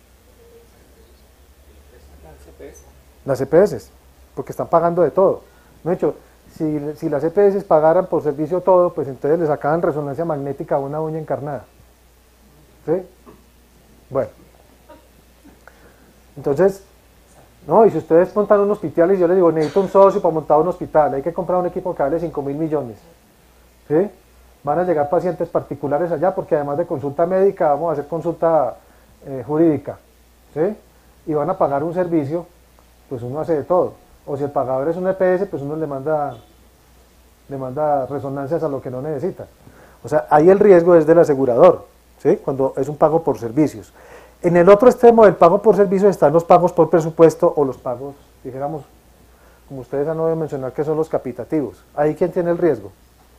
Las E P S, porque están pagando de todo. De hecho, si, si las E P S pagaran por servicio todo, pues entonces les sacaban resonancia magnética a una uña encarnada. ¿Sí? Bueno. Entonces, no, y si ustedes montan un hospital y yo les digo, necesito un socio para montar un hospital, hay que comprar un equipo que vale cinco mil millones. ¿Sí? Van a llegar pacientes particulares allá porque además de consulta médica vamos a hacer consulta eh, jurídica. ¿Sí? Y van a pagar un servicio, pues uno hace de todo. O si el pagador es un E P S, pues uno le manda, le manda resonancias a lo que no necesita. O sea, ahí el riesgo es del asegurador, ¿sí? Cuando es un pago por servicios. En el otro extremo del pago por servicios están los pagos por presupuesto o los pagos, dijéramos, como ustedes han oído mencionar, que son los capitativos. ¿Ahí quién tiene el riesgo?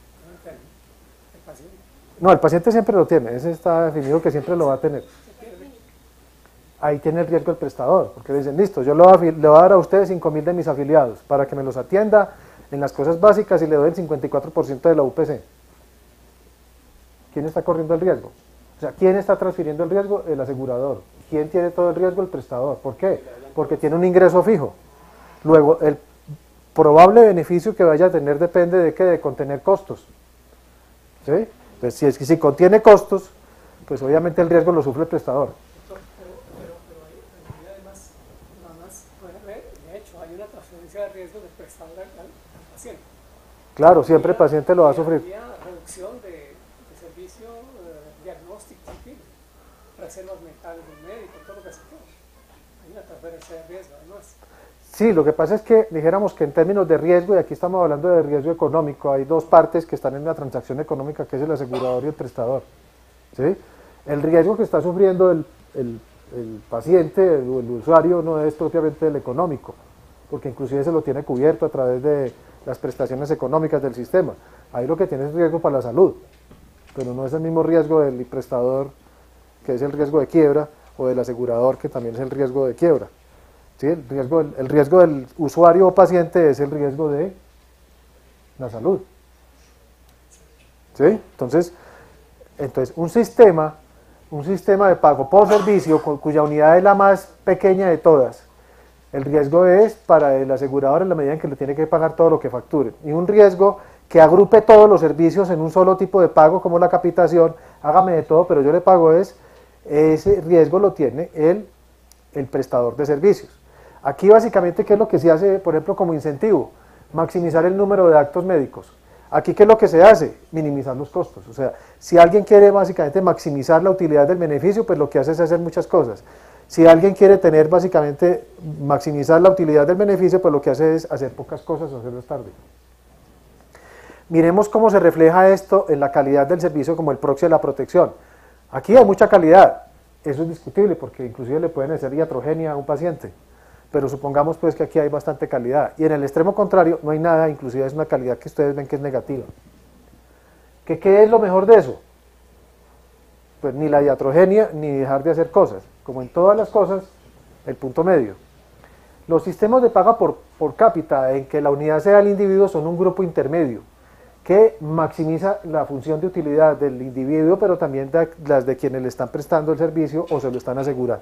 No, el paciente siempre lo tiene, ese está definido que siempre lo va a tener. Ahí tiene el riesgo el prestador, porque dicen, listo, yo le voy a, le voy a dar a ustedes cinco mil de mis afiliados para que me los atienda en las cosas básicas y le doy el cincuenta y cuatro por ciento de la U P C. ¿Quién está corriendo el riesgo? O sea, ¿quién está transfiriendo el riesgo? El asegurador. ¿Quién tiene todo el riesgo? El prestador. ¿Por qué? Porque tiene un ingreso fijo. Luego, el probable beneficio que vaya a tener depende de qué, de contener costos. ¿Sí? Entonces, si, es que, si contiene costos, pues obviamente el riesgo lo sufre el prestador. Pero, pero, pero hay, hay además, además, de hecho, hay una transferencia de riesgo del prestador al, al paciente. Claro, siempre el paciente lo va a sufrir. Había reducción de, de servicio eh, diagnóstico, reservas mentales del médico, todo lo que se puede. Hay una transferencia de riesgo además. Sí, lo que pasa es que dijéramos que en términos de riesgo, y aquí estamos hablando de riesgo económico, hay dos partes que están en una transacción económica, que es el asegurador y el prestador. ¿Sí? El riesgo que está sufriendo el, el, el paciente o el, el usuario no es propiamente el económico, porque inclusive se lo tiene cubierto a través de las prestaciones económicas del sistema. Ahí lo que tiene es riesgo para la salud, pero no es el mismo riesgo del prestador, que es el riesgo de quiebra, o del asegurador, que también es el riesgo de quiebra. ¿Sí? El, riesgo, el, el riesgo del usuario o paciente es el riesgo de la salud. ¿Sí? Entonces, entonces un sistema, un sistema de pago por servicio, cu cuya unidad es la más pequeña de todas, el riesgo es para el asegurador en la medida en que le tiene que pagar todo lo que facture. Y un riesgo que agrupe todos los servicios en un solo tipo de pago, como la capitación, hágame de todo, pero yo le pago es, ese riesgo lo tiene el, el prestador de servicios. Aquí básicamente, ¿qué es lo que se hace, por ejemplo, como incentivo? Maximizar el número de actos médicos. Aquí, ¿qué es lo que se hace? Minimizar los costos. O sea, si alguien quiere básicamente maximizar la utilidad del beneficio, pues lo que hace es hacer muchas cosas. Si alguien quiere tener básicamente maximizar la utilidad del beneficio, pues lo que hace es hacer pocas cosas o hacerlas tarde. Miremos cómo se refleja esto en la calidad del servicio como el proxy de la protección. Aquí hay mucha calidad, eso es discutible porque inclusive le pueden hacer iatrogenia a un paciente, pero supongamos pues que aquí hay bastante calidad. Y en el extremo contrario no hay nada, inclusive es una calidad que ustedes ven que es negativa. ¿Qué, qué es lo mejor de eso? Pues ni la iatrogenia ni dejar de hacer cosas. Como en todas las cosas, el punto medio. Los sistemas de paga por, por cápita, en que la unidad sea el individuo, son un grupo intermedio que maximiza la función de utilidad del individuo, pero también de las de quienes le están prestando el servicio o se lo están asegurando.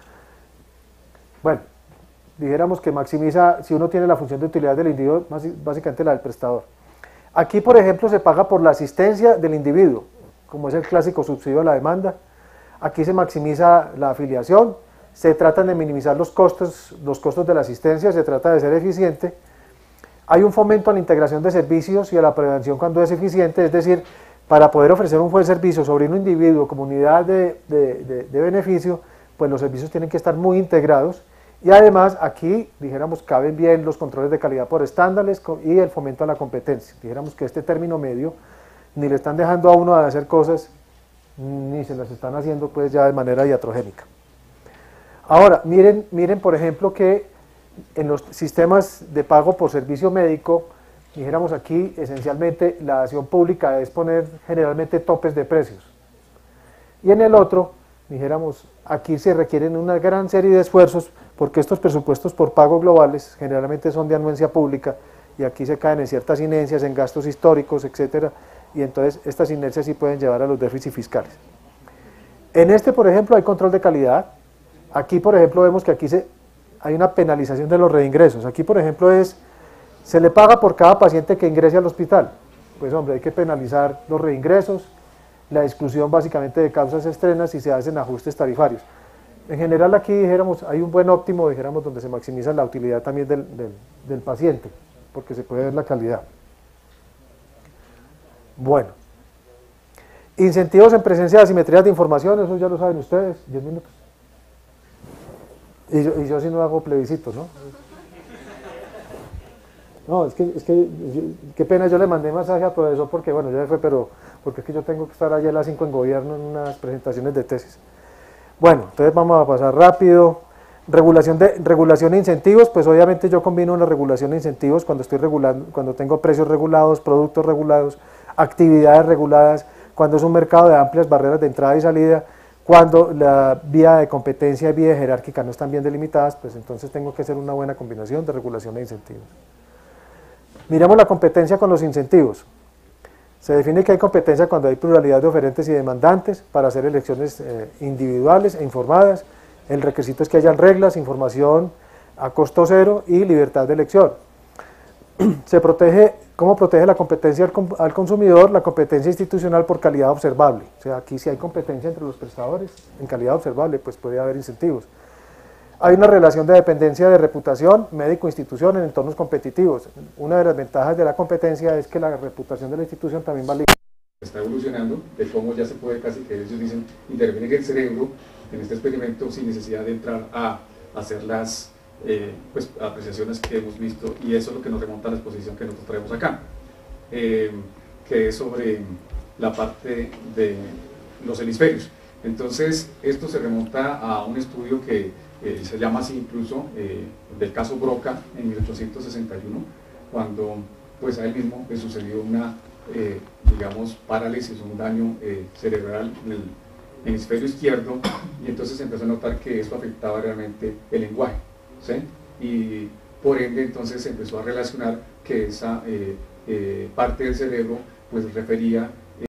Bueno, dijéramos que maximiza, si uno tiene la función de utilidad del individuo, básicamente la del prestador. Aquí, por ejemplo, se paga por la asistencia del individuo, como es el clásico subsidio a la demanda. Aquí se maximiza la afiliación, se tratan de minimizar los costos, los costos de la asistencia, se trata de ser eficiente. Hay un fomento a la integración de servicios y a la prevención cuando es eficiente, es decir, para poder ofrecer un buen servicio sobre un individuo como unidad de, de, de, de beneficio, pues los servicios tienen que estar muy integrados. Y además aquí, dijéramos, caben bien los controles de calidad por estándares y el fomento a la competencia. Dijéramos que este término medio ni le están dejando a uno de hacer cosas, ni se las están haciendo pues ya de manera iatrogénica. Ahora, miren, miren por ejemplo que en los sistemas de pago por servicio médico, dijéramos aquí, esencialmente la acción pública es poner generalmente topes de precios. Y en el otro, dijéramos, aquí se requieren una gran serie de esfuerzos porque estos presupuestos por pago globales generalmente son de anuencia pública y aquí se caen en ciertas inercias, en gastos históricos, etcétera, y entonces estas inercias sí pueden llevar a los déficits fiscales. En este, por ejemplo, hay control de calidad. Aquí, por ejemplo, vemos que aquí se, hay una penalización de los reingresos. Aquí, por ejemplo, es, se le paga por cada paciente que ingrese al hospital. Pues, hombre, hay que penalizar los reingresos, la exclusión básicamente de causas externas y se hacen ajustes tarifarios. En general, aquí, dijéramos, hay un buen óptimo, dijéramos, donde se maximiza la utilidad también del, del, del paciente, porque se puede ver la calidad. Bueno. Incentivos en presencia de asimetrías de información, eso ya lo saben ustedes, diez minutos. Y yo, y yo sí no hago plebiscito, ¿no? No, es que, es que yo, qué pena, yo le mandé mensaje al profesor porque, bueno, ya fue, pero porque es que yo tengo que estar allá a las cinco en gobierno en unas presentaciones de tesis. Bueno, entonces vamos a pasar rápido. Regulación de regulación e incentivos, pues obviamente yo combino una regulación e incentivos cuando estoy regulando, cuando tengo precios regulados, productos regulados, actividades reguladas, cuando es un mercado de amplias barreras de entrada y salida, cuando la vía de competencia y vía jerárquica no están bien delimitadas, pues entonces tengo que hacer una buena combinación de regulación e incentivos. Miramos la competencia con los incentivos. Se define que hay competencia cuando hay pluralidad de oferentes y demandantes para hacer elecciones eh, individuales e informadas. El requisito es que hayan reglas, información a costo cero y libertad de elección. Se protege ¿Cómo protege la competencia al, al consumidor? La competencia institucional por calidad observable. O sea, aquí si hay competencia entre los prestadores en calidad observable, pues puede haber incentivos. Hay una relación de dependencia de reputación, médico-institución en entornos competitivos. Una de las ventajas de la competencia es que la reputación de la institución también va ligada. Está evolucionando, de cómo ya se puede casi que ellos dicen intervenir en el cerebro en este experimento sin necesidad de entrar a hacer las eh, pues, apreciaciones que hemos visto, y eso es lo que nos remonta a la exposición que nosotros traemos acá, eh, que es sobre la parte de los hemisferios. Entonces esto se remonta a un estudio que eh, se llama así incluso eh, del caso Broca en mil ochocientos sesenta y uno, cuando pues a él mismo le sucedió una eh, digamos parálisis, un daño eh, cerebral en el hemisferio izquierdo, y entonces se empezó a notar que esto afectaba realmente el lenguaje, ¿sí? Y por ende entonces se empezó a relacionar que esa eh, eh, parte del cerebro pues refería